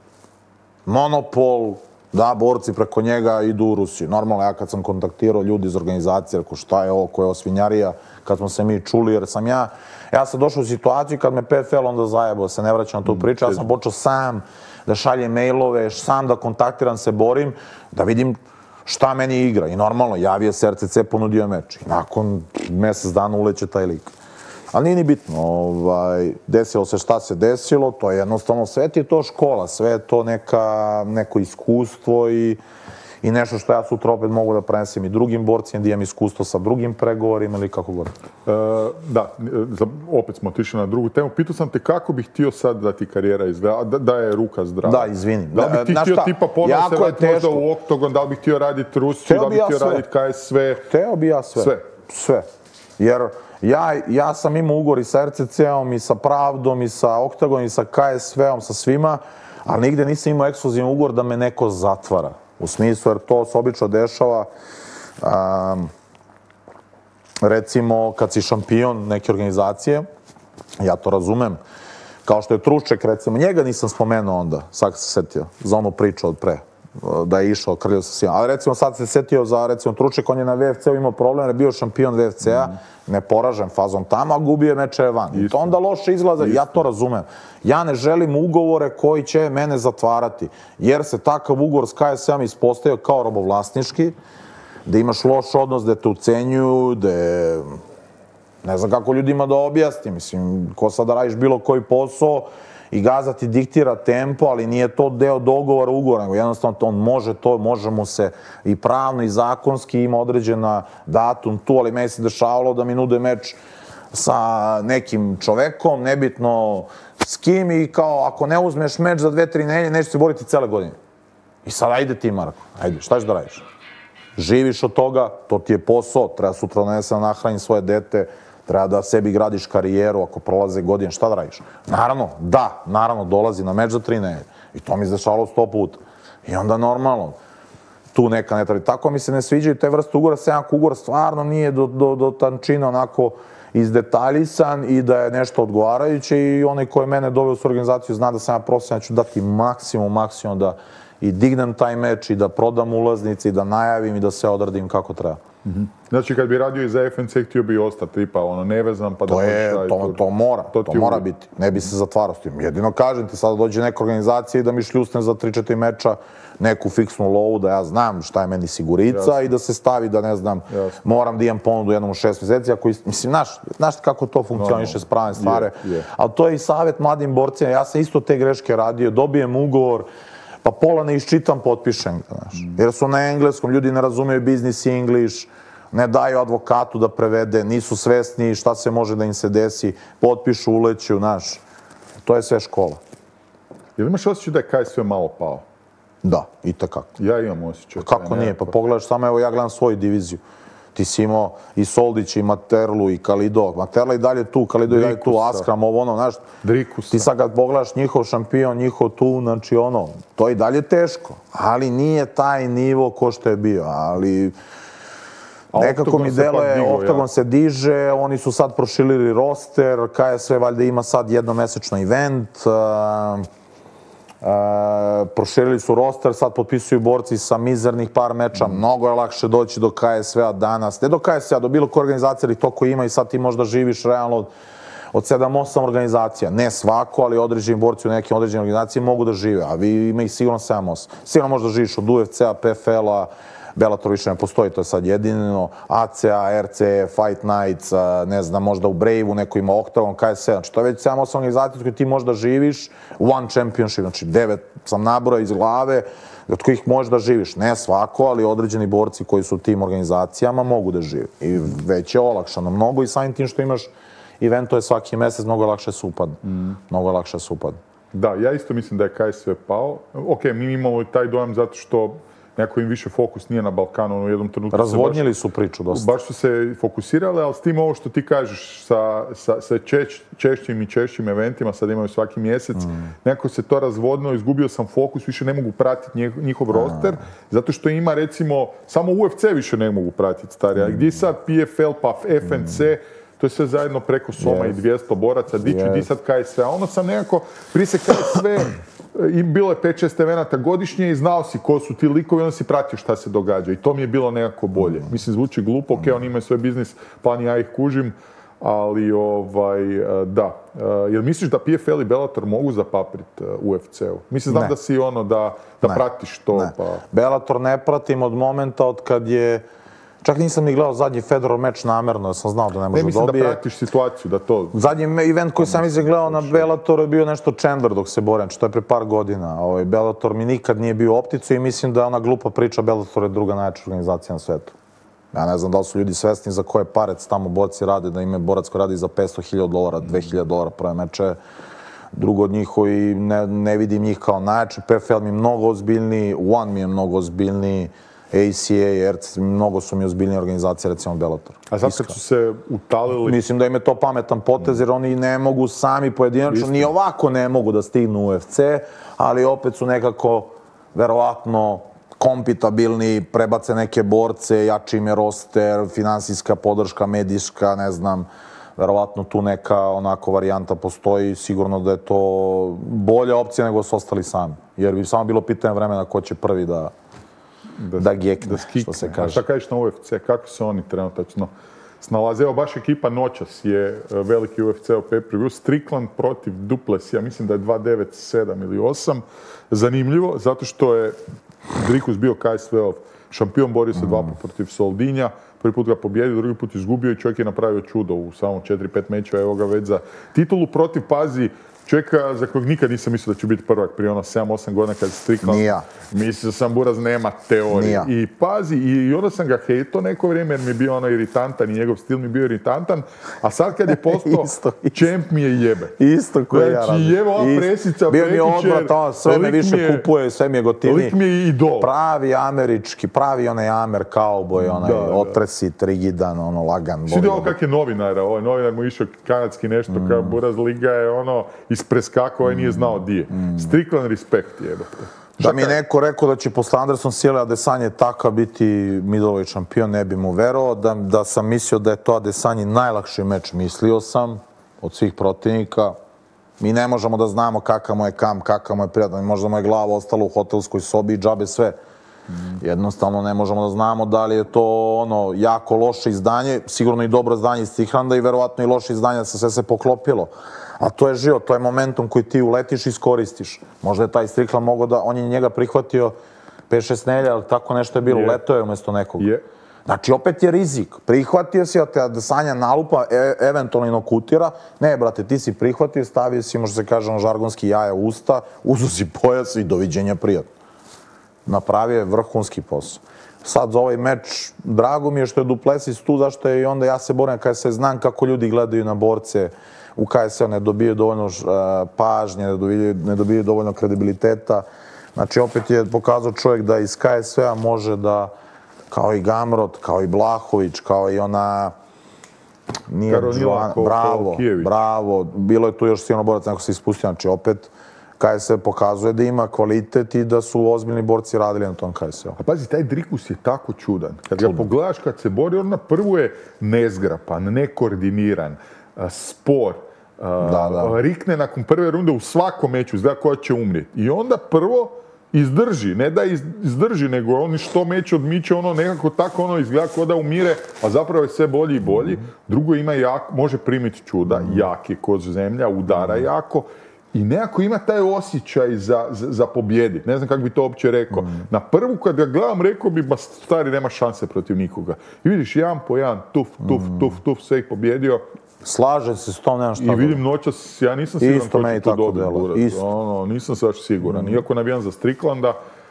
monopol, da, borci preko njega idu u Rusiju. Normalno, ja kad sam kontaktirao ljudi iz organizacije, rekao šta je ovo, ko je ovo svinjarija, kad smo se mi čuli, jer sam ja sam došao u situaciju kad me PFL onda zajebao, se ne vraćam na tu priču, ja sam počeo sam da šaljem mailove, sam da kontaktiram, se borim, da vidim šta meni igra. I normalno, javio se RCC, ponudio meč. I nakon mjesec dana uleće taj lik. Ali nije ni bitno, desilo se šta se desilo, to je jednostavno, sve ti je to škola, sve je to neko iskustvo i nešto što ja sutra opet mogu da prenesem i drugim borcima, da imam iskustvo sa drugim pregovorima ili kako god. Da, opet smo otišli na drugu temu. Pitao sam te kako bih htio sad da ti karijera izgleda, da je ruka zdrava. Da, izvinim. Da li bih ti htio tipa ponovno se vratiti možda u Oktogon, da li bih htio raditi Rusiju, da li bih htio raditi KSV? Hteo bi ja sve. Sve. Jer ja sam imao ugovor i sa RCC-om, i sa Pravdom, i sa Oktagonom, i sa KSV-om, sa svima, ali nigde nisam imao ekskluzivan ugovor da me neko zatvara. U smislu, jer to se obično dešava, recimo, kad si šampion neke organizacije, ja to razumem, kao što je Trušček, recimo, njega nisam spomenuo onda, sad se setio, za onu priču od pre, da je išao, krljio sa svima. Ali recimo sad se setio za, recimo, Truček, on je na VFC-u imao problem, jer je bio šampion VFC-a, neporažen fazom tamo, a gubio meče van. I to onda loše izgleda, ja to razumem. Ja ne želim ugovore koji će mene zatvarati, jer se takav ugovor s KSM ispostavio kao robovlasnički, da imaš loš odnos, da te ucenjuju, da ne znam kako ljudima da objasnim, mislim, ko sad da radiš bilo koji posao, i Gaza ti diktira tempo, ali nije to deo dogovora ugovora, nego jednostavno on može to, može mu se i pravno i zakonski, ima određena datum tu, ali meni se dešavalo da mi nude meč sa nekim čovekom, nebitno s kim, i kao ako ne uzmeš meč za 2-3 nedelje, nećeš se boriti cele godine. I sad ajde ti, Marko, ajde, šta ćeš da radiš? Živiš od toga, to ti je posao, treba sutra da ne nahranim svoje dete, treba da sebi gradiš karijeru ako prolaze godine, šta da radiš? Naravno, dolazi na meč za 3 nedelje. I to mi se dešavalo 100 puta. I onda normalno, tu neka ne treba. Tako mi se ne sviđaju te vrste ugovora, sejanko ugovor stvarno nije do tančina onako izdetaljisan i da je nešto odgovarajuće, i onaj ko je mene doveo u organizaciju zna da sam ja profesionalno, ću dati maksimum da i dignem taj meč i da prodam ulaznice i da najavim i da se odradim kako treba. Znači, kad bi radio i za FNC, htio bi ostati, tipa, nevezan, pa da možeš raditi. To mora biti. Ne bi se zatvarao s tim. Jedino kažem ti, sada dođe neka organizacija i da mi šljusne za 3-4 meča neku fiksnu lovu, da ja znam šta je meni sigurica i da se stavi, da ne znam, moram da imam ponudu jednom u 6 meseci. Mislim, znaš kako to funkcioniše s pravne stvari. Ali to je i savjet mladim borcima. Ja sam isto te greške radio, dobijem ugovor, pa pola ne iščitam, potpišem ga, znaš. Jer su na engleskom, ljudi ne razumeju biznis i English, ne daju advokatu da prevede, nisu svesni šta se može da im se desi, potpišu, uleću, znaš. To je sve škola. Jel imaš osjećaj da je KSV malo pao? Da, i takako. Ja imam osjećaj. Kako nije? Pa pogledaš samo, evo ja gledam svoju diviziju. Ti si imao i Soldić, i Materlu, i Kalido. Materla i dalje tu, Kalido i dalje tu, Askram, znaš. Drikusa. Ti sad kad pogledaš njihov šampion, njihov tu, znači to je i dalje teško. Ali nije taj nivo ko što je bio, ali nekako mi deluje, Oktagon se diže, oni su sad proširili roster, KSV valjda ima sad jednomesečno event, proširili su roster, sad potpisuju borci sa mizernih par meča, mnogo je lakše doći do KSV-a danas, ne do KSV-a, do bilo koje organizacije ili to ko ima, i sad ti možda živiš realno od 7-8 organizacija. Ne svako, ali određeni borci u nekim određenim organizacijama mogu da žive, a vi ima ih sigurno 7-8. Sigurno možda živiš od UFC-a, PFL-a, Bellator više ne postoji, to je sad jedino, ACA, RC, Fight Nights, ne znam, možda u Brave-u, neko ima Octagon, KSC, znači to je već 7-8 organizacija koje ti možda živiš, One Championship, znači 9 sam nabrao iz glave, od kojih možeš da živiš. Ne svako, ali određeni borci koji su u tim organizacijama mogu da žive. I već je olakšano mnogo i samim tim što imaš eventove svaki mesec, mnogo je lakše se upadne. Mnogo je lakše se upadne. Da, ja isto mislim da je KSV pao. Ok, mi imamo taj dojam zato što nekako im više fokus nije na Balkanu u jednom trenutku. Razvodnili su priču dosta. Baš su se fokusirali, ali s tim ovo što ti kažeš sa češćim i češćim eventima, sad imaju svaki mjesec, nekako se to razvodnilo, izgubio sam fokus, više ne mogu pratiti njihov roster, zato što ima recimo, samo UFC više ne mogu pratiti starija. Gdje sad PFL pa FNC, to je sve zajedno preko Soma i 200 boraca, di sad KSV, a ono sam nekako, prije se KSV, bilo je 5-6 evenata godišnje i znao si ko su ti likovi, onda si pratio šta se događa i to mi je bilo nekako bolje. Mislim, zvuči glupo, ok, oni imaju svoj biznis plan i ja ih kužim, ali da. Jel misliš da PFL i Bellator mogu zapaprit UFC-u? Mislim, znam da si ono, da pratiš to. Ne. Bellator ne pratim od momenta od kad je... Čak nisam ni gledao zadnji Fedorov meč namerno, jer sam znao da ne može da dobije. Ne, mislim da pratiš situaciju, da to... Zadnji event koji sam gledao na Bellatoru je bio nešto Chandler dok se boren, što je pre par godina. Bellator mi nikad nije bio u opticu i mislim da je ona glupa priča Bellator je druga najjača organizacija na svetu. Ja ne znam da li su ljudi svesni za koje parec tamo borci rade, da ima borac koji radi za $500,000, $2,000 prve meče. Drugo od njih koji ne vidim njih kao najjači. PFL mi je mnogo ozbiljniji, One mi je mnogo ozbiljniji. ACA, RC, mnogo su mi ozbiljnije organizacije, recimo Bellator. A sad kad su se utalili... Mislim da im je to pametan potez, jer oni ne mogu sami pojedinačno, ni ovako ne mogu da stignu u UFC, ali opet su nekako, verovatno, kompitabilni, prebace neke borce, jači im je roster, finansijska podrška, medijska, ne znam, verovatno tu neka onako varijanta postoji, sigurno da je to bolja opcija nego su ostali sami. Jer bi samo bilo pitanje vremena ko će prvi da gekne, što se kaže. A šta kažeš na UFC? Kako se oni trenutačno snalaze? Evo, baš ekipa noćas je veliki UFC-ov pay-per-view. Strickland protiv Duplessija, mislim da je 2-9-7 ili 8. Zanimljivo, zato što je Dricus bio KSV-ov šampion, borio se 2 puta protiv Soldinja. Prvi put ga pobjedio, drugi put izgubio i čovjek je napravio čudo u samo 4-5 mečeva. Evo ga već za titulu protiv, pazi, čovjeka za kojeg nikad nisam mislio da će biti prvak prije 7-8 godina kad se Strickland. Nija. Mislio sam, Buraz nema teorije. I pazi, i onda sam ga hejto neko vrijeme jer mi je bio ono iritantan i njegov stil mi je bio iritantan, a sad kad je postao čemp mi je jebe. Isto koji ja radim. Znači, jebo ova presica, bio mi je odvrat, sve me više kupuje, sve mi je gotivniji. Lik mi je idol. Pravi američki, pravi onaj Amer kauboj, onaj otresit, rigidan, ono lagan. Svidio ovo kak je novinara, ovaj novinar mu išao kanadski nešto, kao Buraz liga je ono ispreskakao i nije znao di je. Strickland respekt jebate. Da mi je neko rekao da će posle Anderson Silva Adesanya Taka biti middleweight šampion, ne bi mu verovao. Da sam mislio da je to Adesanya najlakši meč, mislio sam, od svih protivnika. Mi ne možemo da znamo kakav mu je kamp, kakav mu je prijatan. Možda mu je glava ostala u hotelskoj sobi i džabe sve. Jednostavno ne možemo da znamo da li je to ono jako loše izdanje, sigurno i dobro izdanje iz Striklanda i verovatno i loše izdanje da se sve se poklopilo. A to je život, to je momentum koji ti uletiš i iskoristiš. Možda je taj Strickland mogao da, on je njega prihvatio 5-6 nedelja, ali tako nešto je bilo, leto je umjesto nekog. Znači, opet je rizik. Prihvatio si, a te Adesanya nalupa, eventualno inokutira. Ne, brate, ti si prihvatio, stavio si, možda se kaže, žargonski jaja u usta, uzu si pojas i doviđenja prijatno. Napravio je vrhunski posao. Sad za ovaj meč, drago mi je što je Duplessis tu, zašto je i onda ja se borim kada se znam kako ljudi gledaju na borce u KSV, ne dobiju dovoljno pažnje, ne dobiju dovoljno kredibiliteta. Znači, opet je pokazao čovjek da iz KSV-a može da, kao i Gamrot, kao i Blahović, kao i ona... Bravo, bilo je tu još sigurno borac, neko se ispustio, znači opet KSV pokazuje da ima kvalitet i da su ozbiljni borci radili na tom KSV-u. A pazi, taj Dricus je tako čudan. Kad ga pogledaš, kad se bori, on na prvu je nezgrapan, nekoordiniran, spor. Rikne nakon prve runde u svakom meču, zna koja će umrijeti. I onda prvo izdrži, ne da izdrži, nego oni što meće odmiče, ono nekako tako ono izgleda kao da umire, a zapravo je sve bolji i bolji. Drugo, ima može primiti čuda, jak je ko zemlja, udara jako i nekako ima taj osjećaj za pobjedi. Ne znam kako bi to uopće rekao. Na prvu kad ga gledam rekao bi, ba stari nema šanse protiv nikoga. I vidiš jedan po jedan, tuf, sve ih pobjedio. Slaže se s tom, nemam šta. I vidim noćas, ja nisam siguran isto ko će to dobiti. Nisam se baš siguran. Iako navijam za Stricklanda,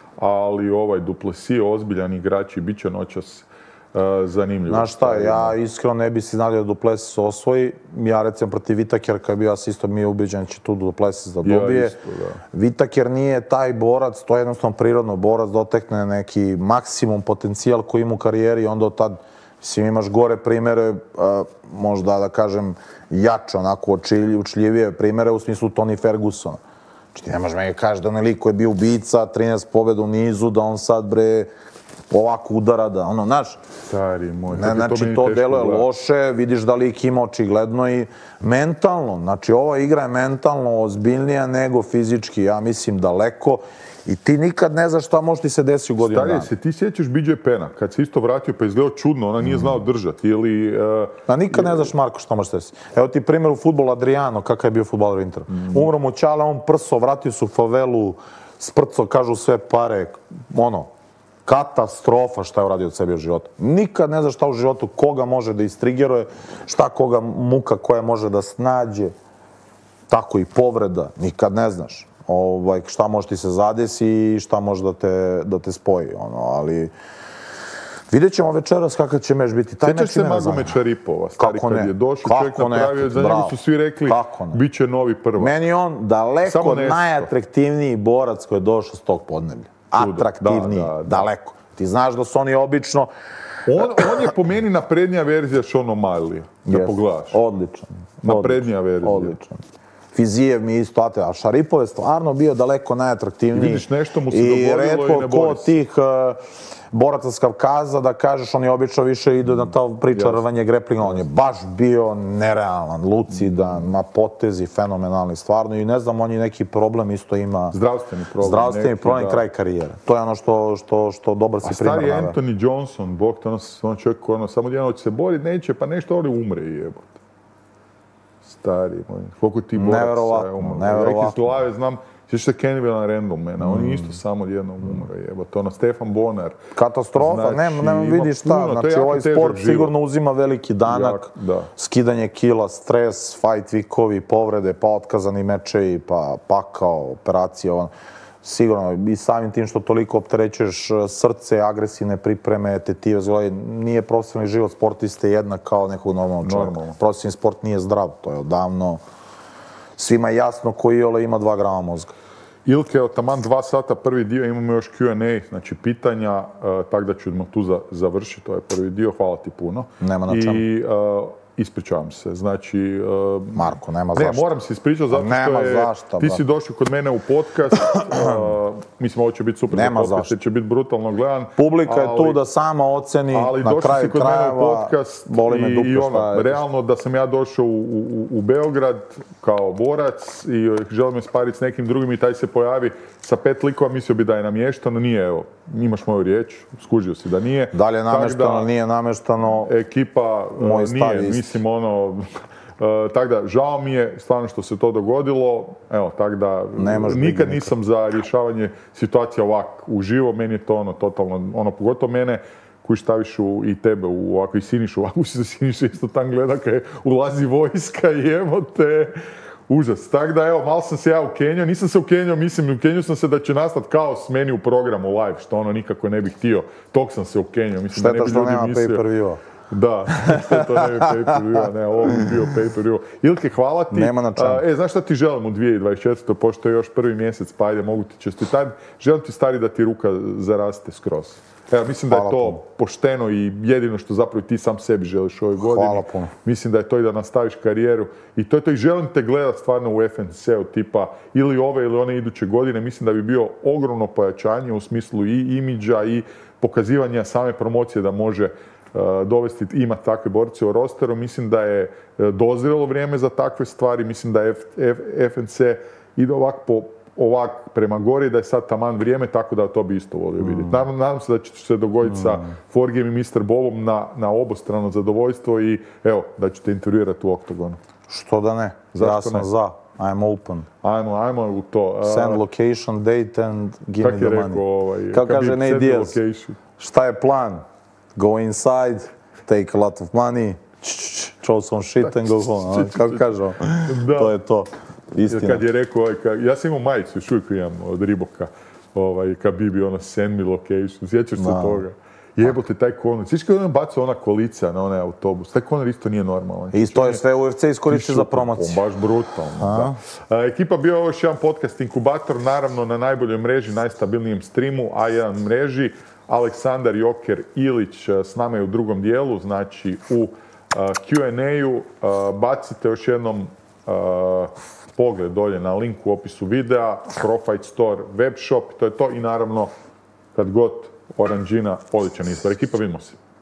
ali Duplessis je ozbiljan igrač i bit će noćas zanimljivo. Znaš šta, ja iskreno ne bi si znali da Duplessis osvoji. Ja recimo protiv Whittaker, kad bi ja isto mi je ubeđen da će tu Duplessis da dobije. Ja isto, da. Whittaker nije taj borac, to je jednostavno prirodno borac, dotekne neki maksimum potencijal koji ima u karijeri i onda od tad mislim, imaš gore primere, možda da kažem jače, onako učljivije primere u smislu Tony Fergusona. Znači ti nemaš meni kažeš da onaj lik koji je bio ubica, 13 pobjeda u nizu, da on sad bre ovako udara, da ono, znaš. Stari moj. Znači to deluje loše, vidiš da lik ima očigledno i mentalno. Znači ova igra je mentalno ozbiljnija nego fizički, ja mislim daleko. I ti nikad ne znaš šta može ti se desiti u godinu dana. Starije se, ti sjećaš BJ Penna, kad se isto vratio pa izgledao čudno, ona nije znao držati ili... Nikad ne znaš, Marko, šta može se desiti. Evo ti primjer u fudbalu Adriano, kakav je bio fudbaler Intera. Umro mu ćale, on prso, vratio se u favelu, sprco, kažu sve pare, ono, katastrofa šta je uradio od sebi u životu. Nikad ne znaš šta u životu, koga može da istrigeruje, šta koga muka koja može da snađe, tako i povreda, nikad ne znaš. Šta može ti se zadesi i šta može da te spoji, ali vidjet ćemo večeras kakav će meč biti. Sjećaš se Magomed Šaripova, stari kad je došao, čovjek napravio, za njega su svi rekli, bit će novi prvak. Meni je on daleko najatraktivniji borac koji je došao s tog podneblja. Atraktivniji, daleko. Ti znaš da su oni obično... On je po meni naprednija verzija Sean O'Malley, da pogledaš. Odličan. Naprednija verzija. Odličan. Fizijev mi isto, a Šaripov je stvarno bio daleko najatraktivniji. Vidiš, nešto mu se dogodilo i ne bori se. I retko ko tih boraca s Kavkaza, da kažeš, oni obično više idu na ta priča rvanje greplinga. On je baš bio nerealan, lucidan, na potezi, fenomenalni, stvarno. I ne znam, on je neki problem isto ima... Zdravstveni problem. Zdravstveni problem, kraj karijere. To je ono što dobar si primjer naveo. A stari Anthony Johnson, bog to ono čovjek koji samo jedno će se boriti, neće, pa nešto ali umre i jebote. Stari moj, koliko ti boraca je umro. Ja iz glave znam, sjećaš se Kenny Randlemana, on je isto samo jednom umro, jebote, ono, Stefan Bonar. Katastrofa, nema vidiš šta, znači ovaj sport sigurno uzima veliki danak, skidanje kila, stres, fight weekovi, povrede, pa otkazani mečevi, pa pakao, operacije, sigurno i samim tim što toliko opterećuješ srce, agresivne pripreme, tetive, nije profesionalni život sportiste jednak kao nekog normalnog čovjeka. Profesionalni sport nije zdrav, to je odavno svima jasno ko iole ima 2 grama mozga. Ilke, evo, taman 2 sata prvi dio, imamo još Q&A, znači pitanja, tako da ćemo tu završiti ovaj prvi dio, hvala ti puno. Nema na čemu. Ispričavam se, znači... Marko, nema zašto. Ne, moram se ispričati zato što ti si došao kod mene u podcast, mislim ovo će biti super podcast jer će biti brutalno gledan. Publika je tu da sama oceni, na kraju krajeva, boli me dupe šta je. Realno da sam ja došao u Beograd kao borac i želim me spariti s nekim drugim i taj se pojavi sa 5 likova, mislio bi da je namještano, nije, evo, imaš moju riječ, skužio si da nije. Da li je nameštano, nije nameštano, ekipa nije, mislim ono, tako da, žao mi je stvarno što se to dogodilo, evo, tako da, nikad nisam za rješavanje situacija ovak uživo, meni je to ono, totalno, pogotovo mene, koji staviš i tebe u ovako i Sinišu, ovako Siniša isto tam gleda kad ulazi vojska i evo te, užas. Tako da, evo, malo sam se ja ukenjao, nisam se ukenjao, mislim, ukenjao sam se da će nastati kaos meni u programu live, što ono nikako ne bih htio, tog sam se ukenjao, mislim da ne bi ljudi mislio. Šteta što nema pay-per-view. Da, to ne bi pay-per-view, ne, ovo bi bio pay-per-view. Ilke, hvala ti. Nema na čemu. Znaš šta ti želim u 2024. Pošto je još prvi mjesec, pa ajde, mogu ti čestitati. Želim ti, stari, da ti ruka zaraste skroz. Evo, mislim da je to pošteno i jedino što zapravo ti sam sebi želiš u ovoj godini. Hvala puno. Mislim da je to i da nastaviš karijeru. I to je to i želim te gledati stvarno u FNC-u tipa ili ove ili one iduće godine. Mislim da bi bio ogromno pojačanje u smislu i imidža i pokazivanja same promocije da može dovesti, ima takve borce u rosteru. Mislim da je dozrelo vrijeme za takve stvari. Mislim da je FNC ide ovako ovak prema gori, da je sad taman vrijeme, tako da to bi isto volio vidjeti. Nadam se da će se dogoditi sa Forgijem i Mr. Bobom na obostrano zadovoljstvo i evo, da ćete intervjuirati u Oktagonu. Što da ne? Ja sam za. I'm open. Ajmo u to. Send location, date and give me the money. Kako kaže Nate Diaz? Šta je plan? Go inside, take a lot of money, throw some shit and go home. Kako kaže on? To je to. Istina. Kad je rekao, ja sam imao majicu, još uvijek imam od Riboka, Khabib ono send me location, sjećaš se toga? Jebote, taj konac. Sviš kada on bacao ona kolica na onaj autobus, taj konac isto nije normalan. I to je sve UFC iskoristio za promociju. Baš brutalno, da. Ekipa bio još jedan podcast Inkubator, naravno na najboljoj mreži, najstabilnijem streamu, A1 mreži. Aleksandar Joker Ilić s nama je u drugom dijelu, znači u Q&A-u. Bacite još jednom pogled dolje na link u opisu videa, Profight Store web shop, to je to i naravno kad god Oranžina, odličan izbor. Ekipa, vidimo se.